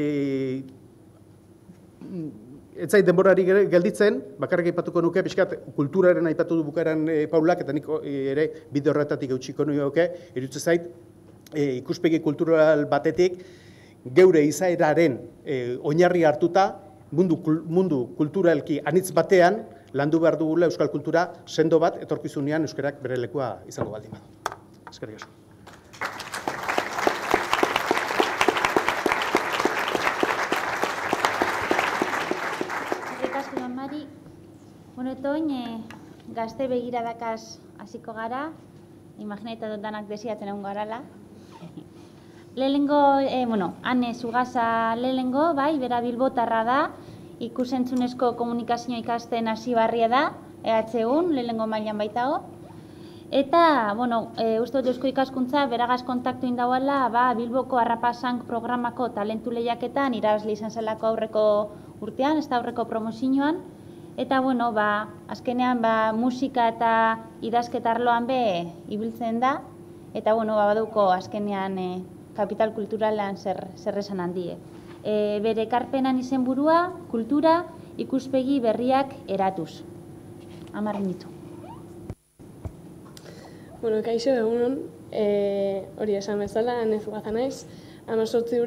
ez zait denborari gelditzen, bakarrik aipatuko nuke, pixkat kulturaren aipatu du bukaeran Paulak, eta nik ere bide horretatik eutxiko nuke, iruditzen zait, ikuspegi kultural batetik, geure izaeraren oinarri hartuta, mundu kulturalki anitz batean, landu behar dugula euskal kultura sendo bat, etorkizunean euskarak bere lekua izango baldin badu. Eskerrik asko.
Bueno, etoin, gazte begiradakaz hasiko gara, imaginaita dut danak desiatzen egun garala. Lehenengo, Ane Zugasa lehenengo, bai, bera bilbotarra da, ikusentzunezko komunikazioa ikasten hasi barria da, EHUn, lehenengo mailan baitago. Eta, uste dut eusko ikaskuntza, beragaz kontaktu indauala, Bilboko Arrapasank programako talentu lehiaketan, irabazle izan zelako aurreko urtean, ez da aurreko promozioan. Eta, azkenean musika eta idazketa arloan ibiltzen da, eta, baduko azkenean kapital kulturalan zer esan handie. Bere ekarpenan izenburua, kultura, ikuspegi berriak eratuz. 10 minutu.
Bueno, kaixo egunon, hori esan bezala, nezugaza naiz, 18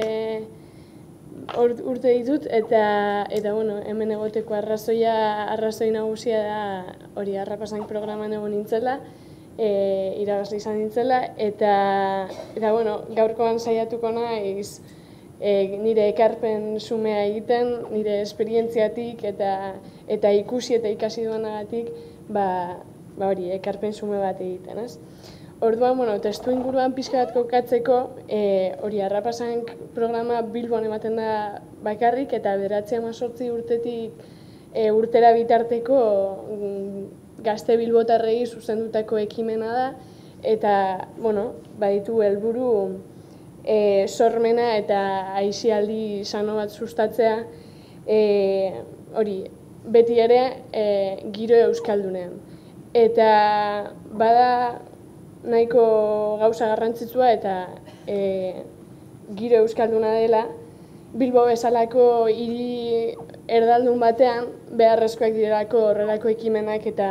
urte ditut, eta bueno, hemen egoteko arrazoi nagusia da hori Harrapasain programan egon nintzela, irabazle izan nintzela, eta bueno, gaurkoan saiatuko naiz nire ekarpen sumea egiten, nire esperientziatik eta ikusi eta ikasi duanagatik, hori, ekarpen sume bat egiten, ez? Orduan, bueno, testu inguruan pixka bat kokatzeko, hori Harrapasain programa Bilbon ematen da bakarrik, eta 9-18 urtetik urtera bitarteko gazte bilbotarrei zuzendutako ekimena da, eta, bueno, baditu helburu sormena eta aisialdi sano bat sustatzea, hori, beti ere giro euskaldunean. Eta bada nahiko gauza garrantzitsua eta giro euskalduna dela, Bilbo bezalako hiri erdaldun batean beharrezkoak direlako horrelako ekimenak eta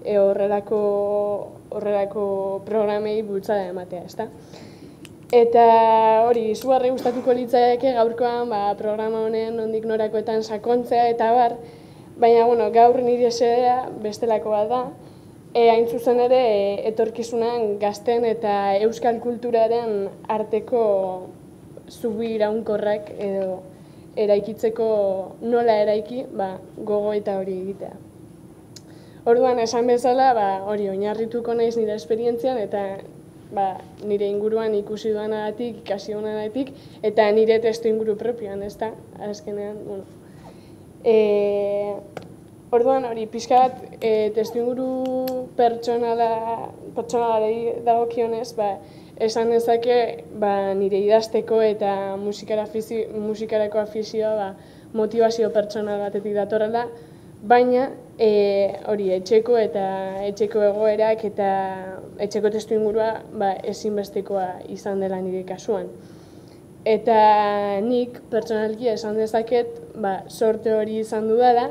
horrelako programei bultzada ematea, ezta? Eta hori, izugarri gustatuko litzaieke gaurkoan programa honen nondik norakoetan sakontzea eta bar, baina bueno, gaur nire xedea bestelako bat da, hain zuzen ere etorkizunan gazten eta euskal kulturaren arteko zubi iraunkorrak edo eraikitzeko nola eraiki, gogo eta hori egitea. Orduan, esan bezala, hori oinarrituko naiz nire esperientzian eta nire inguruan ikusi duanagatik, ikasi duanagatik, eta nire testu inguru propioan, ez da, azkenean, bueno. Orduan, hori, pixka bat, testu inguru pertsonalari dagokionez, esan dezake nire idazteko eta musikarako afizioa motivazio pertsonal batetik datorrela, baina hori etxeko eta etxeko egoerak eta etxeko testu ingurua ezinbestekoa izan dela nire kasuan. Eta nik pertsonalki esan dezaket sorte hori izan dudala,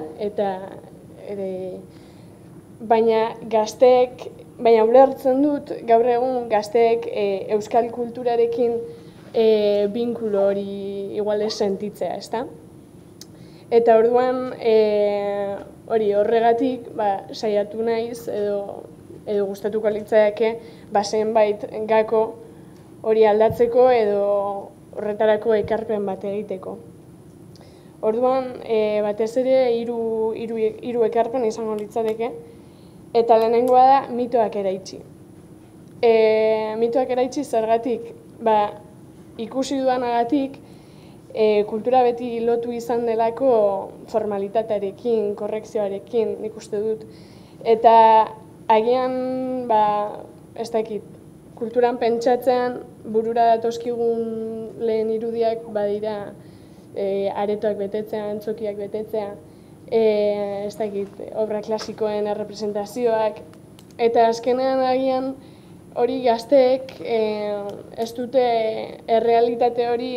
baina ulertzen dut gaur egun gazteek euskal kulturarekin binkulo hori igual ez sentitzea, ezta? Eta orduan horregatik saiatu naiz edo gustatuko litzaiake zenbait gako hori aldatzeko edo horretarako ekarpen bat egiteko. Orduan, batez ere hiru ekarpen izango litzateke, eta lehenengoa da mitoak eraitsi. Mitoak eraitsi zergatik, ikusi dudanagatik, kultura beti lotu izan delako formalitatearekin, korrekzioarekin, nik uste dut. Eta agian, ez dakit, kulturan pentsatzean burura datozkigun lehen irudiak badira aretoak betetzea, antzokiak betetzea, ez dakit, obra klasikoen errepresentazioak, eta azkenean agian hori gazteek ez dute errealitate hori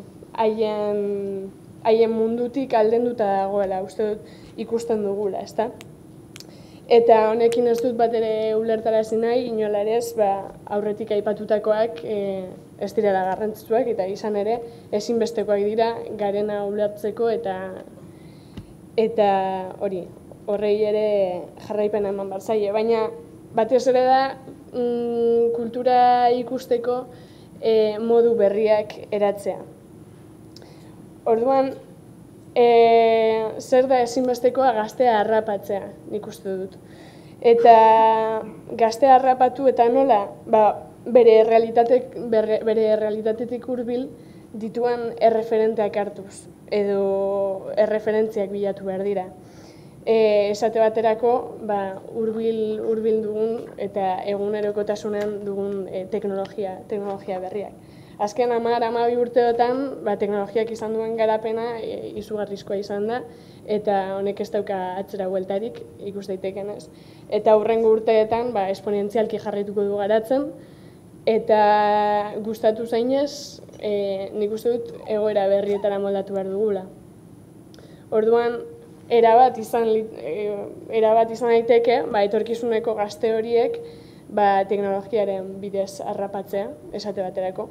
haien mundutik aldenduta dagoela, uste dut ikusten dugula, ezta? Eta honekin ez dut bat ere ulertarazi nahi, inola ere ez aurretik aipatutakoak ez direla garrantzitsuak eta izan ere ezinbestekoak dira garena ulertzeko eta horrei ere jarraipena eman behar zaie. Baina batez ere da kultura ikusteko modu berriak eratzea. Orduan, zer da ezinbestekoa gaztea harrapatzea, nik uste dut. Eta gaztea harrapatu eta nola, bere errealitatetik hurbil dituan erreferenteak hartuz, edo erreferentziak bilatu behar dira. Esate baterako, hurbil dugun eta egunerokotasunean dugun teknologia berriak. Azken 10-12 urteotan, teknologiak izan duen garapena izugarrizkoa izan da, eta honek ez dauka atzera bueltarik, ikus daitekenez. Eta hurrengo urteetan, esponentzialki jarraituko du garatzen, eta gustatu zainez, nik uste dut egoera berrietara moldatu behar dugula. Orduan, erabat izan daiteke, etorkizuneko gazte horiek, teknologiaren bidez harrapatzea, esate baterako.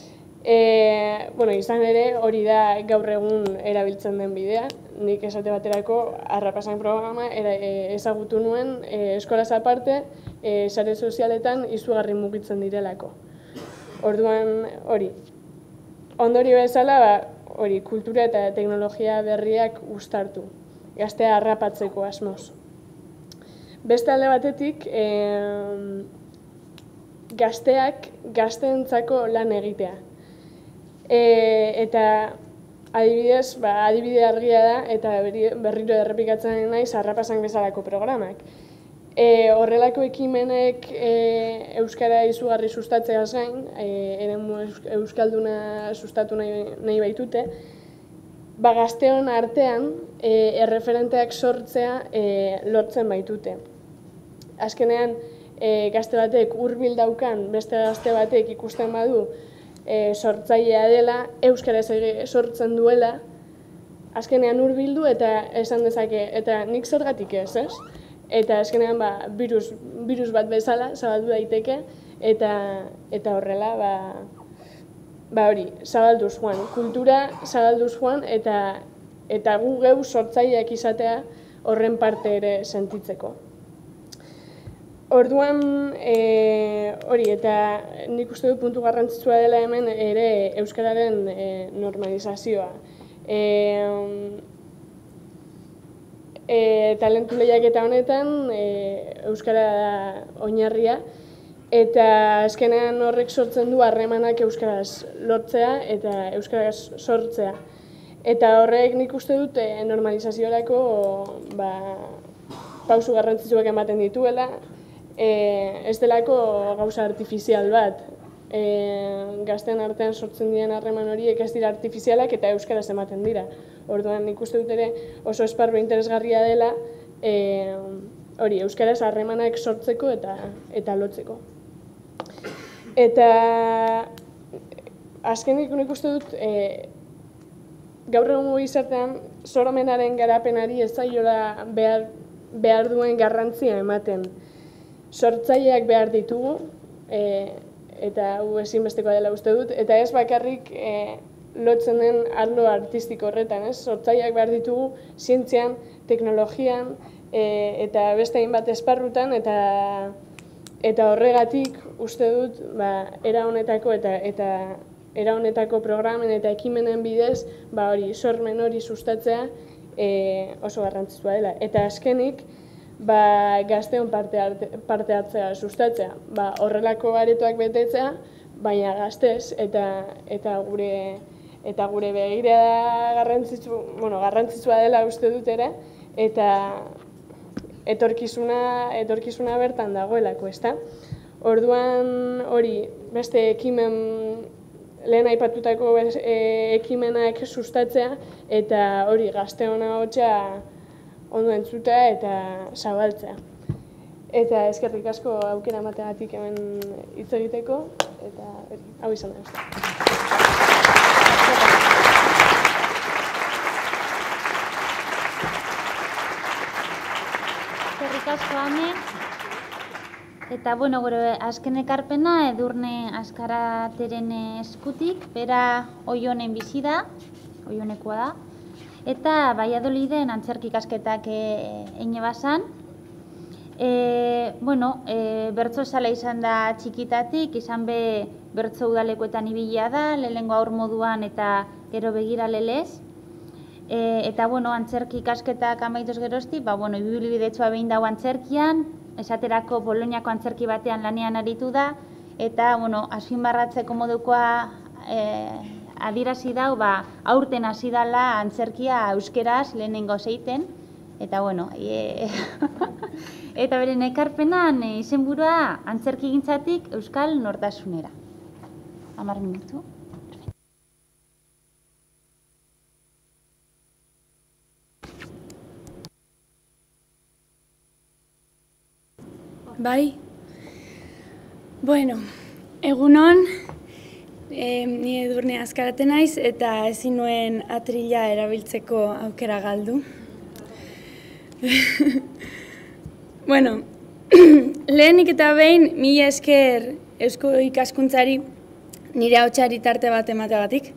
Izan ere, hori da gaur egun erabiltzen den bidea. Nik esate baterako harrapasain programa ezagutu nuen eskolaz aparte, sare sozialetan izugarri mugitzen direlako. Orduan, hori. Ondorio bezala, hori, kultura eta teknologia berriak uztartu, gaztea harrapatzeko asmoz. Beste alde batetik, gazteak gazteentzako lan egitea. Eta adibidez, adibide argia da, eta berriro errepikatzen naiz harrapasan bezalako programak. Horrelako ekimenek euskara izugarri sustatzeaz gain, eremu euskalduna sustatu nahi baitute, gazteon artean erreferenteak sortzea lortzen baitute. Azkenean, gazte batek hurbil daukan, beste gazte batek ikusten badu sortzailea dela, euskaraz sortzen duela, azkenean hurbildu eta esan dezake, eta nik zergatik ez, ez? Eta azkenean virus bat bezala zabaldu daiteke, eta horrela, hori, zabalduz joan, kultura zabalduz joan, eta gu geu sortzaileak izatea horren parte ere sentitzeko. Orduan, hori, eta nik uste dut puntu garrantzitsua dela hemen ere euskararen normalizazioa. Talentu lehiaketa honetan euskara da oinarria, eta azkenean horrek sortzen du harremanak euskaraz lortzea eta euskaraz sortzea. Eta horrek nik uste dut normalizaziorako pausu garrantzitsuak ematen dituela, ez delako gauza artifizial bat. Gazten artean sortzen diren harreman horiek ez dira artifizialak eta euskaraz ematen dira. Orduan nik uste dut ere oso esparru interesgarria dela hori, euskaraz harremanak sortzeko eta lotzeko. Eta azkenik nik uste dut gaur egungo gizartean sormenaren garapenari ez zaiola behar duen garrantzia ematen. Sortzaileak behar ditugu, eta hau ezinbestekoa dela uste dut, eta ez bakarrik lotzen den arlo artistiko horretan, ez? Sortzaileak behar ditugu zientzian, teknologian, eta beste hainbat esparrutan, eta horregatik uste dut era honetako eta era honetako programen eta ekimenen bidez hori sormen hori sustatzea oso garrantzitsua dela. Eta azkenik, gazteon parte hartzea sustatzea, horrelako aretoak betetzea, baina gaztez eta gure begirada garrantzitsua dela uste dut ere, eta etorkizuna bertan dagoelako, ezta? Orduan hori, beste ekimen, lehen aipatutako ekimenak sustatzea, eta hori gazteona hotza ondo entzutea eta zabaltzea. Eta eskerrik asko aukera emateagatik hemen hitz egiteko, eta hau izan da.
Eskerrik asko Ane. Eta, gure azken ekarpena Edurne Azkarateren eskutik, bera Oionen bizi da, Oionekoa da, eta Valladoliden antzerki ikasketak egin bazan. Bertso zala izan da txikitatik, izan be bertso udalekoetan ibilia da, lehenengo aur moduan eta gero begira lelez. Eta, antzerki ikasketak amaituz gerozti, ibilbidetsua behin dago antzerkian, esaterako Boloniako antzerki batean lanean aritu da, eta, azpimarratzeko modukoa adirazi dau, aurten hasi dala antzerkia euskeraz lehenengo zeiten, eta, eta beren ekarpenan izenburua antzerki gintzatik euskal nortasunera. 10 minutu.
Bai, egunon, ni Edurne Azkarate naiz eta ezin nuen atrila erabiltzeko aukera galdu. Lehenik eta behin, mila esker eusko ikaskuntzari nire hautsari tarte bat emateagatik.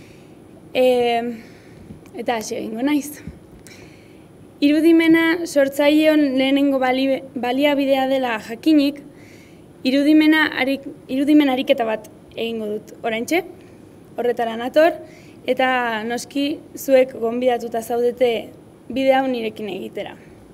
Eta hasi egingo naiz. Irudimena sortzaileon lehenengo baliabidea dela jakinik, irudimen ariketa bat egingo dut oraintxe, horretara nator, eta noski zuek gonbidatuta zaudete bide hau nirekin egitera.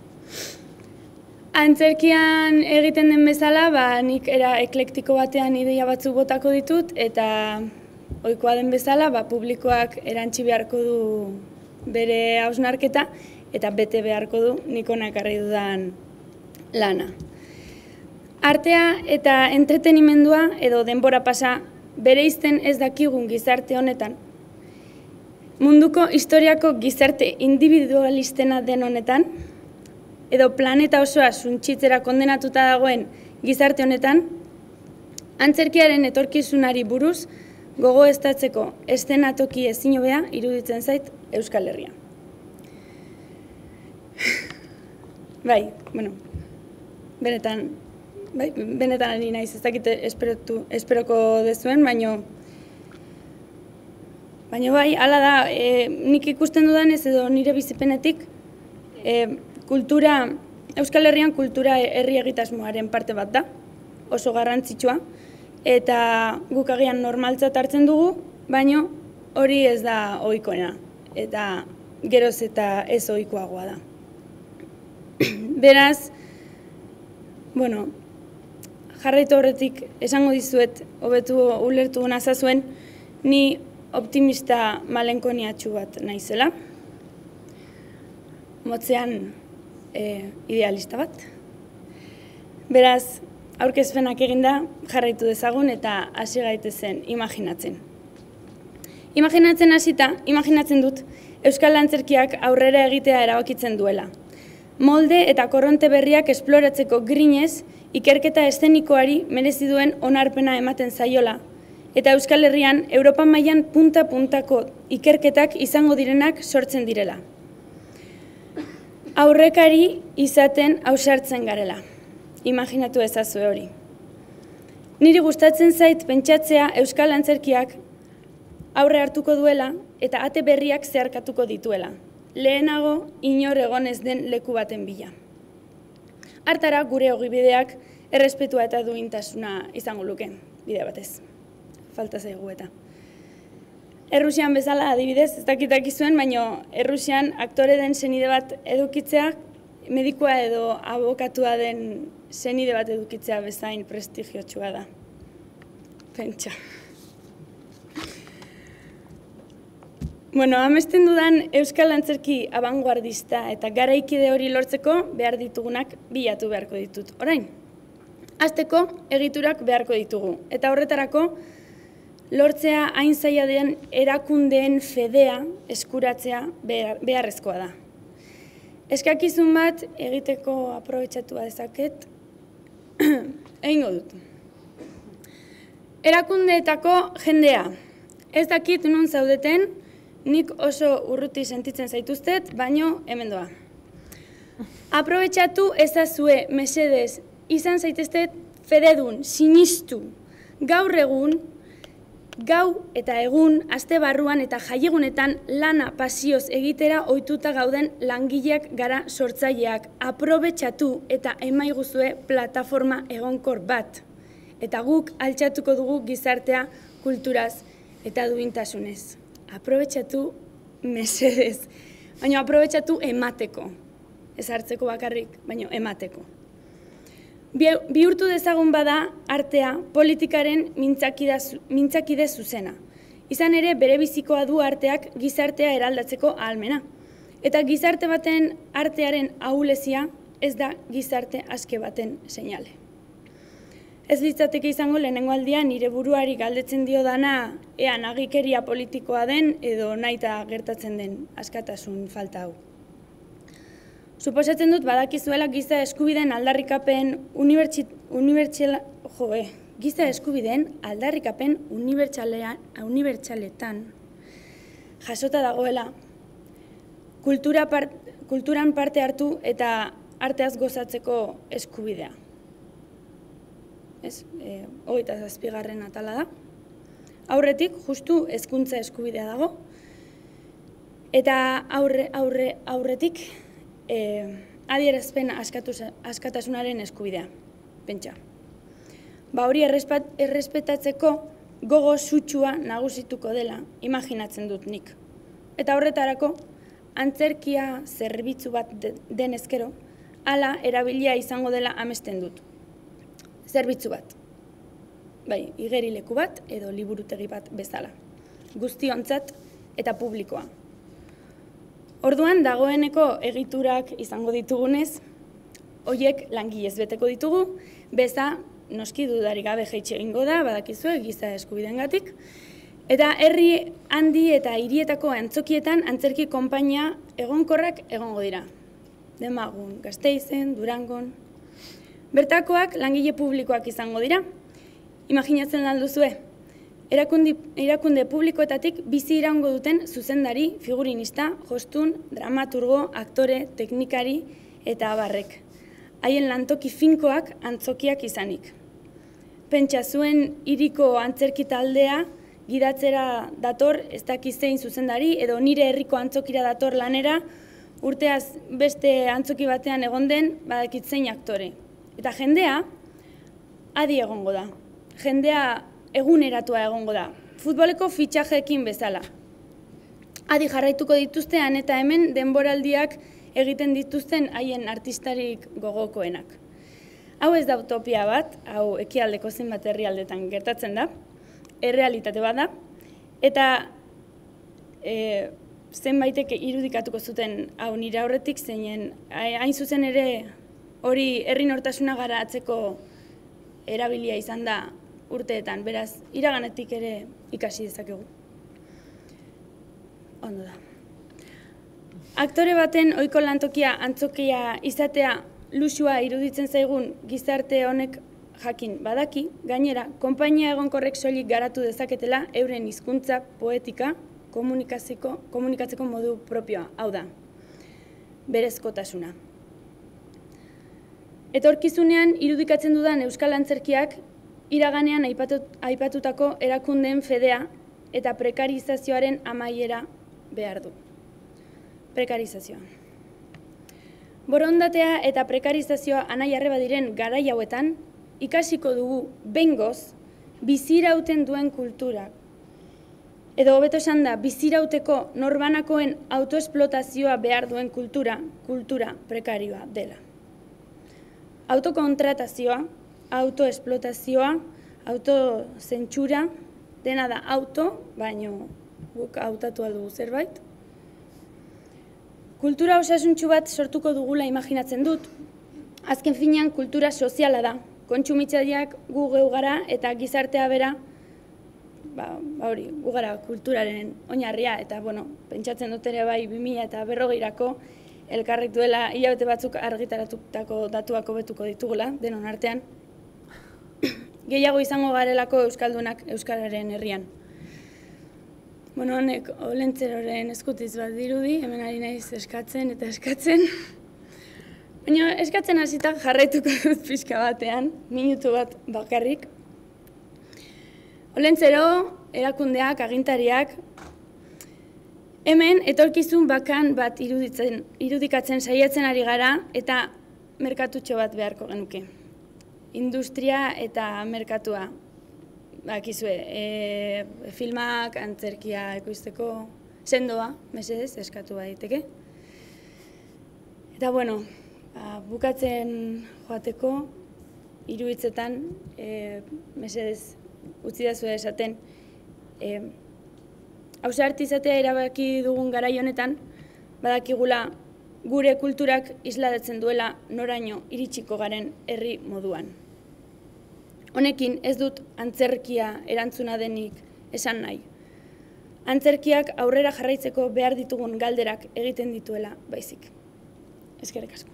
Antzerkian egiten den bezala, nik era eklektiko batean ideia batzuk botako ditut, eta ohikoa den bezala, publikoak erantzi beharko du bere hausnarketa, eta bete beharko du nik hona ekarri dudan lana. Artea eta entretenimendua edo denbora pasa bereizten ez dakigun gizarte honetan. Munduko historiako gizarte individualistena den honetan, edo planeta osoa suntsitzera kondenatuta dagoen gizarte honetan, antzerkiaren etorkizunari buruz gogoeztatzeko eszenatoki ezin hobea iruditzen zait Euskal Herria. Benetan ari naiz, ez dakite esperoko dezuen, baina hala da, nik ikusten dudanez edo nire bizipenetik, Euskal Herrian kultura herri egitasmoaren parte bat da, oso garrantzitsua, eta guk agian normaltzat hartzen dugu, baina hori ez da ohikoena, eta geroz eta ez ohikoagoa da. Beraz, jarraitu horretik esango dizuet, hobetu ulertu nazazuen, ni optimista malenkoniatxu bat naizela, motzean idealista bat. Beraz, aurkezpenak eginda jarraitu dezagun eta hasi gaitezen imaginatzen. Imaginatzen hasita, imaginatzen dut Euskal Antzerkiak aurrera egitea erabakitzen duela. Molde eta korronte berriak esploratzeko grinez, ikerketa eszenikoari merezi duen onarpena ematen zaiola, eta Euskal Herrian Europa mailan punta-puntako ikerketak izango direnak sortzen direla. Aurrekari izaten ausartzen garela. Imaginatu ezazue hori. Niri gustatzen zait pentsatzea Euskal Antzerkiak aurre hartuko duela eta ate berriak zeharkatuko dituela. Lehenago inor egonez den leku baten bila. Hartara gure ogibideak errespetua eta duintasuna izango luke, bide batez. Falta zaigu eta. Errusian bezala adibidez, ez dakitak izuen, baina Errusian aktore den senide bat edukitzea, medikua edo abokatua den senide bat edukitzea bezain prestigiotsua da. Pentsa. Amesten dudan Euskal Antzerki abanguardista eta garaikide hori lortzeko behar ditugunak bilatu beharko ditut. Orain, hasteko egiturak beharko ditugu. Eta horretarako, lortzea hain zaila den erakundeen fedea eskuratzea beharrezkoa da. Eskakizun bat egiteko aprobetxatu dezaket, egingo dut. Erakundeetako jendea, ez dakit non zaudeten, nik oso urruti sentitzen zaituztet, baino hemen doa. Aprobetxatu ezazue, mesedez, izan zaiteztet fededun, sinistu, gaur egun, gau eta egun, aste barruan eta jaiegunetan lana pasioz egitera ohituta gauden langileak gara sortzaileak. Aprobetxatu eta emaiguzue plataforma egonkor bat. Eta guk altxatuko dugu gizartea kulturaz eta duintasunez. Aprobetxatu mesedez, baina aprobetxatu emateko. Ez hartzeko bakarrik, baina emateko. Bihurtu dezagun bada artea politikaren mintzakide zuzena. Izan ere bere bizikoa du arteak gizartea eraldatzeko ahalmena. Eta gizarte baten artearen ahulezia ez da gizarte aske baten seinale. Ez litzateke izango lehenengo aldian nire buruari galdetzen dio dana ea nagikeria politikoa den edo nahita gertatzen den askatasun falta hau. Suposatzen dut badakizuela giza eskubideen aldarrikapen unibertsaletan jasota dagoela kulturan parte hartu eta arteaz gozatzeko eskubidea. 27. atala da. Aurretik, justu hezkuntza eskubidea dago, eta aurretik adierazpen askatasunaren eskubidea, pentsa. Hori errespetatzeko gogo sutsua nagusituko dela, imaginatzen dut nik. Eta horretarako, antzerkia zerbitzu bat den ezkero, hala erabilia izango dela amesten dut. Zerbitzu bat. Bai, igerileku bat edo liburutegi bat bezala. Guztiontzat eta publikoa. Orduan, dagoeneko egiturak izango ditugunez, horiek langilez beteko ditugu, beza noski dudarik gabe jaitsi egingo da, badakizue, giza eskubideengatik, eta herri handi eta hirietako antzokietan antzerki konpainia egonkorrak egongo dira. Demagun, Gasteizen, Durangon. Bertakoak langile publikoak izango dira. Imaginatzen alduzue, erakunde publikoetatik bizi iraungo duten zuzendari, figurinista, jostun, dramaturgo, aktore, teknikari eta abarrek. Haien lantoki finkoak antzokiak izanik. Pentsa zuen hiriko antzerki taldea gidatzera dator ez dakizein zuzendari edo nire herriko antzokira dator lanera urteaz beste antzoki batean egon den badakitzein aktore. Eta jendea adi egongo da. Jendea eguneratua egongo da. Futboleko fitxajeekin bezala. Adi jarraituko dituztean eta hemen denboraldiak egiten dituzten haien artistarik gogokoenak. Hau ez da utopia bat, hau ekialdeko zenbat herrialdetan gertatzen da, errealitate bat da, eta zenbaitek irudikatuko zuten hau nire aurretik zeinen, hain zuzen ere hori herri nortasuna garatzeko erabilia izan da urteetan, beraz, iraganetik ere ikasi dezakegu. Ondo da. Aktore baten ohiko lantokia antzokia izatea luxua iruditzen zaigun gizarte honek jakin badaki, gainera, konpainia egonkorrek soilik garatu dezaketela euren hizkuntza poetika komunikatzeko modu propioa, hau da, berezkotasuna. Etorkizunean irudikatzen dudan euskal antzerkiak iraganean aipatutako erakundeen fedea eta prekarizazioaren amaiera behar du. Prekarizazioa. Borondatea eta prekarizazioa anai-arre badiren garai hauetan, ikasiko dugu behingoz bizirauten duen kultura. Edo hobeto esan da, bizirauteko norbanakoen autoesplotazioa behar duen kultura prekarioa dela. Autokontratazioa, autoesplotazioa, autozentsura, dena da auto, baino guk hautatu aldugu zerbait. Kultura osasuntsu bat sortuko dugula imaginatzen dut. Azken finean kultura soziala da. Kontsumitzaileak gu geu gara eta gizartea bera, gu gara kulturaren oinarria eta pentsatzen dut ere bai 2040rako elkarrek duela hilabete batzuk argitaratutako datuak hobetuko ditugula, denon artean. Gehiago izango garelako euskaldunak euskararen herrian. Honek Olentzeroren eskutiz bat dirudi, hemen ari naiz eskatzen eta eskatzen. Baina eskatzen hasita jarraituko dut pixka batean, minutu bat bakarrik. Olentzero, erakundeak, agintariak, hemen etorkizun bakan bat irudikatzen saiatzen ari gara eta merkatutxo bat beharko genuke. Industria eta merkatua. Bakizue, filmak, antzerkia ekoizteko sendoa, mesedez, eskatu daiteke. Eta bukatzen joateko, 3 hitzetan, mesedez, utzi dazue esaten, ausartu izatea erabaki dugun garai honetan, badakigula gure kulturak islatzen duela noraino iritsiko garen herri moduan. Honekin ez dut antzerkia erantzuna denik esan nahi. Antzerkiak aurrera jarraitzeko behar ditugun galderak egiten dituela baizik. Eskerrik asko.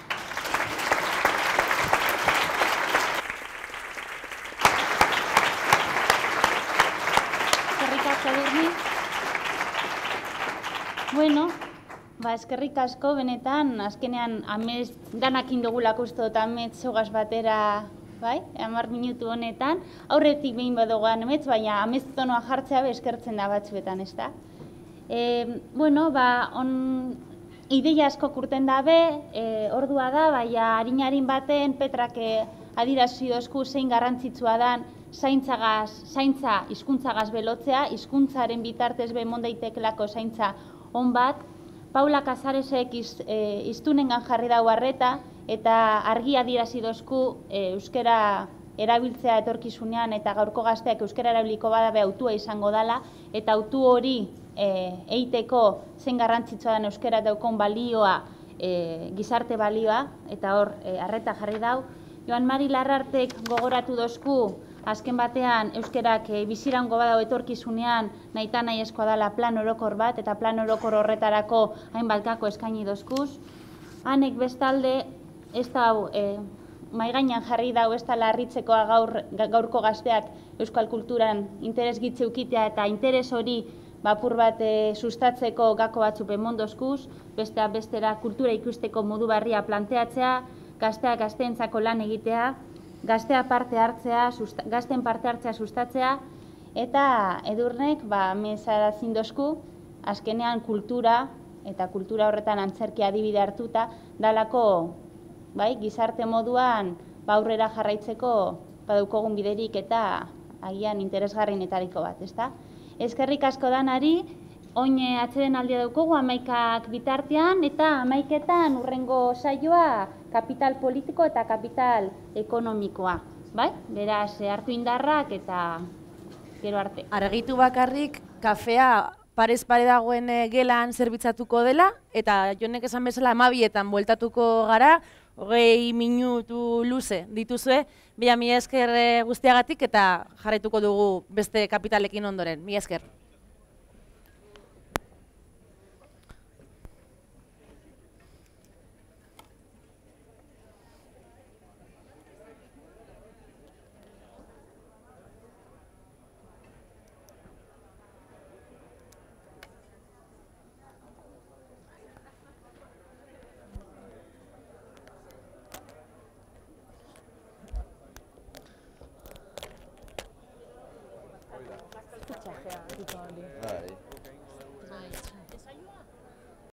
Eskerrik asko Birni. Eskerrik asko benetan, azkenean danak indugulako uste dut amets zogaz batera bai, 10 minutu honetan, aurretik behin badogoan emetz, baina ameztonoa jartzea eskertzen da batzuetan, ez da? Bueno, ideia asko kurten dabe, ordua da, baina harin baten Petrak adirazi dozku zein garrantzitsua dan zaintza hizkuntzagaz belotzea, hizkuntzaren bitartez be emon daitekelako zaintza on bat. Paula Casaresek iztunengan jarri dau harreta, eta argi adirazi dozku euskera erabiltzea etorkizunean eta gaurko gazteak euskera erabiliko badabe autua izango dala, eta autu hori eiteko zen garrantzitsua den euskera daukon balioa, gizarte balioa, eta hor harreta jarri dau. Joan Mari Larrartek gogoratu dozku, azken batean euskerak bizirango badau etorkizunean nahita nahi eskoa dela plan orokor bat, eta plan orokor horretarako hainbat gako eskaini dozkuz. Hanek bestalde, ez da maigainan jarri dau ez da larritzekoa gaurko gazteak euskal kulturan interes gitze ukitea eta interes hori bapur bat sustatzeko gako batzuk emondozkuz, bestera kultura ikusteko modu barria planteatzea, gazteak gazteentzako lan egitea, gazteen parte hartzea sustatzea, eta Edurnek mezarazin dozku, azkenean kultura, eta kultura horretan antzerkia adibide hartuta, dalako gizarte moduan aurrera jarraitzeko badaukogun biderik eta agian interesgarrienetariko bat, ezta? Eskerrik asko danari, oin atzeden aldia daukogu 11 bitartean, eta 11etan urrengo saioa kapital politiko eta kapital ekonomikoa. Beraz, hartu indarrak eta gero arte.
Argitu bakarrik, kafea parez pare dagoen gelan zerbitzatuko dela, eta Jonek esan bezala 12etan bueltatuko gara, 20 minutu luze dituzue, mila esker guztiagatik eta jarraituko dugu beste kapitalekin ondoren. Mila esker.